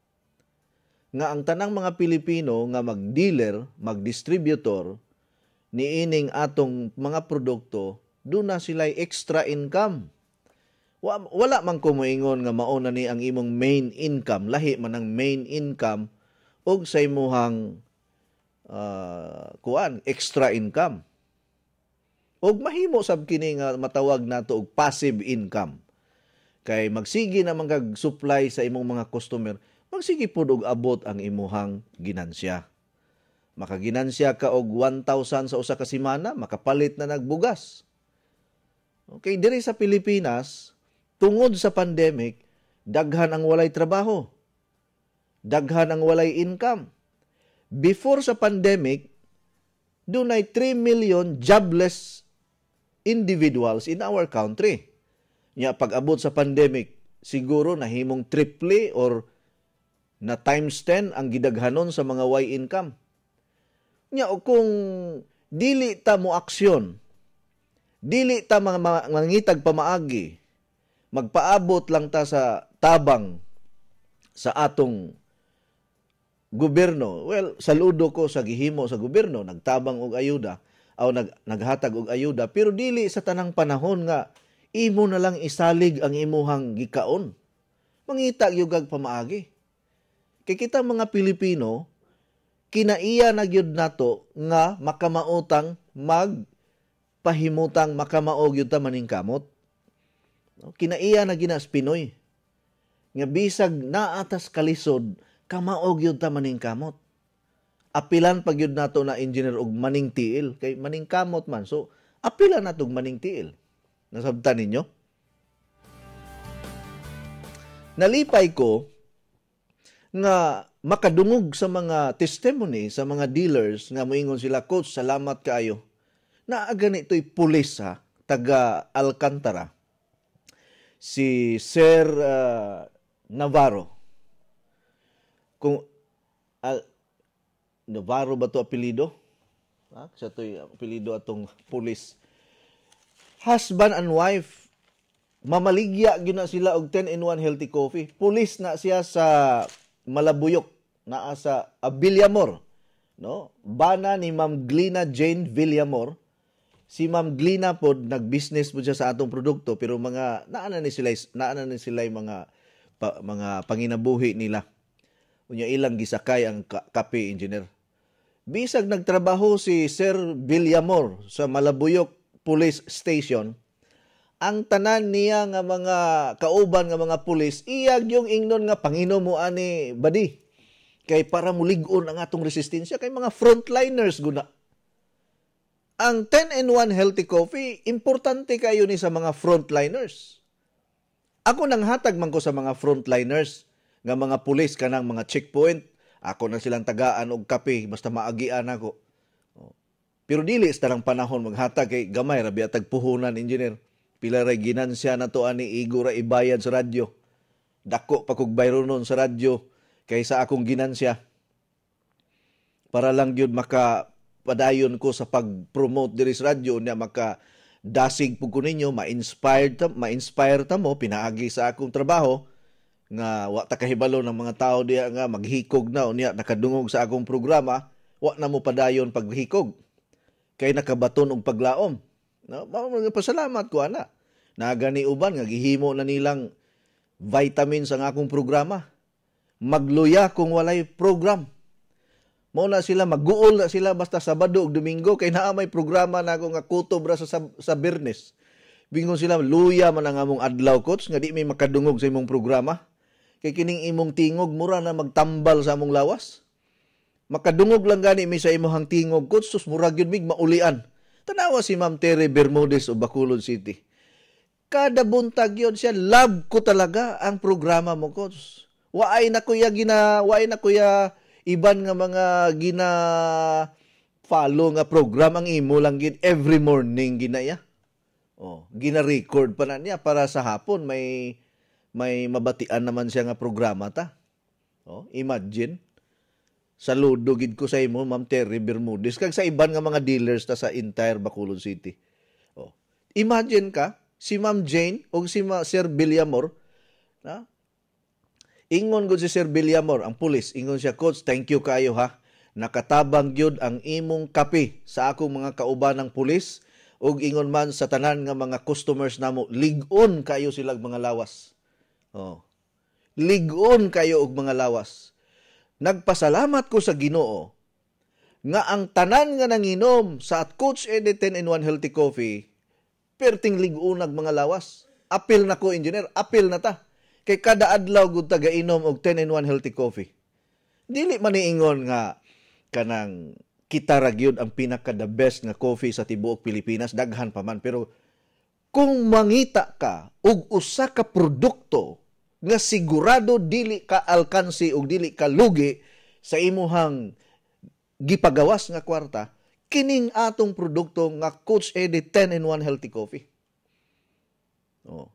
Nga ang tanang mga Pilipino nga mag-dealer, mag-distributor ni ining atong mga produkto, doon na sila'y extra income. Wa- Wala man ko moingon nga mao na ni ang imong main income, lahi man ang main income og sa imuhang uh, kuan extra income. Og mahimo sab kini nga matawag nato og passive income. Kay magsigi naman kag supply sa imong mga customer, magsigi pud og abot ang imuhang ginansya. Makaginansya ka og one thousand sa usa ka semana, makapalit na nagbugas. Okay, diri sa Pilipinas, tungod sa pandemic, daghan ang walay trabaho. Daghan ang walay income. Before sa pandemic, dunay three million jobless individuals in our country. Nya pag-abot sa pandemic, siguro nahimong triple or na times ten ang gidaghanon sa mga way income. Nya kung dili ta mo aksyon, dili ta mga mangitag pamaagi, magpaabot lang ta sa tabang sa atong gobyerno. Well, saludo ko sa gihimo sa gobyerno, nagtabang og ayuda o nag, naghatag og ayuda, pero dili sa tanang panahon nga imo na lang isalig ang imuhang gikaon. Mangita yugag pamaagi. Kay kita mga Pilipino, kinaiya na gyud nato nga makamautang magpahimutang makamaog yun ta maningkamot. Kinaiya na ginas Pinoy. Nga bisag naatas kalisod, kamaog yun ta maningkamot. Apilan pag yun nato na engineer og maning tiil. Kay maningkamot man. So, apilan nato og maning tiil. Nasabtan ninyo? Nalipay ko nga makadungog sa mga testimony, sa mga dealers nga moingon sila, Coach, salamat kaayo. Naaga nito'y pulis ha, taga Alcantara. Si Sir uh, Navarro. Kung uh, Navarro ba to apelido? Ha? Sa to'y apelido atong pulis. Husband and wife, mamaligya gyud na sila og ten in one healthy coffee. Pulis na siya sa Malabuyok, naa sa uh, Villamor, no? Bana ni Ma'am Glina Jane Villamor. Si Ma'am Glina pod nag-business po siya sa atong produkto, pero mga naana ni sila naana ni sila mga pa, mga panginabuhi nila. Unya ilang gisakay ang ka- kape engineer. Bisag nagtrabaho si Sir Villamor sa Malabuyok Police Station, ang tanan niya nga mga kauban nga mga pulis, iyag yung ingnon nga Pangino mo ani badi. Kay para mulig-on ang atong resistensya, kay mga frontliners guna. Ang ten in one healthy coffee, importante kayo ni sa mga frontliners. Ako nang hatag man ko sa mga frontliners, nga mga pulis kanang mga checkpoint, ako na silang tagaan og kape, basta maagian ako. Pero dili sa tarang panahon maghatag kay gamay rabi atag puhunan engineer. Pila ray ginansya na to ani igo ra ibayad sa radyo. Dako pa kog bayro nun sa radyo kaysa akong ginansya. Para lang gyud maka padayon ko sa pag-promote diri sa radyo niya maka dasig pug ko ninyo, ma-inspired ta, ma-inspire ta mo pinaagi sa akong trabaho nga wa ta kahibalo ng mga tao diya nga maghikog na unya nakadungog sa akong programa, wa na mo padayon paghikog. Kay nakabaton og paglaom. No, pasalamat ko ana. Nagani uban nga gihimo na nilang vitamins ang akong programa. Magluya kung walay program. Mao na sila magguol na sila basta Sabado ug Domingo kay naa may programa na ako nga kutob ra sa sa Biyernes. Bingon sila luya man ang among adlaw, Coach, nga di may makadungog sa imong programa. Kay kining imong tingog mura na magtambal sa among lawas. Makadungog lang gani mi sa imong tingog, Coach, sus murag gyud mig maulian. Tanawa si Ma'am Terry Bermudez o Bacolod City. Kada buntag yun siya, love ko talaga ang programa mo, Coach. Waay na kuya gina, waay na kuya iban nga mga gina follow nga program ang imo lang gid every morning ginaya. Oh, gina-record pa na niya para sa hapon may may mabatian naman siya nga programa ta. Oh, imagine. Saludo gid ko sa imo, Ma'am Terry Bermudez, kag sa iban nga mga dealers ta sa entire Bacolod City. Oh. Imagine ka, si Ma'am Jane o si Ma, Sir Villamor, na? Ingon gud si Sir Villamor, ang pulis, ingon siya, Coach, thank you kayo ha. Nakatabang gyud ang imong kape sa akong mga kaubanang pulis. ug ingon man sa tanan nga mga customers namo, lig-on kayo silang mga lawas. Oh. Lig-on kayo og mga lawas. Nagpasalamat ko sa Ginoo nga ang tanan nga nanginom sa Coach Eddie ten in one Healthy Coffee perting lig-on ag mga lawas. Apil na ko, engineer, apil na ta. Kay kada adlaw gud ta gainom og ten in one Healthy Coffee. Dili man niingon nga kanang kita ra gyud ang pinaka the best nga coffee sa tibuok Pilipinas, daghan pa man, pero kung mangita ka og usa ka produkto nga sigurado dili ka alkansi og dili ka lugi sa imuhang gipagawas nga kwarta, kining atong produkto nga Coach Eddie ten in one Healthy Coffee. Oh.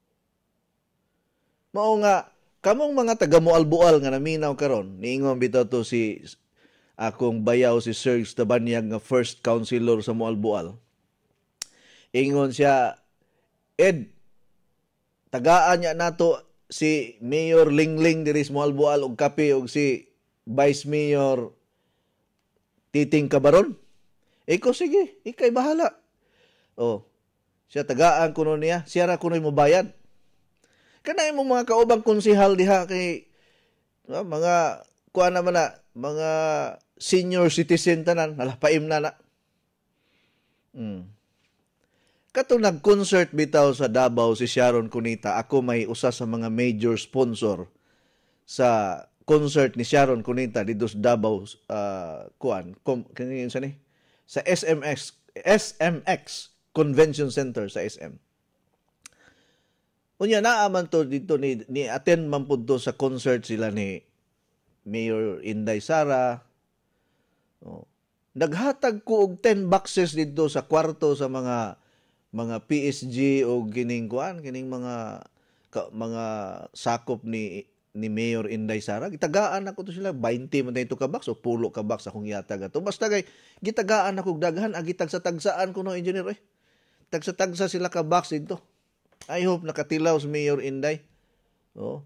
Mao nga kamong mga taga Moalbual nga naminaw karon, niingon bitaw to si akong bayaw si Serge Tabanyag nga first councilor sa Moalbual. Ingon siya, Ed, tagaan niya nato si Mayor Lingling diri sa Moalbual og kape og si Vice Mayor Titing Cabaron. Eko sige, ikay bahala. Oh, siya tagaan kuno niya, siya ra kuno'y mobayad. Kanay mo mga kaubang konsehal diha kay uh, mga kuan naman na mga senior citizen tanan, nalapaim na na. Hmm. Katong nag-concert bitaw sa Davao si Sharon Cunita, ako may usa sa mga major sponsor sa concert ni Sharon Cunita dito sa Davao, uh, kuan, kom, kanino sa ni? Sa S M X, S M X Convention Center sa S M. Unya naaman to dito ni, ni attend man pud to sa concert sila ni Mayor Inday Sara. Oh. Naghatag ko og ten boxes dito sa kwarto sa mga mga P S G o kining kuan, kining mga ka, mga sakop ni ni Mayor Inday Sara. Gitagaan ako to sila twenty man dito ka box o pulo ka box akong yatag ato. Basta kay gitagaan ako daghan agi tagsa-tagsaan ko no engineer eh. Tagsa-tagsa sila ka box dito. I hope nakatilaw si Mayor Inday. Oh.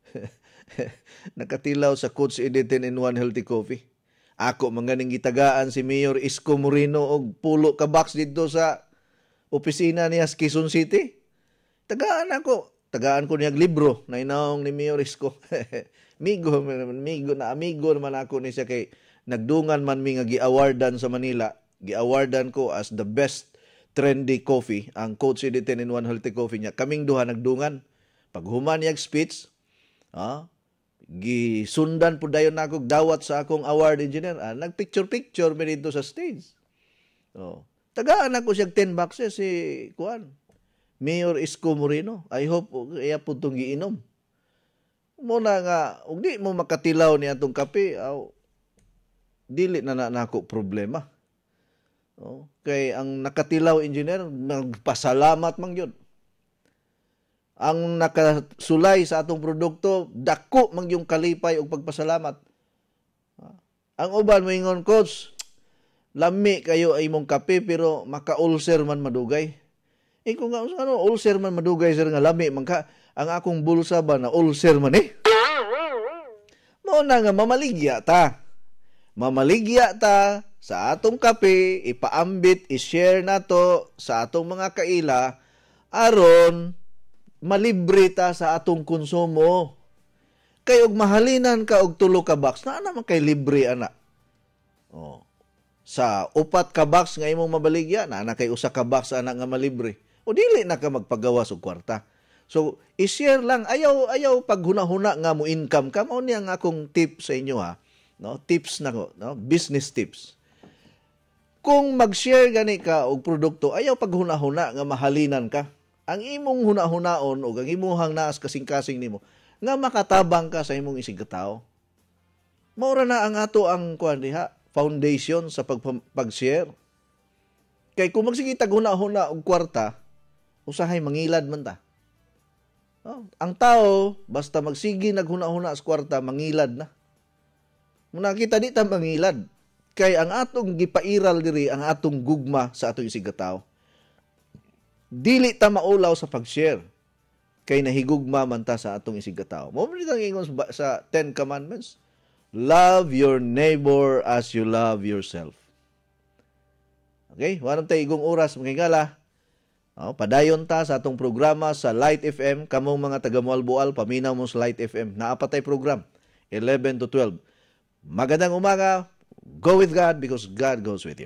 Nakatilaw sa Coach Eddie ten in one Healthy Coffee. Ako manganing gitagaan si Mayor Isko Moreno og pulo ka box dito sa opisina niya sa Quezon City. Tagaan ako. Tagaan ko niyang libro na inaong ni Mayor Isko. Migo, migo na amigo naman ako ni siya kay nagdungan man mi nga gi-awardan sa Manila. Gi-awardan ko as the best trendy coffee ang Coach Eddie ten in one Healthy Coffee niya. Kaming duha nagdungan. Pag human niyang speech, ah, gisundan po dayon na ako dawat sa akong award engineer. Ah, nagpicture-picture mi dito sa stage. Oh. Tagaan ako siya ten boxes si kuan. Mayor Isko Moreno. I hope iya po itong giinom. Muna nga, ug di mo makatilaw ni atong kape, aw, dili na na nako problema. Oh, kay ang nakatilaw engineer, nagpasalamat man yun. Ang nakasulay sa atong produkto, dako man yung kalipay og pagpasalamat. Ang uban moingon, Coach, lami kayo ay mong kape pero maka-ulcer man madugay. Eh kung nga, ano, ulcer man madugay sir nga lami, man ka, ang akong bulsa ba na ulcer man eh? Mao na nga mamaligya ta. Mamaligya ta sa atong kape, ipaambit, i-share nato sa atong mga kaila, aron malibre ta sa atong konsumo. Kay og mahalinan ka og tulo ka box, na naman kay libre ana. Oh. Sa upat ka box nga imong mabaligya, na na kay usa ka box ana nga malibre. O dili na ka magpagawas og kwarta. So, i-share lang, ayaw ayaw pag huna-huna nga mo income ka, mao ni ang akong tip sa inyo ha. No, tips na ko, no, business tips. Kung mag-share gani ka og produkto, ayaw pag huna-huna nga mahalinan ka. Ang imong huna-hunaon o ang imuhang naas kasing-kasing nimo nga makatabang ka sa imong isig katao. Maura na ang ato ang kuan diha, foundation sa pag pag-share. Kay kung magsige tag huna-huna og kwarta, usahay mangilad man ta. Oh, ang tao basta magsige naghuna-huna sa kwarta, mangilad na. Muna kita di ta mangilad. Kay ang atong gipairal diri ang atong gugma sa atong isig katao. Dili ta maulaw sa pag-share. Kay nahigugma man ta sa atong isig katao. Mo man ang ingon sa Ten Commandments. Love your neighbor as you love yourself. Okay? Waram tayo igong oras makingala. Oh, padayon ta sa atong programa sa Light F M. Kamong mga taga-Mualboal, paminaw mo sa Light F M. Naapatay program, eleven to twelve. Magandang umaga. Go with God because God goes with you.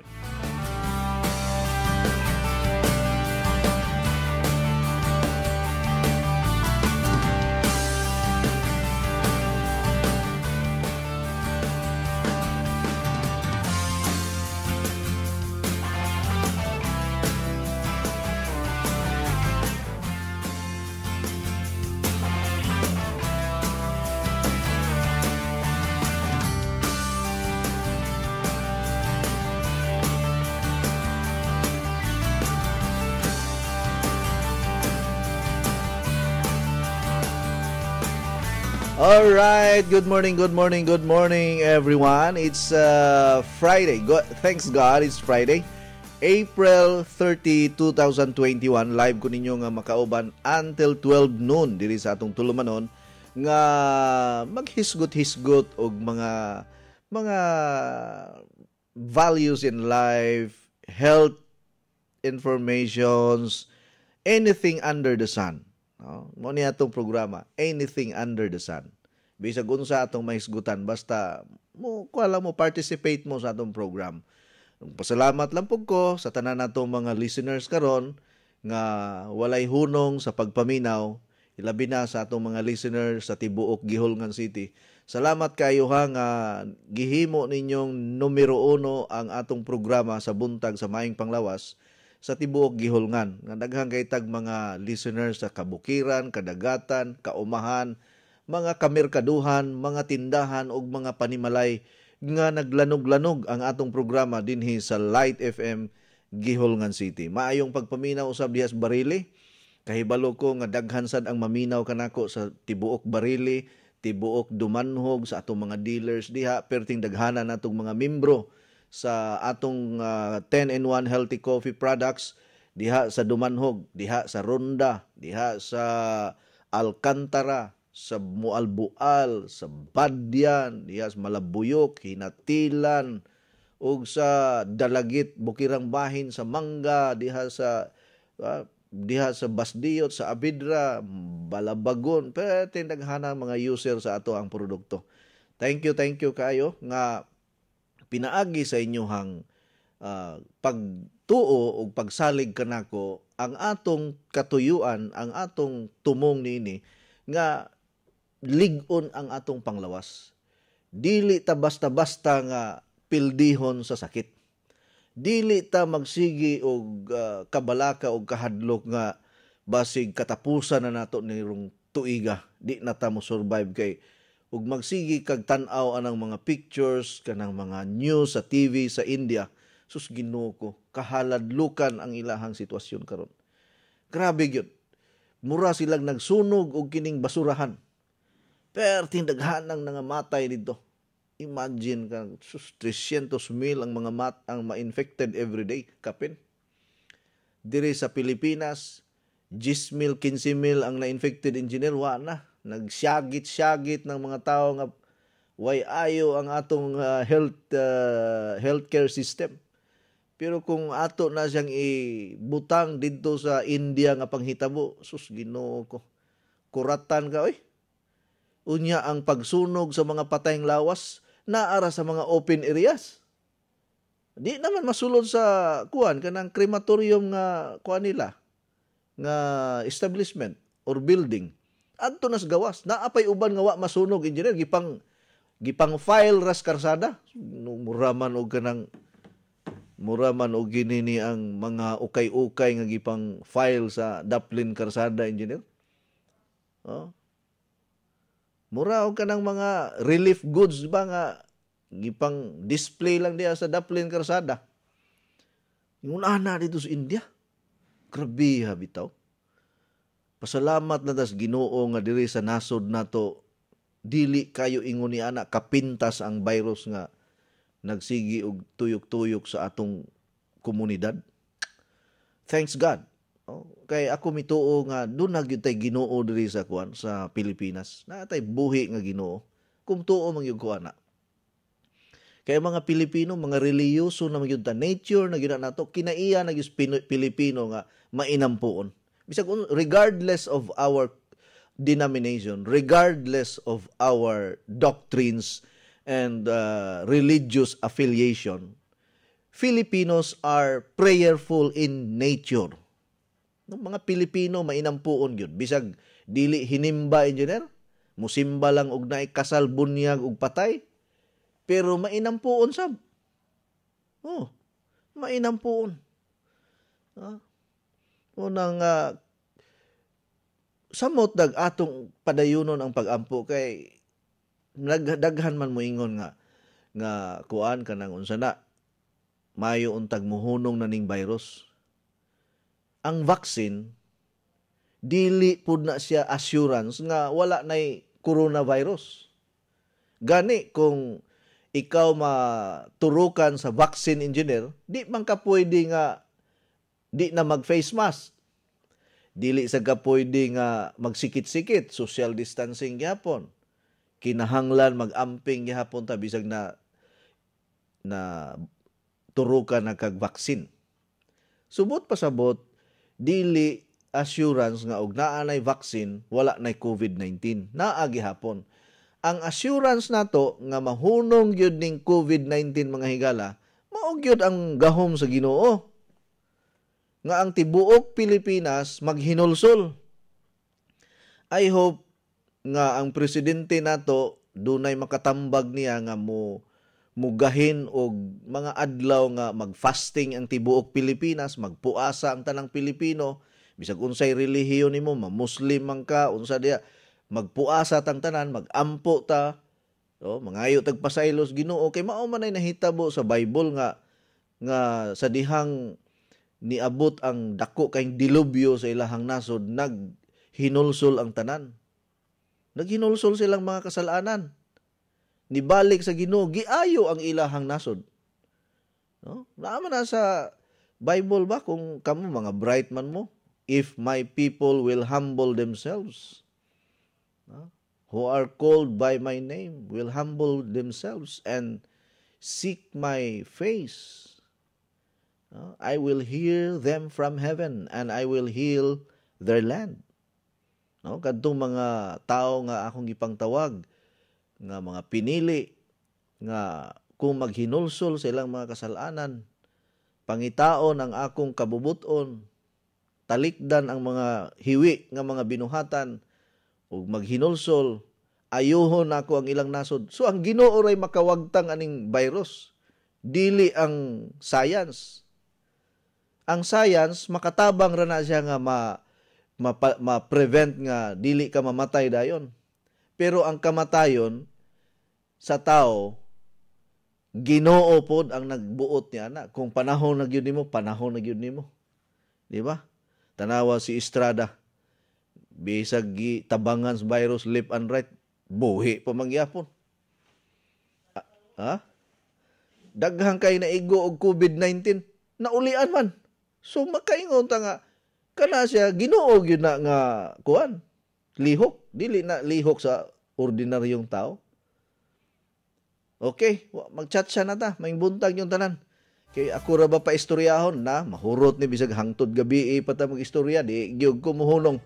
All right, good morning, good morning, good morning everyone. It's uh, Friday. Go- thanks God, it's Friday. April thirtieth, twenty twenty-one. Live ko ninyo nga makauban until twelve noon diri sa atong tulumanon nga maghisgot-hisgot og mga mga values in life, health informations, anything under the sun. No? Mo ni atong programa, anything under the sun. Bisag unsa atong mahisgutan basta mo kuala mo participate mo sa atong program. Pasalamat lang pug ko sa tanan natong mga listeners karon nga walay hunong sa pagpaminaw, ilabi na sa atong mga listeners sa tibuok Giholngan City. Salamat kayo ha nga gihimo ninyong numero uno ang atong programa sa buntag sa maayong panglawas sa tibuok Giholngan. Nga daghang kay tag mga listeners sa kabukiran, kadagatan, kaumahan, mga kamerkaduhan, mga tindahan ug mga panimalay nga naglanog-lanog ang atong programa dinhi sa Light F M Giholngan City. Maayong pagpaminaw usab diha sa Barili. Kahibalo ko nga daghan sad ang maminaw kanako sa tibuok Barili, tibuok Dumanhog sa atong mga dealers diha, perting daghanan natong mga membro sa atong uh, ten in one healthy coffee products diha sa Dumanhog, diha sa Ronda, diha sa Alcantara, sa Mualboal, sa Badyan, diha sa Malabuyok, Hinatilan, ug sa Dalagit, Bukirang Bahin, sa Mangga, diha sa uh, diha sa Basdiot, sa Abidra, Balabagon, pero tindaghana mga user sa ato ang produkto. Thank you, thank you kayo nga pinaagi sa inyohang uh, pagtuo o pagsalig kanako ang atong katuyuan, ang atong tumong niini nga ligon ang atong panglawas. Dili ta basta-basta nga pildihon sa sakit. Dili ta magsigi og uh, kabalaka og kahadlok nga basig katapusan na nato nirong tuiga. Di na ta mo survive kay ug magsigi kag tan-aw anang mga pictures kanang mga news sa T V sa India. Sus Ginoo ko, kahaladlukan ang ilahang sitwasyon karon. Grabe gyud. Mura silang nagsunog og kining basurahan. Pero tindaghan ang nangamatay dito. Imagine ka, sus, three hundred mil ang mga mat ang ma-infected everyday, kapin. Diri sa Pilipinas, ten mil, fifteen mil ang na-infected engineer, wa na. Nagsyagit-syagit ng mga tao nga way ayo ang atong uh, health uh, healthcare system. Pero kung ato na siyang ibutang dito sa India nga panghitabo, sus Ginoo ko. Kuratan ka oy. Unya ang pagsunog sa mga patayng lawas naara sa mga open areas. Di naman masulod sa kuan kanang crematorium nga kuan nila nga establishment or building. Adto nas gawas, naapay uban nga wa masunog engineer gipang gipang file ras karsada. Muraman og kanang muraman og ginini ang mga ukay-ukay nga gipang file sa Daplin karsada engineer. Oh. Mura og kanang mga relief goods ba nga gipang display lang diya sa Daplin karsada. Yung ana dito sa India. Grabe ha bitaw. Pasalamat na tas Ginoo nga diri sa nasod nato dili kayo ingon ni ana kapintas ang virus nga nagsigi og tuyok-tuyok sa atong komunidad. Thanks God. Oh, kay ako mituo nga doon na gyud tay Ginoo diri sa kuan sa Pilipinas. Na tay buhi nga Ginoo. Kung tuo man gyud ko ana. Kaya mga Pilipino, mga reliyoso na magyud ta, nature na gyud nato, kinaiya na gyud Pilipino nga mainampuon. Bisag regardless of our denomination, regardless of our doctrines and uh, religious affiliation, Filipinos are prayerful in nature. No, mga Pilipino mainampuon gyud. Bisag dili hinimba engineer, musimba lang og naay kasal, bunyag ug patay, pero mainampuon sab. Oh, mainampuon. Ah. Unang uh, samot dag atong padayunon ang pagampo kay nagdaghan man moingon nga nga kuan kanang unsa na mayo untag muhunong na ning virus. Ang vaccine dili pud na siya assurance nga wala nay coronavirus. Gani kung ikaw maturukan sa vaccine engineer, di man ka pwede nga di na mag-face mask. Dili sa ka pwede nga magsikit-sikit, social distancing gyapon. Kinahanglan mag-amping gyapon ta bisag na na turukan na kag vaccine. Subot pasabot, dili assurance nga og naa nay vaccine, wala nay COVID nineteen. Naa gihapon. Ang assurance nato nga mahunong gyud ning COVID nineteen mga higala, mao gyud ang gahom sa Ginoo. Nga ang tibuok Pilipinas maghinulsol. I hope nga ang presidente nato dunay makatambag niya nga mo mugahin og mga adlaw nga mag-fasting ang tibuok Pilipinas, magpuasa ang tanang Pilipino, bisag unsay relihiyon nimo, ma-Muslim man ka, unsa diya, magpuasa tang tanan, magampo ta, o mangayo tag pasaylos Ginoo kay mao man ay nahitabo sa Bible nga nga sa dihang niabot ang dako kayong dilubyo sa ilahang nasod, naghinulsol ang tanan. Naghinulsol silang mga kasalanan. Nibalik sa Ginoo, giayo ang ilahang nasod. No? Naman na sa Bible ba kung kamo mga bright man mo, if my people will humble themselves, no? Who are called by my name will humble themselves and seek my face, no? I will hear them from heaven and I will heal their land. No? Kadtong mga tao nga akong gipangtawag nga mga pinili nga kung maghinulsol sa ilang mga kasalanan, pangitaon ang akong kabubuton, talikdan ang mga hiwi nga mga binuhatan, ug maghinulsol, ayuhon ako ang ilang nasod. So ang Ginoo ray makawagtang aning virus, dili ang science. Ang science makatabang ra na siya nga ma ma-prevent nga dili ka mamatay dayon. Pero ang kamatayon sa tao, Ginoo pod ang nagbuot niya na. Kung panahon na gyud nimo, panahon na gyud nimo. Di ba? Tanawa si Estrada, bisag gi tabangan sa virus left and right, buhi pa mangyapon. Ha? Daghang kay naigo og COVID nineteen, naulian man. So makaingon ta nga kana siya Ginoo gyud na nga kuan, lihok, dili na lihok sa ordinaryong tao. Okay, mag-chat siya na ta, may buntag yung tanan. Kay ako ra ba pa istoryahon na mahurot ni bisag hangtod gabi eh, pata mag-istorya di gyud ko muhunong.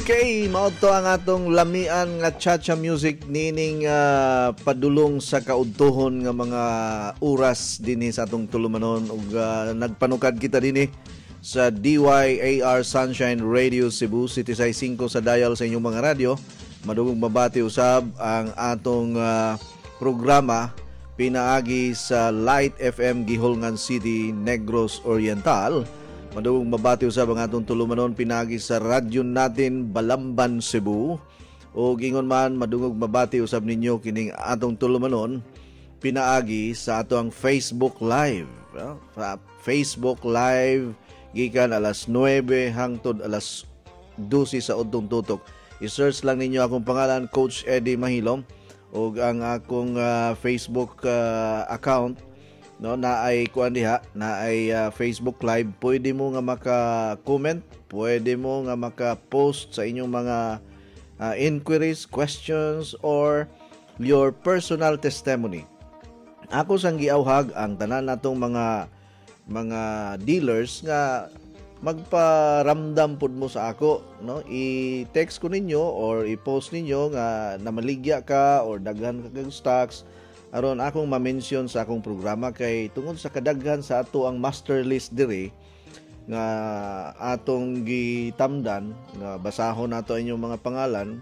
Okay, mao to ang atong lamian nga cha-cha music nining uh, padulong sa kaudtohon nga mga oras dinhi sa atong tulumanon ug uh, nagpanukad kita dinhi sa D Y A R Sunshine Radio Cebu City Size five sa dial sa inyong mga radyo. Madugong mabati usab ang atong uh, programa pinaagi sa Light F M Gihulngan City, Negros Oriental. Madugong mabati usab ang atong tulumanon pinagi sa radyo natin Balamban, Cebu. O gingon man madugong mabati usab ninyo kining atong tulumanon pinaagi sa atong Facebook Live. Uh, Facebook Live gikan alas nuwebe hangtod alas dose sa udtong tutok. I-search lang ninyo akong pangalan, Coach Eddie Mahilom, o ang akong uh, Facebook uh, account. No, na ay kuan diha, na ay uh, Facebook Live. Pwede mo nga maka-comment, pwede mo nga maka-post sa inyong mga uh, inquiries, questions, or your personal testimony. Ako sang giawhag ang tanan natong mga mga dealers nga magparamdam pud mo sa ako, no? I-text ko ninyo or i-post ninyo nga namaligya ka or daghan ka kag stocks aron akong ma-mention sa akong programa kay tungod sa kadaghan sa ato ang master list diri nga atong gitamdan nga basahon nato inyong mga pangalan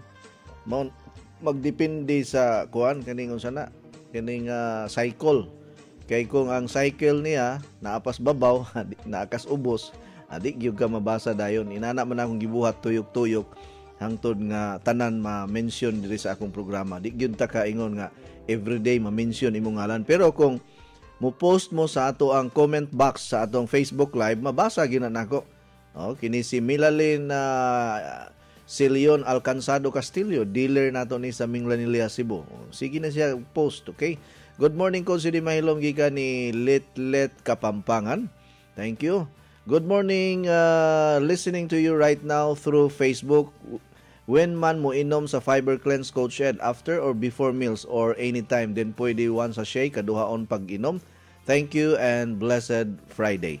magdepende sa kuan kaning unsa na kaning uh, cycle kay kung ang cycle niya naapas babaw naakas ubos adik gyud ka mabasa dayon inana man akong gibuhat tuyok-tuyok hangtod nga tanan ma-mention diri sa akong programa di gyud ta kaingon nga everyday ma-mention imong ngalan. Pero kung mo-post mo sa ato ang comment box sa atong Facebook Live, mabasa gyud nako. Oh, kini si Milalyn uh, Silion Alcanzado Castillo, dealer nato ni sa Minglanilia, Cebu. Sige na siya post, okay? Good morning Coach Eddie Mahilom gikan ni Litlet Kapampangan. Thank you. Good morning, uh, listening to you right now through Facebook. When man mo inom sa Fiber Cleanse Coach Ed, after or before meals or anytime, then pwede one sachet kaduhaon pag-inom. Thank you and blessed Friday.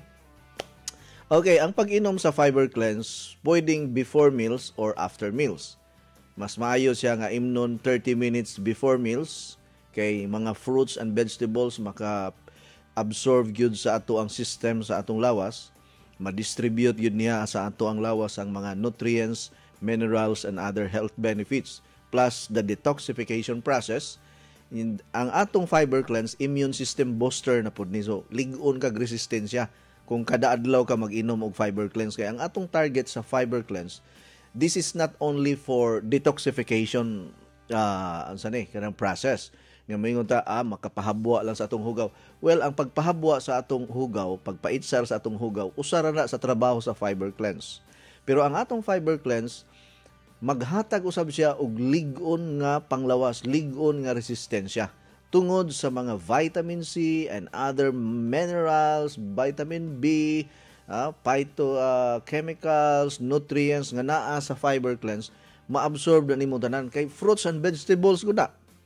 Okay, ang pag-inom sa Fiber Cleanse, pwedeng before meals or after meals. Mas maayo siya nga imnon thirty minutes before meals, kay mga fruits and vegetables maka-absorb gyud sa ato ang system sa atong lawas, ma-distribute gyud niya sa ato ang lawas ang mga nutrients, minerals, and other health benefits, plus the detoxification process. In, ang atong Fiber Cleanse, immune system booster na po ni. So, ligon kag resistensya kung kada adlaw ka mag-inom og Fiber Cleanse. Kaya ang atong target sa Fiber Cleanse, this is not only for detoxification uh, ang sanay, kanang process. Nga mayngon ta, ah, makapahabwa lang sa atong hugaw. Well, ang pagpahabwa sa atong hugaw, pagpaitsar sa atong hugaw, usara na sa trabaho sa Fiber Cleanse. Pero ang atong Fiber Cleanse, maghatag usab siya og lig-on nga panglawas, lig-on nga resistensya tungod sa mga vitamin C and other minerals, vitamin B, uh, phytochemicals, uh, nutrients nga naa sa Fiber Cleanse, maabsorb na nimo tanan kay fruits and vegetables gud na.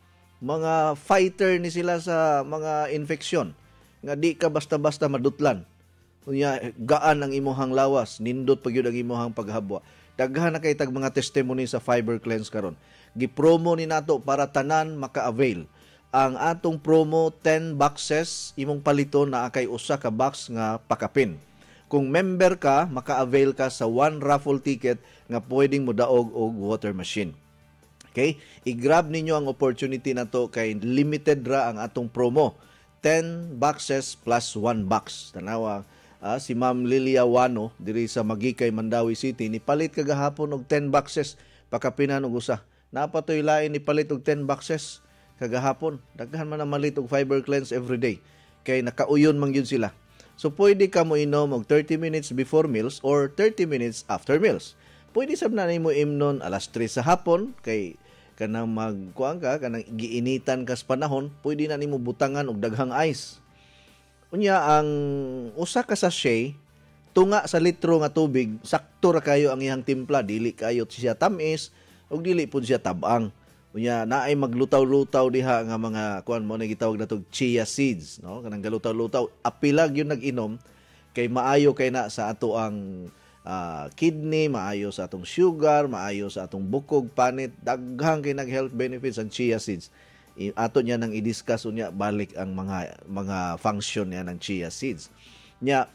Mga fighter ni sila sa mga infeksyon nga di ka basta-basta madutlan. Unya gaan ang imuhang lawas, nindot pagyud ang imuhang paghabwa. Daghan na kay tag mga testimony sa Fiber Cleanse karon. Gipromo ni nato para tanan maka-avail. Ang atong promo ten boxes imong paliton na kay usa ka box nga pakapin. Kung member ka, maka-avail ka sa one raffle ticket nga pwedeng modaog og water machine. Okay? I-grab ninyo ang opportunity na to kay limited ra ang atong promo. ten boxes plus one box. Tanawa Ah, si Ma'am Lilia Wano diri sa Magikay, Mandawi City ni palit kagahapon og ten boxes pakapinan og usa. Napatoy lain ni palit og ten boxes kagahapon. Daghan man na malit og Fiber Cleanse every day kay nakauyon man gyud sila. So pwede ka mo inom og thirty minutes before meals or thirty minutes after meals. Pwede sab na nimo imnon alas tres sa hapon kay kanang magkuan ka kanang giinitan ka sa panahon, pwede na nimo butangan og daghang ice. Unya ang usa ka sachet tunga sa litro nga tubig, sakto ra kayo ang iyang timpla, dili kayo siya tamis ug dili pud siya tabang. Unya naay maglutaw-lutaw diha nga mga kuan mo na gitawag natog chia seeds, no? Kanang galutaw-lutaw, apilag yung nag-inom kay maayo kay na sa ato ang uh, kidney, maayo sa atong sugar, maayo sa atong bukog, panit, daghang kay nag health benefits ang chia seeds. I, ato niya nang i-discuss unya balik ang mga mga function niya ng chia seeds. Nya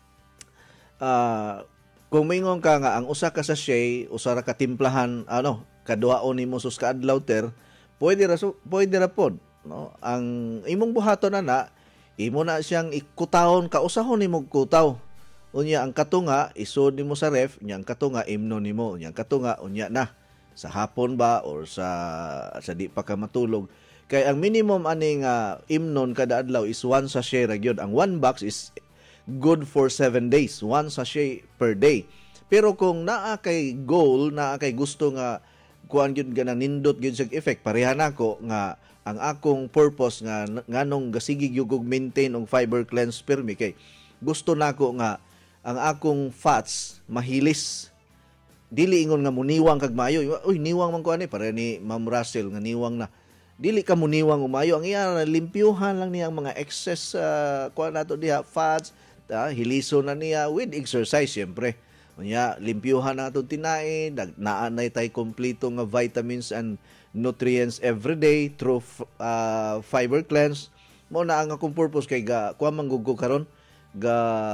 uh, kung mingon ka nga ang usa ka sachet, usa ra ka timplahan, ano, kaduhaon nimo sus kaadlaw ter, pwede ra pwede ra pod, no? Ang imong buhaton na na, imo na siyang ikutahon, kausahon nimo kutaw. Unya ang katunga isud nimo sa ref, unya ang katunga imno nimo, unya ang katunga unya na sa hapon ba or sa sa di pa ka matulog. Kay ang minimum ani nga imnon kada adlaw is one sachet ra gyud. Ang one box is good for seven days, one sachet per day. Pero kung naa kay goal, naa kay gusto nga kuan gyud nga nindot gyud sig effect, pareha nako nga ang akong purpose nga nganong gasigig yung maintain og fiber cleanse pirmi kay gusto nako nga ang akong fats mahilis, dili ingon nga muniwang kag maayo. Uy, niwang man ko ani para ni Ma'am Russell nga niwang na, dili ka muniwang umayo. Ang iya limpyuhan lang niya ang mga excess uh, kuan nato diha fats, uh, hiliso na niya with exercise syempre. Unya limpyuhan nato tinae, naa na tay kompleto nga vitamins and nutrients every day through uh, fiber cleanse. Mo na ang akong purpose kay ga kuan manggugo karon ga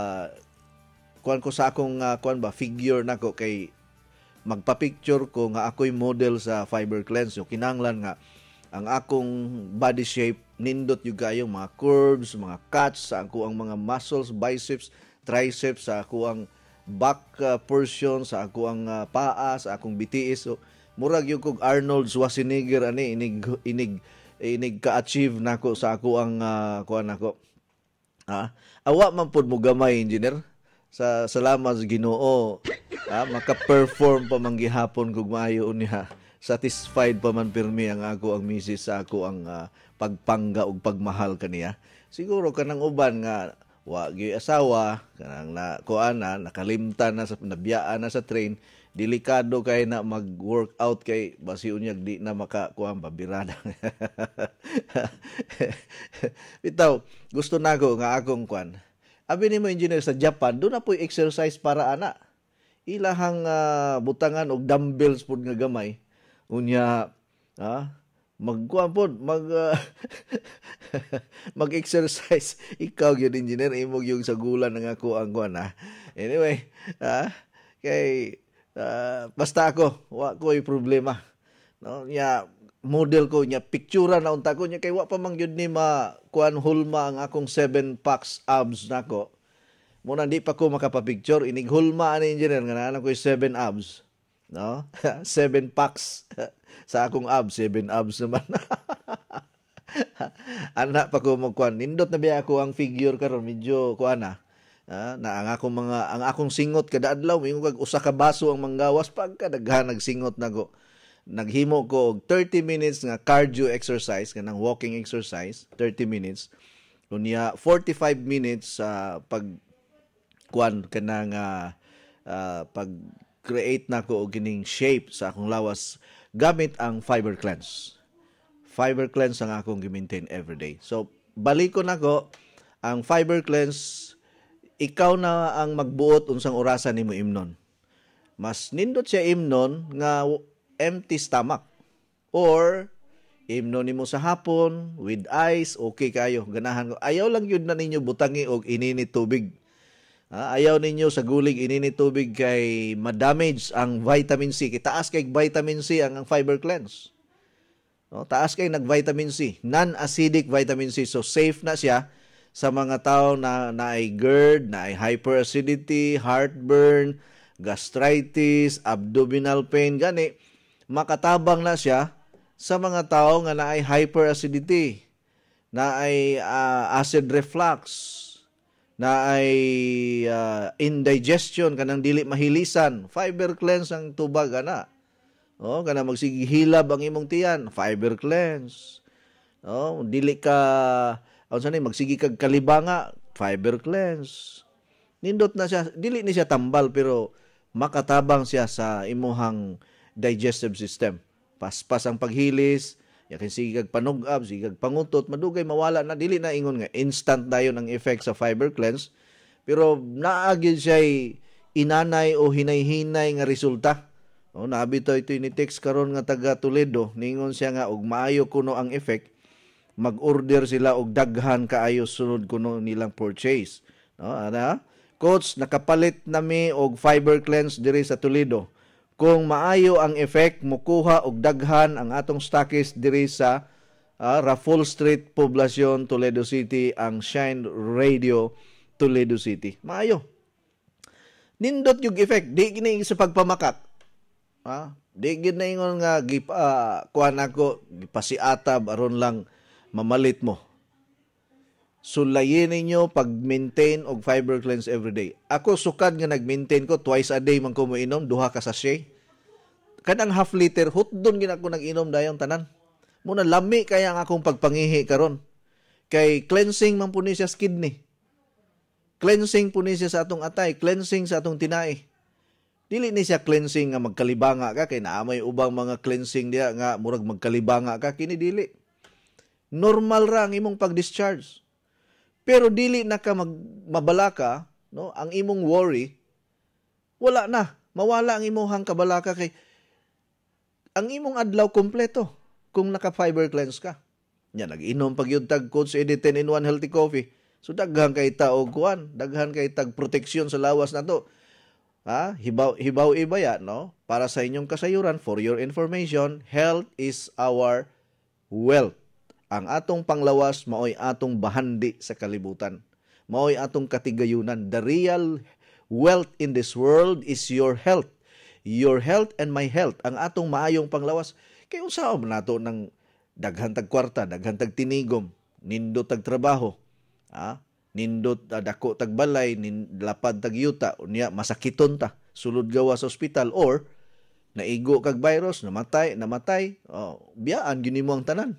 kuan ko sa akong uh, kuan ba figure nako kay magpa-picture ko nga ako'y model sa fiber cleanse. Yung kinanglan nga ang akong body shape nindot yung gayong mga curves, mga cuts sa ako ang mga muscles, biceps, triceps, sa ako ang back uh, portion, sa ako ang uh, paa, sa akong B T S. So, murag yung kog Arnold Schwarzenegger ani inig inig inig ka-achieve nako sa ako ang uh, kuan nako. Ha? Awa man pud mo gamay, engineer. Sa salamat sa Ginoo, ha, maka-perform pa man gihapon kog maayo niya. Satisfied pa man pirmi ang ako ang misis sa ako ang uh, pagpangga ug pagmahal kaniya. Siguro kanang uban nga wa gyud asawa, kanang na kuana nakalimtan na sa nabiyaan na sa train, delikado kay na mag-workout kay basi unyag di na makakuha babirada. Bitaw, gusto nako nga akong kuan. Abi nimo engineer sa Japan, do na po exercise para ana. Ilahang uh, butangan og dumbbells pud nga gamay. Unya, ha? Magkuan pod, mag uh, mag-exercise. Ikaw gyud engineer, imog yung sagulan nga ako ang kuan ha. Anyway, ha? Kay uh, basta ako, wa ko'y problema. No, nya model ko nya picture na unta ko nya kay wa pa man gyud ni ma kuan hulma ang akong seven packs abs nako. Muna di pa ko makapapicture, inig hulma ani engineer nga naa ko seven abs, no? seven packs sa akong abs, seven abs naman. Ana pa ko magkuan, nindot na biya ako ang figure karon medyo kuan na. Ah, na ang akong mga ang akong singot kada adlaw mingo kag usa ka baso ang manggawas pagka daghan nagsingot nago. Naghimo ko og thirty minutes nga cardio exercise, kanang walking exercise, thirty minutes. Unya forty-five minutes sa uh, pag kuan kanang uh, uh, pag create nako og kining shape sa akong lawas gamit ang fiber cleanse. Fiber cleanse ang akong gi-maintain every day. So balik ko nako ang fiber cleanse, ikaw na ang magbuot unsang orasan nimo imnon. Mas nindot siya imnon nga empty stomach or imnon nimo sa hapon with ice, okay kayo, ganahan ko. Ayaw lang yun na ninyo butangi og ininit tubig. Ha? Ayaw ninyo sa gulig ininit tubig kay ma-damage ang vitamin C. Kay taas kay vitamin C ang, ang fiber cleanse. No, taas kay nag-vitamin C, non-acidic vitamin C. So safe na siya sa mga tao na na ay GERD, na ay hyperacidity, heartburn, gastritis, abdominal pain, gani. Makatabang na siya sa mga tao nga na ay hyperacidity, na ay uh, acid reflux, na ay uh, indigestion, kanang dili mahilisan. Fiber cleanse ang tubag ana. Oh, kana magsigihilab ang imong tiyan, fiber cleanse. Oh, dili ka unsa ni magsigi kag kalibanga, fiber cleanse. Nindot na siya, dili ni siya tambal pero makatabang siya sa imuhang digestive system. Paspas ang paghilis, yakin sige kag panugab, sige kag pangutot, madugay mawala na, dili na ingon nga instant dayon ang effect sa fiber cleanse. Pero naagid siya inanay o hinay-hinay nga resulta. O nabito ito ni text karon nga taga Toledo, ningon siya nga og maayo kuno ang effect, mag-order sila og daghan kaayo sunod kuno nilang purchase. No, ana? Coach, nakapalit nami og fiber cleanse diri sa Toledo. Kung maayo ang effect, mukuha og daghan ang atong stockist diri sa uh, Raffles Street, Poblacion, Toledo City, ang Shine Radio, Toledo City. Maayo. Nindot yung effect. Di gina sa pagpamakak. Ha? Di gina ingon nga gipa, uh, kuhan ako, gipasiatab, aron lang mamalit mo. Sulayin ninyo pag-maintain og fiber cleanse everyday. Ako sukad nga nag-maintain ko, twice a day man ko mo inom, duha ka sachet. Kanang half liter, hutdon gina ko nag-inom dayong tanan. Muna lami kaya ang akong pagpangihi karon. Kay cleansing man po ni siya sa kidney. Cleansing po ni siya sa atong atay, cleansing sa atong tinai. Dili ni siya cleansing nga magkalibanga ka, kay naamay ubang mga cleansing diya nga murag magkalibanga ka, kini dili. Normal ra ang imong pag-discharge. Pero dili na ka mag, mabalaka, no? Ang imong worry, wala na. Mawala ang imong kabalaka kay ang imong adlaw kompleto kung naka-fiber cleanse ka. Nya nag-inom pag yun tag Coach Eddie ten in one healthy coffee. So daghan kay ta og kuan, daghan kay tag proteksyon sa lawas nato. Ha? Hibaw hibaw ibaya, no? Para sa inyong kasayuran, for your information, health is our wealth. Ang atong panglawas maoy atong bahandi sa kalibutan. Maoy atong katigayunan. The real wealth in this world is your health. Your health and my health. Ang atong maayong panglawas. Kaya unsa man nato ng daghan tag kwarta, daghan tag tinigom, nindot tag trabaho, ha? Nindot uh, dako tag balay, lapad tag yuta, unya masakiton ta, sulod gawa sa ospital, or naigo kag virus, namatay, namatay, oh, biyaan gyud nimo ang tanan.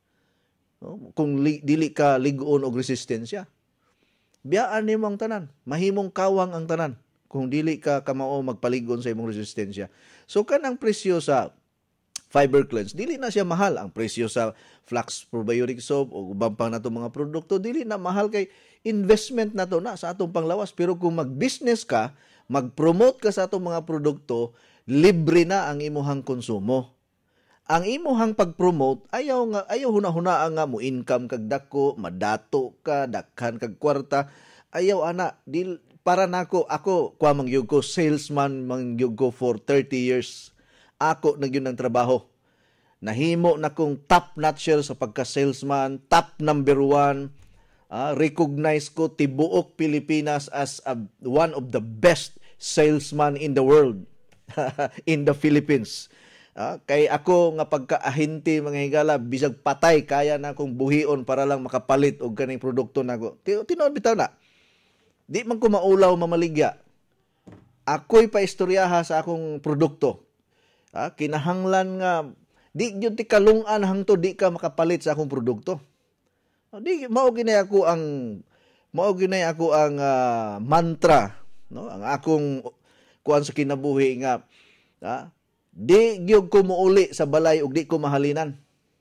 Kung li, dili ka ligon og resistensya, biyaan nimo ang tanan, mahimong kawang ang tanan kung dili ka kamao magpaligon sa imong resistensya. So kanang presyo sa fiber cleanse, dili na siya mahal. Ang presyo sa Flax Probiotic Soap o ubang pang nato mga produkto, dili na mahal kay investment na to na sa atong panglawas. Pero kung mag-business ka, mag-promote ka sa atong mga produkto, libre na ang imuhang konsumo. Ang imuhang pag-promote, ayaw nga ayaw huna-huna nga mo income kag dako, madato ka, dakhan kag kwarta. Ayaw ana, dil para nako ako kwa mangyug ko salesman mangyug ko for thirty years. Ako nagyud ng trabaho. Nahimo na kong top notcher sa pagka-salesman, top number one. Uh, recognize ko tibuok Pilipinas as a, one of the best salesman in the world. In the Philippines. Uh, kay ako nga pagka-ahinti mga higala, bisag patay, kaya na akong buhion para lang makapalit og kaning produkto nako. Tinuod bitaw na. Di man ko maulaw mamaligya. Ako'y paistoryaha sa akong produkto. Ah, kinahanglan nga di gyud ti kalung-an hangtod di ka makapalit sa akong produkto. Oh, di mao ginay ako ang mao ginay ako ang uh, mantra, no? Ang akong kuan sa kinabuhi nga ah, di gyud ko muuli sa balay ug di ko mahalinan.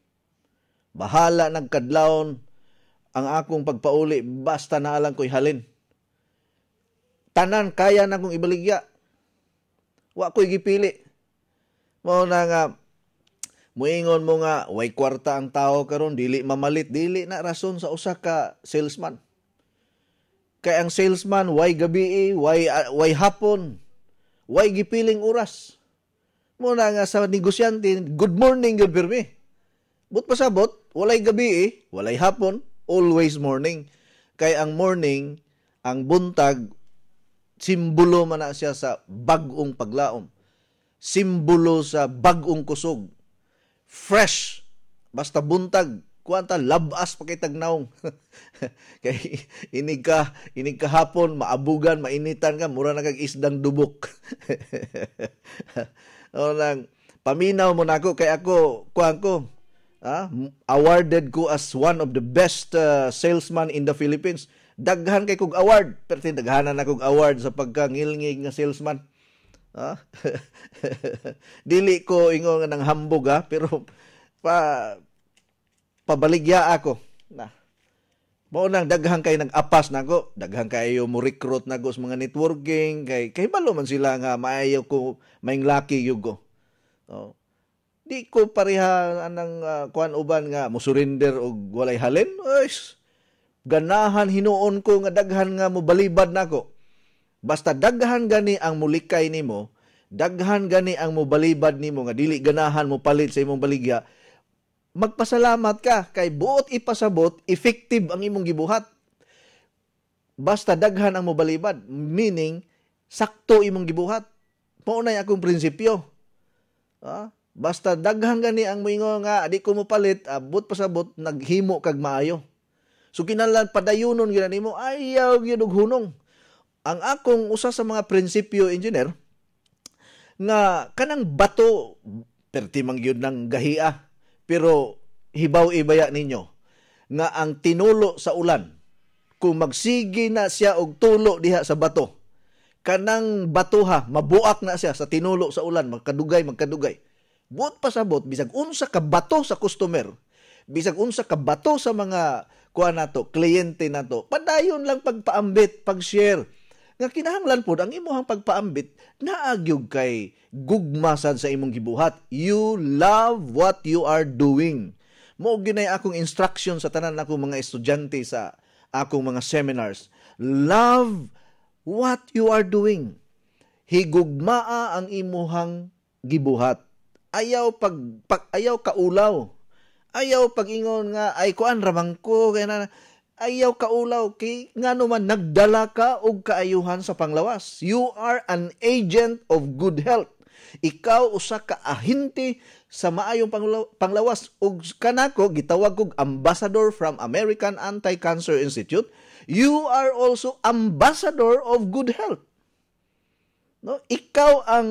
Bahala nagkadlawon ang akong pagpauli basta na lang ko'y halin. Tanan kaya na kong ibaligya. Wa ko'y gipili. Mao na nga muingon mo nga way kwarta ang tao karon dili mamalit, dili na rason sa usa ka salesman. Kay ang salesman way gabi, way uh, way hapon, way gipiling oras. Mo na nga sa negosyante, good morning gyud pirmi. But pasabot, walay gabi, walay hapon, always morning. Kay ang morning, ang buntag simbolo man na siya sa bag-ong paglaom. Simbolo sa bag-ong kusog. Fresh. Basta buntag. Kuwanta, labas pa kay tagnaong. Kay inig ka, inig ka hapon, maabugan, mainitan ka, mura na kag isdang dubok. O lang, paminaw mo na ako, kay ako, kuhan ko, ah, awarded ko as one of the best uh, salesman in the Philippines. Daghan kay kog award, pero daghanan na kog award sa pagkangilngig nga salesman. Ah? Dili ko ingon nga nang hambog ha, pero pa pabaligya ako na Mao nang daghang kay nag-apas nako, daghang kayo mo recruit nako sa mga networking kay kay balo man sila nga maayo ko maing laki yugo. Oh. Di ko pareha anang uh, kuan uban nga mo surrender og walay halin. Ay, ganahan hinuon ko nga daghan nga mo balibad nako. Basta daghan gani ang mulikay nimo, daghan gani ang mo balibad nimo nga dili ganahan mo palit sa imong baligya. Magpasalamat ka kay buot ipasabot effective ang imong gibuhat. Basta daghan ang mobalibad, meaning sakto imong gibuhat. Mao na akong prinsipyo. Ah, basta daghan gani ang moingo nga di ko mopalit, abot pasabot naghimo kag maayo. So kinahanglan padayunon gyud nimo, ayaw gyud og hunong. Ang akong usa sa mga prinsipyo engineer nga kanang bato perti man gyud nang gahia. Pero hibaw ibaya ninyo nga ang tinulo sa ulan, kung magsigi na siya og tulo diha sa bato, kanang batuha, mabuak na siya sa tinulo sa ulan, magkadugay, magkadugay. Buot pasabot, bisag unsa ka bato sa customer, bisag unsa ka bato sa mga kuha nato, kliyente nato, padayon lang pagpaambit, pag-share. Nga kinahanglan po, ang imuhang pagpaambit, naagyog kay gugmasan sa imong gibuhat. You love what you are doing. Mo ginay akong instruction sa tanan akong mga estudyante sa akong mga seminars. Love what you are doing. Higugmaa ang imuhang gibuhat. Ayaw pag, pag ayaw kaulaw. Ayaw pag-ingon nga ay kuan ramang ko kay na ayaw kaulaw kay ngano man nagdala ka og kaayuhan sa panglawas. You are an agent of good health. Ikaw usa ka ahente sa maayong panglawas ug kanako gitawag kog ambassador from American Anti-Cancer Institute. You are also ambassador of good health. No, ikaw ang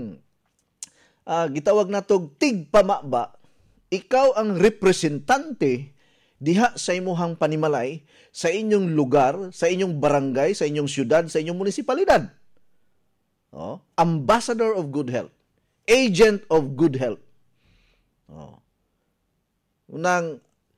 uh, gitawag natog tigpamaba. Ikaw ang representante diha sa imuhang panimalay, sa inyong lugar, sa inyong barangay, sa inyong syudad, sa inyong munisipalidad. Oh, ambassador of good health. Agent of good health. Oh. Unang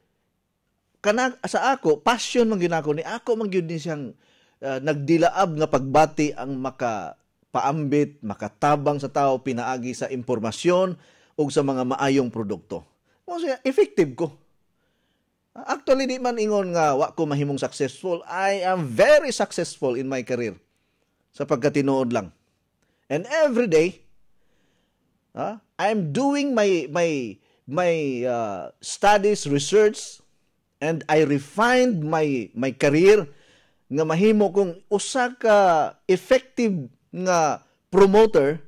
kanang sa ako, passion man ginako ni ako man gyud ni siyang uh, nagdilaab nga pagbati ang makapaambit, makatabang sa tao pinaagi sa impormasyon ug sa mga maayong produkto. Mo siya effective ko. Actually, di man ingon nga wa ko mahimong successful. I am very successful in my career. Sa pagkatinuod lang. And every day, uh, I'm doing my my my uh, studies, research, and I refined my my career nga mahimo kong usa ka effective nga promoter,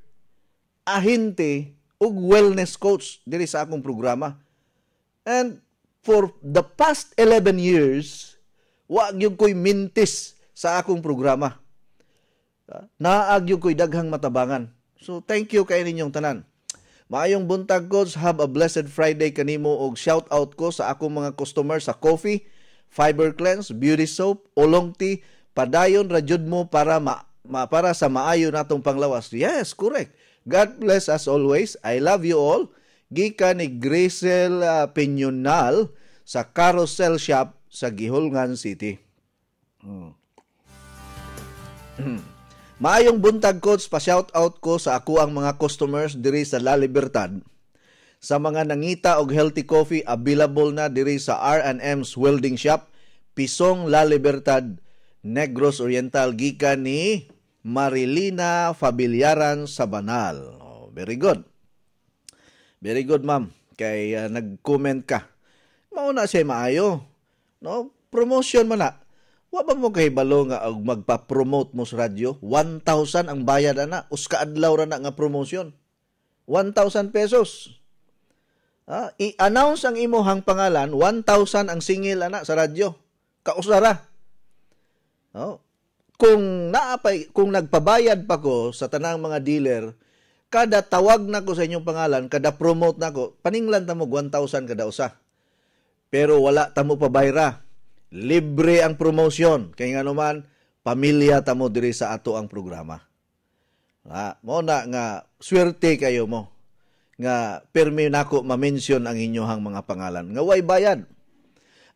ahente ug wellness coach diri sa akong programa. And for the past eleven years, wa gyud ko'y mintis sa akong programa. Naag gyud ko'y daghang matabangan. So thank you kay ninyong tanan. Maayong buntag coach, have a blessed Friday kanimo og shout out ko sa akong mga customer sa coffee, fiber cleanse, beauty soap, olong tea, padayon ra jud mo para ma, ma para sa maayo natong panglawas. Yes, correct. God bless as always. I love you all. Gikan ni Grisel uh, Peñonal sa Carousel Shop sa Gihulngan City. Hmm. Maayong buntag coach, pa-shout out ko sa ako ang mga customers diri sa La Libertad. Sa mga nangita og healthy coffee, available na diri sa R and M's Welding Shop, Pisong La Libertad, Negros Oriental, gikan ni Marilina Fabilyaran sa Banal. Oh, very good. Very good, ma'am. Kay uh, nag-comment ka. Mauna siya maayo. No? Promotion man na. Wa ba mo kay balo nga og magpa-promote mo sa radyo? one thousand ang bayad ana. Uska adlaw ra na nga promotion. one thousand pesos. Ah, i-announce ang imuhang pangalan, one thousand ang singil ana sa radyo. Kausara. Oh. Kung naapay, kung nagpabayad pa ko sa tanang mga dealer, kada tawag na ko sa inyong pangalan, kada promote na ko, paninglan ta mo one thousand kada usa. Pero wala ta mo pabayra. Libre ang promotion. Kaya nga naman, pamilya ta mo diri sa ato ang programa. Ha, mo na nga, swerte kayo mo. Nga, permi nako ma-mention ang inyong mga pangalan. Nga way bayad.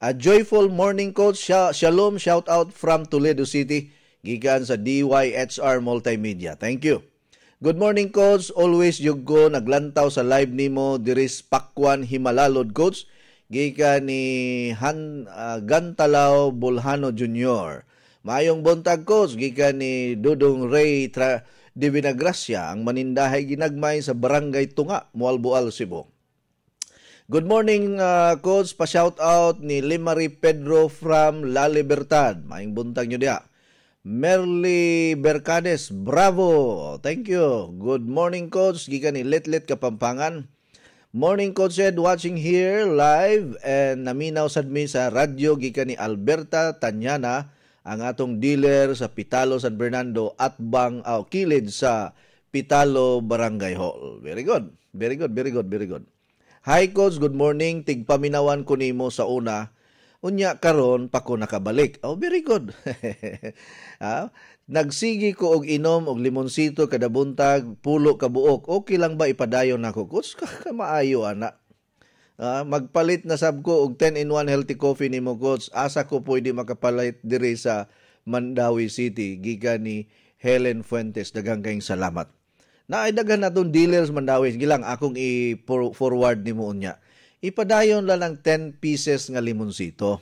A joyful morning, Coach. Shalom, shout out from Toledo City, gikan sa D Y H R Multimedia. Thank you. Good morning, Coach. Always yung go naglantaw sa live nimo diris Pakwan Himalalod, Coach. Gikan ni Han uh, Gantalaw Bulhano Junior Maayong buntag, Coach. Gikan ni Dudong Ray Tra de Vinagracia, ang manindahay ginagmay sa Barangay Tunga, Mualboal, Cebu. Good morning, uh, Coach. Pa-shout out ni Limari Pedro from La Libertad. Maayong buntag nyo diya. Merly Bercades, bravo. Thank you. Good morning, Coach. Gikan ni Letlet Kapampangan. Morning, Coach Ed, watching here live and naminaw sad mi sa radyo gikan ni Alberta Tanyana, ang atong dealer sa Pitalo San Fernando at bang oh, kilid sa Pitalo Barangay Hall. Very good. Very good, very good, very good. Hi, Coach. Good morning. Tigpaminawan ko nimo sa una. Unya karon pa ko nakabalik. Oh, very good. ah, nagsigi ko og inom og limonsito kada buntag, pulo ka buok. Okay lang ba ipadayon nako, Coach? Maayo ana. Ah, magpalit na sab ko og ten in one healthy coffee nimo, Coach. Asa ko pwede makapalit diri sa Mandawi City gikan ni Helen Fuentes. Daghang kayong salamat. Naay na itong dealers Mandawi. Sige lang, akong i-forward ni mo unya. Ipadayon lang ng ten pieces nga limonsito.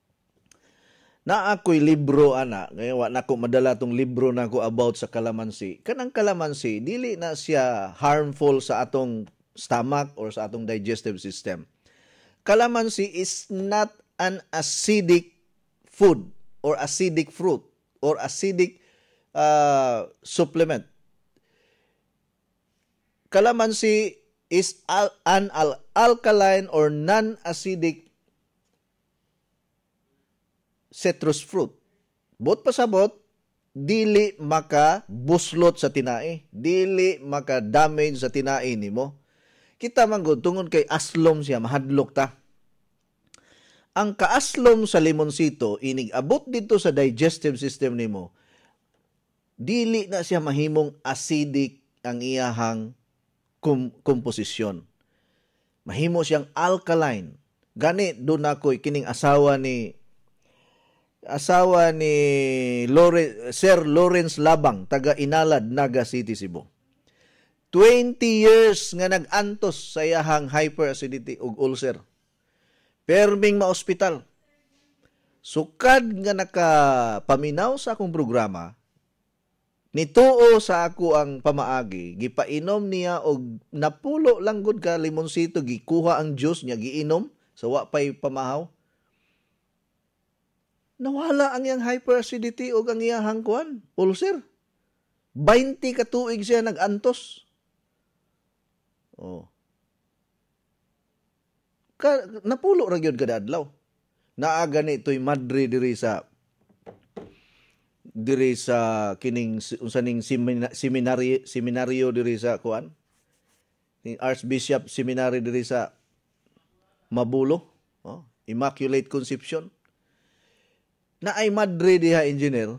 Na ako'y libro, ana. Ngayon, na ako madala itong libro na ako about sa kalamansi. Kanang kalamansi, dili na siya harmful sa atong stomach or sa atong digestive system. Kalamansi is not an acidic food or acidic fruit or acidic uh, supplement. Kalamansi is al an al alkaline or non-acidic citrus fruit. Bot pasabot, dili maka buslot sa tinai, dili maka damage sa tinai nimo. Kita man gud tungod kay aslom siya, mahadlok ta. Ang kaaslom sa limonsito inig abot dito sa digestive system nimo. Dili na siya mahimong acidic ang iyahang komposisyon. Mahimo siyang alkaline. Gani doon ako'y kining asawa ni asawa ni Lore, Sir Lawrence Labang, taga Inalad, Naga City, Cebu. twenty years nga nag-antos sa iyahang hyperacidity ug ulcer. Perming ma-ospital. Sukad nga nakapaminaw sa akong programa, nituo sa ako ang pamaagi, gipainom niya og napulo lang gud ka limonsito, gikuha ang juice niya, giinom, sa wa pay pamahaw. Nawala ang iyang hyperacidity o ang iyang kuan, ulcer. twenty ka tuig siya nag-antos. Oh. Ka, napulo ra gyud kada adlaw. Naa gani toy madre diri sa diri sa kining unsaning seminary seminaryo diri sa kuan ni Archbishop Seminary diri sa Mabulo, oh, Immaculate Conception. Na ay madre diha engineer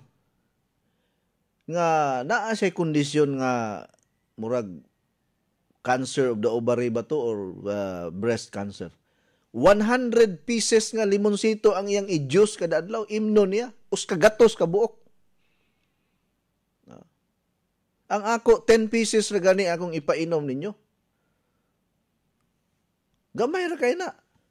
nga naa siya kondisyon nga murag cancer of the ovary ba to or uh, breast cancer. one hundred pieces nga limonsito ang iyang i-juice kada adlaw, imno niya us kagatos ka buok. Ang ako, ten pieces na gani akong ipainom ninyo. Gamay ra kay na.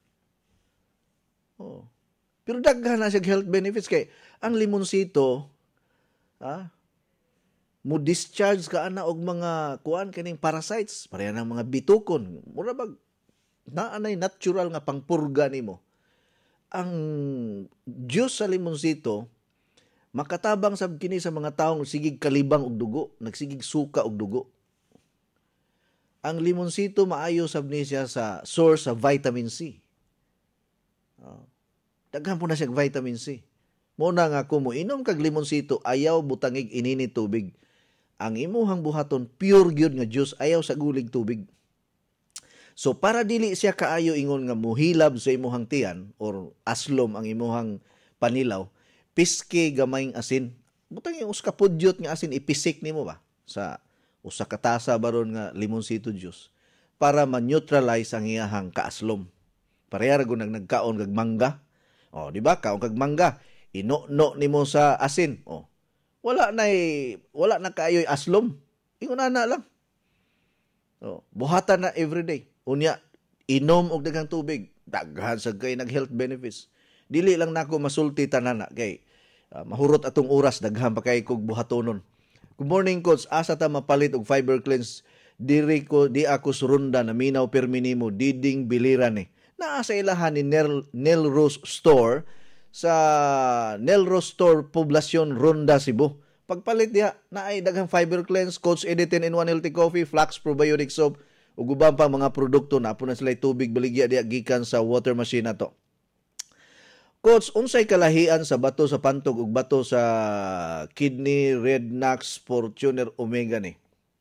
Oh. Pero daghan na siya health benefits kay ang limonsito, ah, mo discharge ka ana og mga kuan kining parasites, pareha ng mga bitukon. Mura bag naanay natural nga pangpurga nimo. Ang juice sa limonsito makatabang sab kini sa mga taong sigig kalibang og dugo, nagsigig suka og dugo. Ang limonsito maayo sab ni siya sa source sa vitamin C. Oh. Daghan po na siya vitamin C. Muna nga kung mo inom kag limonsito, ayaw butangig inini tubig. Ang imuhang buhaton pure gyud nga juice, ayaw sa gulig tubig. So para dili siya kaayo ingon nga muhilab sa imuhang tiyan or aslom ang imuhang panilaw, piske gamayng asin. Butang yung uska pudyot nga asin, ipisik nimo ba sa usa ka tasa baron nga limonsito juice para ma-neutralize ang iyahang kaaslom. Pareha ra gud nagkaon kag mangga Oh, di ba? Kaong kag mangga, ino-no nimo sa asin. Oh. Wala na wala na kaayoy aslom. Ingon ana lang. Oh, buhatan na everyday. Unya inom og daghang tubig, daghan sa kay nag health benefits. Dili lang nako masulti tanana kay uh, mahurot atong oras daghan pa kay kog buhatonon. Good morning, Coach. Asa ta mapalit og fiber cleanse? Diri ko, di ako surunda na minaw perminimo, diding biliran eh. Naa sa ilahan ni Nel, Nelrose Store sa Nelrose Store, Poblacion, Ronda, Cebu. Pagpalit diha, naay daghang fiber cleanse, Coach Eddie ten in one healthy coffee, Flax probiotic soap, ug uban pa mga produkto na po na sila tubig baligya diha gikan sa water machine nato. Coach, unsay kalahian sa bato sa pantog ug bato sa kidney, red knocks, Fortuner, omega ni?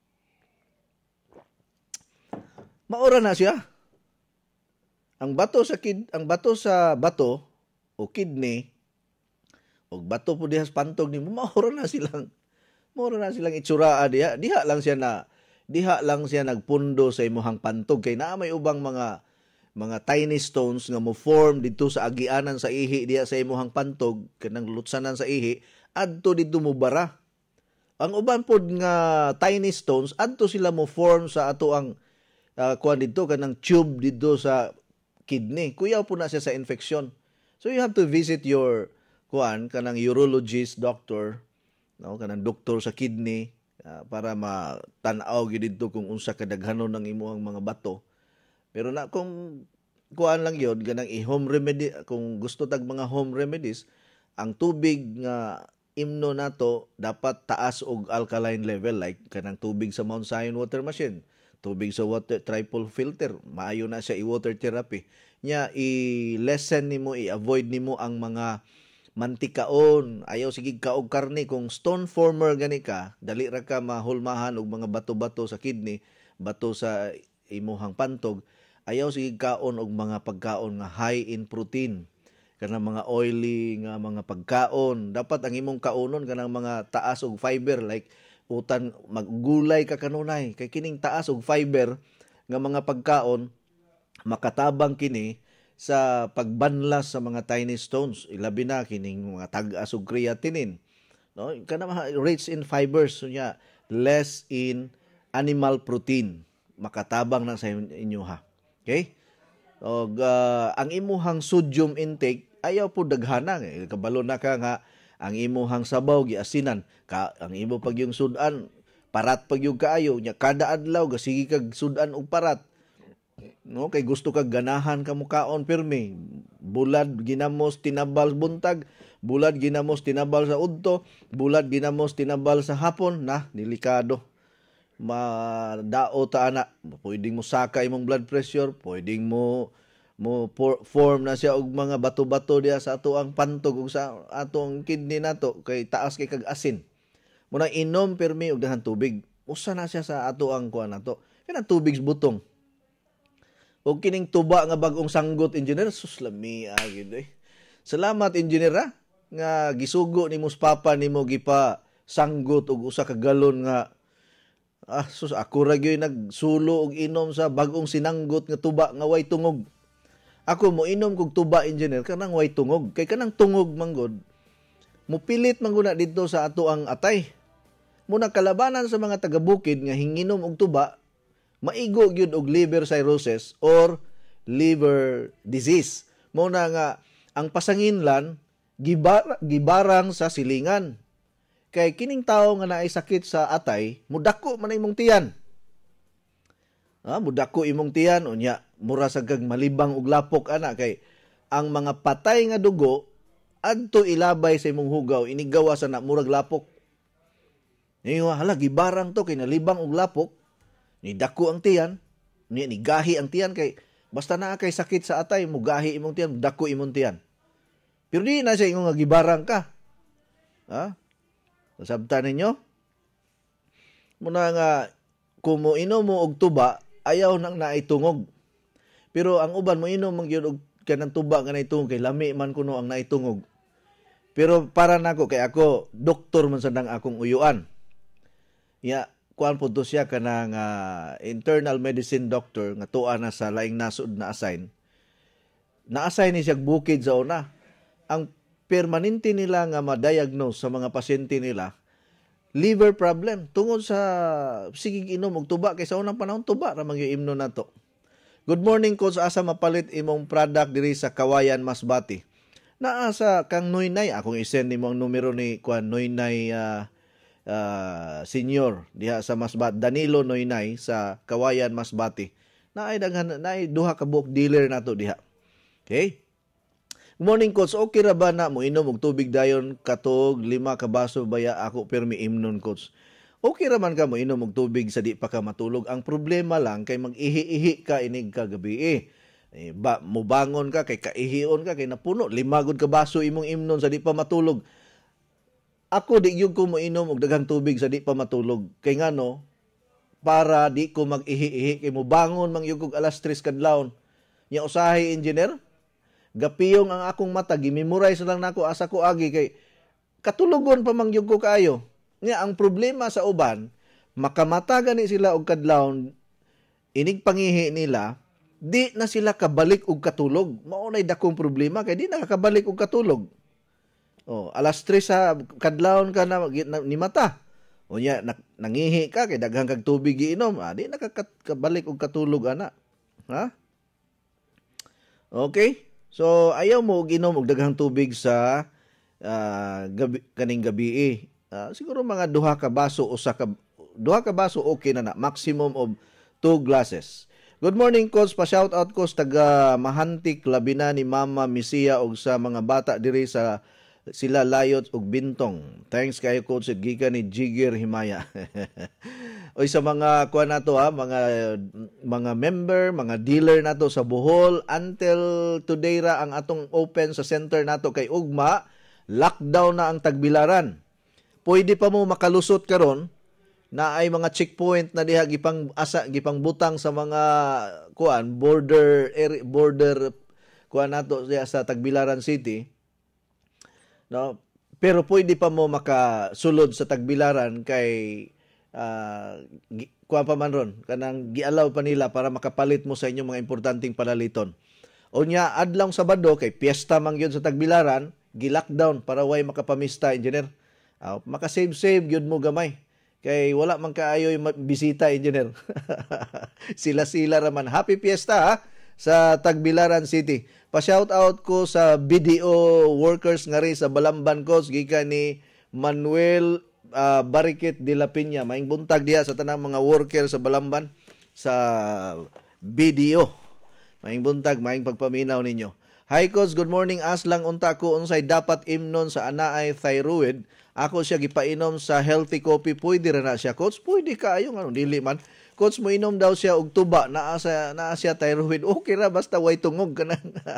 Maura na siya. Ang bato sa kid, ang bato sa bato o kidney o bato po diha sa pantog nimo, maura na silang maura na silang itsuraa diha. Diha lang siya na diha lang siya nagpundo sa imong pantog kay naa may ubang mga mga tiny stones nga mo form dito sa agianan sa ihi diya sa imuhang pantog kanang lutsanan sa ihi adto dito mo bara. Ang uban pod nga tiny stones adto sila mo form sa ato ang uh, kuan dito kanang tube dito sa kidney. Kuyaw po na siya sa infection. So you have to visit your kuan kanang urologist doctor, no, kanang doktor sa kidney uh, para matanaw gyud dito kung unsa kadaghanon ng imuhang mga bato. Pero na kung kuan lang yun, ganang i-home remedy, kung gusto tag mga home remedies, ang tubig nga imno nato dapat taas og alkaline level like kanang tubig sa Mount Zion water machine, tubig sa water triple filter, maayo na siya i-water therapy. Nya i-lessen nimo, i-avoid nimo ang mga mantikaon, ayaw sige ka og karne. Kung stone former gani ka, dali ra ka mahulmahan og mga bato-bato sa kidney, bato sa imuhang pantog. Ayaw sige kaon og mga pagkaon nga high in protein, kanang mga oily nga mga pagkaon. Dapat ang imong kaonon kanang mga taas og fiber like utan maggulay ka kanunay kay kining taas og fiber nga mga pagkaon makatabang kini sa pagbanlas sa mga tiny stones, ilabi na kining mga tag-as og creatinine, no, kana rich in fibers, so nya less in animal protein, makatabang na sa inyo ha. Okay? Og uh, ang imuhang sodium intake ayaw po daghana eh. Kabalo na ka nga ang imuhang sabaw giasinan ka, ang imo pag yung sudan parat pag yung kaayo nya kada adlaw gasigi kag sudan og parat, no, kay gusto kag ganahan ka mukaon pirmi, bulad ginamos tinabal buntag, bulad ginamos tinabal sa udto, bulad ginamos tinabal sa hapon, na delikado. Madao ta ana, pwedeng mo saka imong blood pressure, pwedeng mo mo form na siya og mga bato-bato diya sa ato ang pantog ug sa atong kidney nato kay taas kay kag asin. Muna inom permi og daghang tubig, usa na siya sa ato ang kuan nato kanang tubig butong. Og kining tuba nga bag-ong sanggot, engineer, sus lami agid eh. Salamat engineer ha, nga gisugo nimo sa papa nimo gipa sanggot og usa ka galon nga. Ah, sus, ako ra gyud nagsulo og inom sa bag-ong sinanggot nga tuba nga way tungog. Ako mo inom kog tuba, engineer, kanang way tungog. Kay kanang tungog manggod, mupilit mangguna dito sa ato ang atay. Muna kalabanan sa mga taga-bukid nga hinginom og tuba, maigo gyud og liver cirrhosis or liver disease. Muna nga ang pasanginlan gibar, gibarang sa silingan. Kay kining tao nga naay sakit sa atay, mudako man imong tiyan. Ah, mudako imong tiyan unya mura sa kag malibang og lapok ana kay ang mga patay nga dugo adto ilabay sa imong hugaw inigawa sa na murag lapok. Niyo hala gibarang to kay nalibang og lapok, ni dako ang tiyan, ni nigahi ang tiyan kay basta naa kay sakit sa atay mugahi imong tiyan, dako imong tiyan. Pero di na siya ingon nga gibarang ka. Ha? Sabta ninyo? Muna nga, kung mo inom mo og tuba, ayaw nang naitungog. Pero ang uban mo inom mo yun og kanang tuba nga naitungog, kay lami man kuno ang naitungog. Pero para nako kay ako, doktor man sandang akong uyuan. Ya, kuan po to siya kanang uh, internal medicine doctor, nga tuwa na sa laing nasud na assign. Na-assign ni siya bukid sa una. ang permanente nila nga ma-diagnose sa mga pasyente nila liver problem tungod sa sigig inom og tuba kay sa unang panahon tuba ra magyimno nato. Good morning coach, asa mapalit imong product diri sa Kawayan Masbati. Naa sa kang Noynay, akong i-send nimo ang numero ni kuan Noynay uh, uh, senior diha sa Masbati, Danilo Noynay sa Kawayan Masbati. Naay daghan naay duha ka buok dealer nato diha. Okay? Good morning coach, okay ra ba na mo inom og tubig dayon katog lima ka baso baya ako permi imnon coach? Okay ra man ka mo inom og tubig sa di pa ka matulog. Ang problema lang kay mag-ihi-ihi ka inig ka gabi eh. eh ba mo bangon ka kay kaihion ka kay napuno lima gud ka baso imong imnon sa di pa matulog. Ako di gyud ko mo inom og daghang tubig sa di pa matulog. Kay ngano para di ko mag-ihi-ihi kay mo bangon mang yug og alas tres kadlawon. Nya usahay engineer gapiyong ang akong mata, gimemorize lang nako asa ko agi kay katulogon pa mangyug ko kaayo. Nga ang problema sa uban, makamata gani sila og kadlawon, inig pangihi nila, di na sila kabalik og katulog. Mao nay dakong problema kay di nakakabalik og katulog. Oh, alas tres sa kadlawon ka na, na ni mata. O nya nangihi ka kay daghang kag tubig giinom, ah, di nakakabalik og katulog ana. Ha? Okay? So, ayaw mo ginom og daghang tubig sa uh, gabi, kaning gabi. Uh, siguro mga duha ka baso o sa ka, duha ka baso okay na na. Maximum of two glasses. Good morning, Coach. Pa-shout out ko sa taga Mahantik, labi na ni Mama Misia og sa mga bata diri sa sila Layot og Bintong. Thanks kayo, Coach. Gikan ni Jigger Himaya. Oy sa mga kuan nato ha, mga mga member, mga dealer nato sa Bohol until today ra ang atong open sa center nato kay ugma, lockdown na ang Tagbilaran. Pwede pa mo makalusot karon na ay mga checkpoint na diha gipang asa gipang butang sa mga kuan border area, border kuan nato diha sa Tagbilaran City. No, pero pwede pa mo makasulod sa Tagbilaran kay Uh, kuha pa man ron, kanang gialaw pa nila para makapalit mo sa inyong mga importanteng palaliton. O nya, adlong Sabado, kay piyesta man yun sa Tagbilaran, gi-lockdown para way makapamista, engineer. Uh, makasave-save yun mo gamay. Kay wala man kaayo yung bisita, engineer. Sila-sila raman. Happy piyesta ha, sa Tagbilaran City. Pa-shout out ko sa B D O workers nga rin sa Balamban Coast, gikan ni Manuel Uh, Barikit de la Piña. Maing buntag diha sa tanang mga worker sa Balamban sa B D O. Maing buntag, maing pagpaminaw ninyo. Hi Coach, good morning. As lang unta ko unsay dapat imnon sa anaay thyroid. Ako siya gipainom sa healthy coffee. Pwede ra na siya, Coach? Pwede ka ayo nga dili man. Coach, mo inom daw siya og tuba naa sa naa siya thyroid. Okay ra basta way tungog kanang.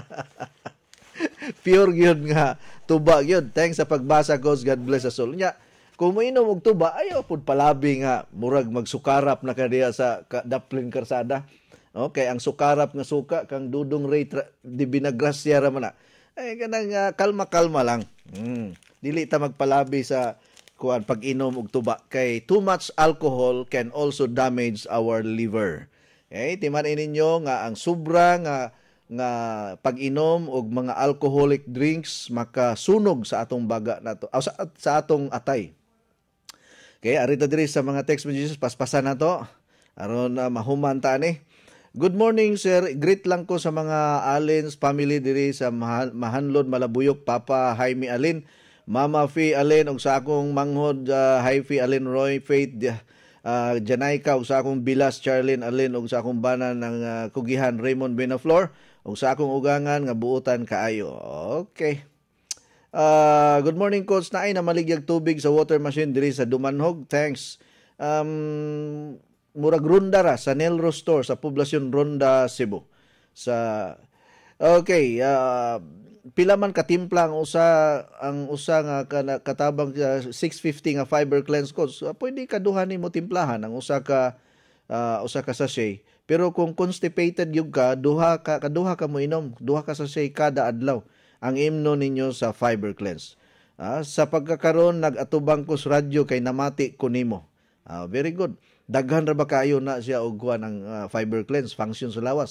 Pure gyud nga tuba gyud. Thanks sa pagbasa, Coach. God bless us all. Nya kung mainom og tuba, ayaw pud palabi nga murag magsukarap na kadiya sa Daplin Karsada. Okay, ang sukarap nga suka kang Dudong Ray di Binagrasya ra man na. Ay kanang uh, kalma-kalma lang. Mm. Dili ta magpalabi sa kuan pag-inom og tuba kay too much alcohol can also damage our liver. Okay, timan-in ninyo nga ang sobra nga nga pag-inom og mga alcoholic drinks makasunog sa atong baga nato, o sa, sa atong atay. Okay, arito diri sa mga text messages, paspasan na to. Aron uh, mahuman ta ni. Good morning, sir. Greet lang ko sa mga Alins family diri sa Mahanlod, Malabuyok, Papa Jaime Alin, Mama Fee Alin, ug sa akong manghod, uh, Hi Fee Alin, Roy Faith, uh, Janaika, ug sa akong Bilas, Charlene Alin, ug sa akong bana ng uh, Kugihan, Raymond Benaflor, ug sa akong ugangan nga buutan kaayo. Okay. Uh, good morning, Coach. Naay na maligyag tubig sa water machine diri sa Dumanhog. Thanks. Um, murag Ronda ra sa Nelro Store sa Poblasyon Ronda, Cebu. Sa okay, uh, pila man katimpla ang usa ang usa nga katabang uh, six fifty nga fiber cleanse, Coach. Uh, pwede kaduha nimo timplahan ang usa ka uh, usa ka sachet. Pero kung constipated yung ka, duha ka kaduha ka mo inom, duha ka sachet kada adlaw ang imno ninyo sa fiber cleanse. Ah, sa pagkakaroon nag-atubang ko sa radyo kay namati ko nimo. Ah, very good. Daghan ra ba kayo na siya og kuha ng uh, fiber cleanse function sa lawas.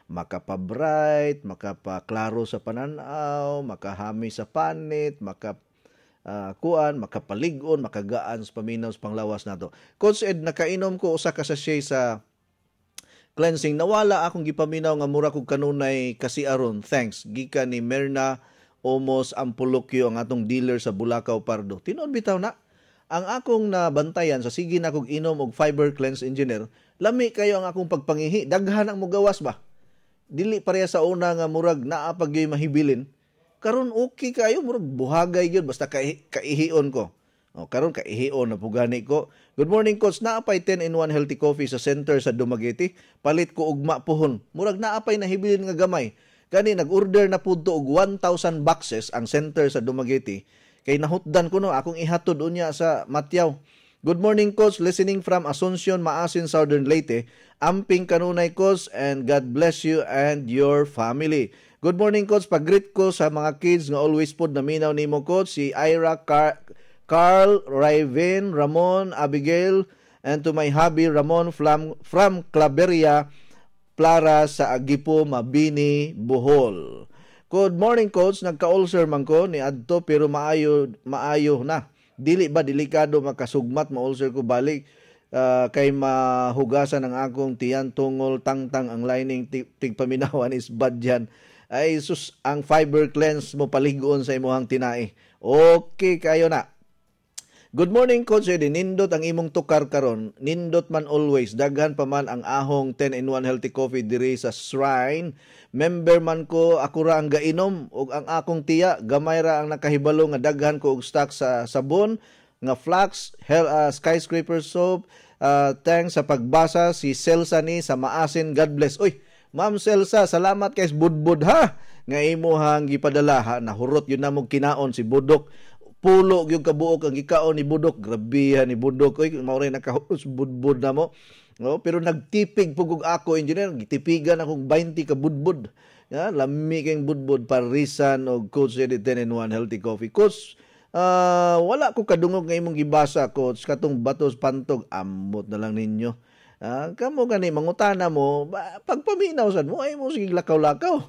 makapa-bright, makapa-klaro sa pananaw, makahami sa panit, maka uh, kuan, makapalig-on, makagaan sa paminaw sa panglawas nato. Coach Ed, nakainom ko usa ka sachet sa cleansing. Nawala akong gipaminaw nga mura kog kanunay kasi aron. Thanks. Gikan ni Merna Omos Ampulokyo, ang atong dealer sa Bulacau, Pardo. Tinuod bitaw na. Ang akong nabantayan sa sige na kog inom og Fiber Cleanse Engineer, lami kayo ang akong pagpangihi. Daghan ang mugawas ba? Dili pareha sa una nga murag naa pag yoy mahibilin. Karon okay kayo, murag buhagay yun, basta kaihi, kaihion ko. O, karon kaihion na pugani ko. Good morning, Coach. Naapay ten in one healthy coffee sa center sa Dumaguete. Palit ko ugma pohon. Murag naapay nahibilin nga gamay. Kani nag-order na pud to og one thousand boxes ang center sa Dumaguete. Kay nahutdan ko no, akong ihatod unya sa Matyaw. Good morning, Coach. Listening from Asuncion, Maasin, Southern Leyte. Amping kanunay, Coach, and God bless you and your family. Good morning, Coach. Pag-greet ko sa mga kids nga always pod naminaw nimo, Coach. Si Ira, Car Carl, Raven, Ramon, Abigail, and to my hubby, Ramon from, from Claveria, Plara sa Agipo, Mabini, Bohol. Good morning, Coach. Nagka-ulcer man ko ni adto pero maayo maayo na. Dili ba delikado makasugmat ma-ulcer ko balik uh, kay mahugasan ang akong tiyan tungol tangtang ang lining tigpaminawan is bad yan. Ay sus, ang Fiber Cleanse mo paligoon sa imuhang tinai. Okay kayo na. Good morning, Coach Eddie. Nindot ang imong tukar karon. Nindot man always. Daghan pa man ang ahong ten in one healthy coffee diri sa Shrine. Member man ko, ako ra ang gainom. O ang akong tiya, gamay ra ang nakahibalo nga daghan ko og stock sa sabon, nga flax, hell, uh, skyscraper soap, uh, thanks sa pagbasa, si Celsa ni sa Maasin. God bless. Uy, Ma'am Celsa, salamat kay Budbud ha. Nga imuhang gipadala ha. Nahurot yun na mong kinaon si Budok. Pulo yung kabuok ang ikaon ni Budok. Grabihan ni Budok. Oy, mauray nakahurot budbud na mo. No, pero nagtipig pugog ako, engineer. Gitipigan akong twenty ka budbud. Ya, lami kayong budbud parisan o Coach Eddie ten in one healthy coffee. Coach, uh, wala ko kadungog nga imong gibasa, Coach. Katong batos pantog, amot na lang ninyo. Uh, kamo gani, mangutana mo, pagpaminaw sad mo, ay mo sige lakaw-lakaw.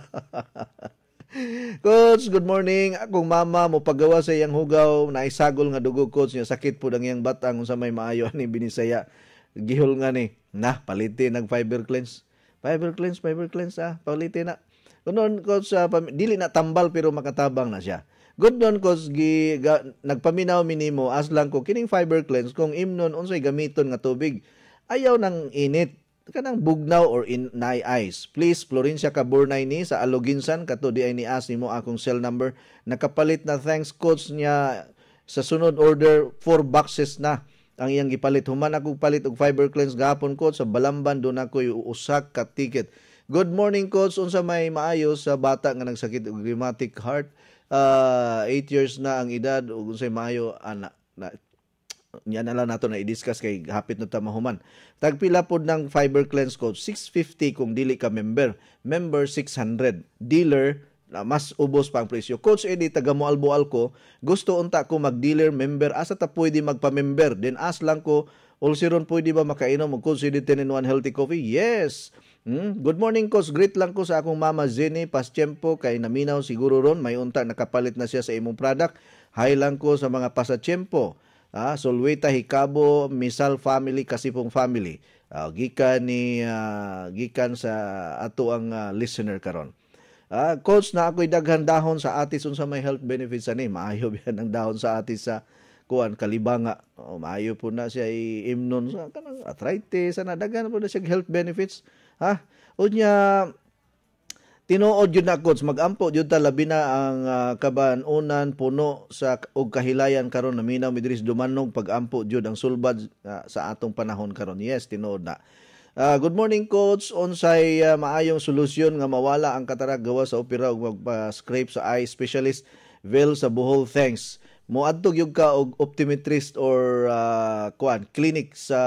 Coach, good morning. Akong mama mo pagawa sa iyang hugaw na isagol nga dugo, Coach, niya sakit po ang iyang batang sa may maayo ni binisaya. Gihol nga ni, na, palitin nag Fiber Cleanse. Fiber Cleanse, Fiber Cleanse, ah, palitin na. Kunon, Coach, uh, dili na tambal pero makatabang na siya. Good nun, Coach, gi, ga, nagpaminaw minimo, as lang ko, kining Fiber Cleanse, kung imnon, unsay gamiton nga tubig, ayaw ng init. Kanang bugnaw or in nai ice. Please, Florencia Caburnay ni sa Aloginsan, kato di ay ni as mo akong cell number. Nakapalit na thanks, Coach, niya sa sunod order, four boxes na ang iyang gipalit. Human ako palit og Fiber Cleanse gahapon, Coach, sa Balamban, doon ako usak ka ticket. Good morning, Coach. Unsa may maayo sa bata nga nagsakit og rheumatic heart. Uh, eight years na ang edad, ug unsay maayo, ana, na, yan na lang nato na i-discuss kay hapit na tamahuman. Tagpila pod ng Fiber Cleanse, Coach, six fifty kung dili ka member. Member six hundred. Dealer na mas ubos pa ang presyo. Coach Eddie, taga Moalboal ko, gusto unta ko mag-dealer member, asa ta pwede magpa-member. Then as lang ko, also ron pwede ba makainom og Coach Eddie ten in one healthy coffee? Yes. Hmm? Good morning, Coach. Greet lang ko sa akong mama Jenny Paschempo kay naminaw siguro ron may unta nakapalit na siya sa imong product. Hi lang ko sa mga Pasachempo. Ah, Solweta, Hikabo, Misal family, Kasipong family. Uh, gikan ni uh, gikan sa ato ang uh, listener karon. Ah, Coach, na ako'y daghan dahon sa atis unsa may health benefits ani. Maayo biyan ang dahon sa atis sa kuan kalibanga. Oh, maayo po na siya i-imnon sa kanang arthritis, ana daghan po na siya health benefits. Ha? Unya tinuod yun na, Coach, mag-ampo yun ta labi na ang uh, kabanunan puno sa og kahilayan karon naminaw midris dumanog pag-ampo yun ang sulbad uh, sa atong panahon karon. Yes, tinuod na. Uh, good morning, Coach. Unsay uh, maayong solusyon nga mawala ang katarak gawa sa opera ug magpa-scrape sa eye specialist Vel sa Bohol. Thanks. Moadtog yug ka og optometrist or uh, kuan clinic sa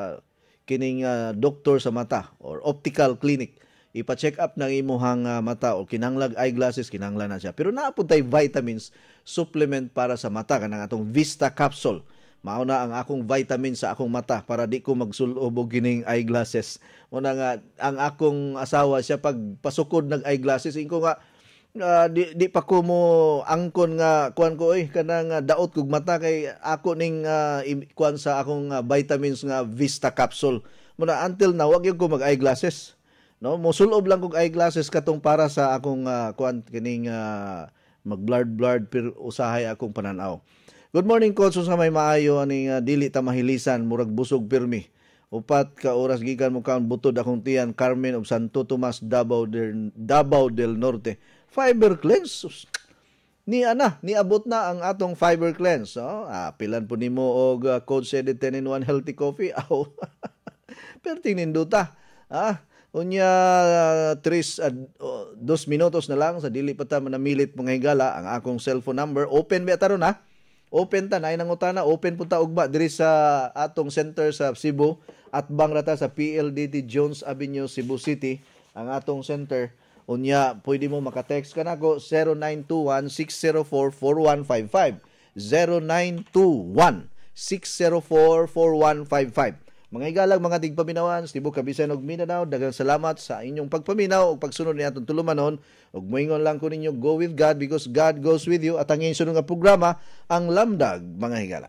kining uh, doktor sa mata or optical clinic. Ipa-check up ng imuhang uh, mata o kinanglag eyeglasses, kinanglan na siya. Pero naapod tay vitamins supplement para sa mata kanang atong Vista capsule Mao na ang akong vitamin sa akong mata para di ko magsulob og kining eyeglasses. Muna nga ang akong asawa siya pag pasukod nag eyeglasses inko nga uh, di, di pa ko mo angkon nga kuan ko oy kanang uh, daot kog mata kay ako ning uh, kuan sa akong uh, vitamins nga Vista capsule. Muna until now wag ko mag eyeglasses. No, mosulob lang kog eyeglasses katong para sa akong uh, kuan kining uh, mag blurred blurred pero usahay akong pananaw. Good morning, Coach. Sa may maayo aning uh, dili ta mahilisan murag busog pirmi. Upat ka oras gikan mo kaon butod akong tiyan Carmen of Santo Tomas, Davao del Davao del Norte. Fiber cleanse. Ni ana, ni abot na ang atong fiber cleanse. Oh, ah, pilan po nimo og uh, Coach Eddie ten in one healthy coffee. Aw. Perting ninduta. Ah, unya uh, tres uh, dos minutos na lang sa dili pa ta manamilit mga higala ang akong cellphone number. Open ba taron ha? Open ta na inang utana, open punta ugba diri sa atong center sa Cebu at bang rata sa P L D T Jones Avenue, Cebu City ang atong center. Unya pwede mo maka-text ka nako zero nine two one six zero four four one five five zero nine two one six zero four four one five five. Mga igalag, mga tigpaminawan, Cebu, Kabisayan ug Mindanao, daghang salamat sa inyong pagpaminaw ug pagsunod ni atong tulumanon. Ug moingon lang ko ninyo, go with God because God goes with you. At ang inyong sunod nga programa, ang Lamdag, mga higala.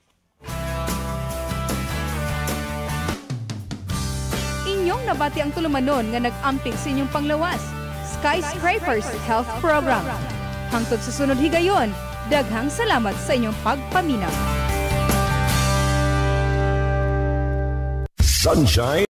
Inyong nabati ang tulumanon nga nag-amping sa inyong panglawas. Skyscrapers Health Program. Hangtod sa sunod higayon, daghang salamat sa inyong pagpaminaw. Sunshine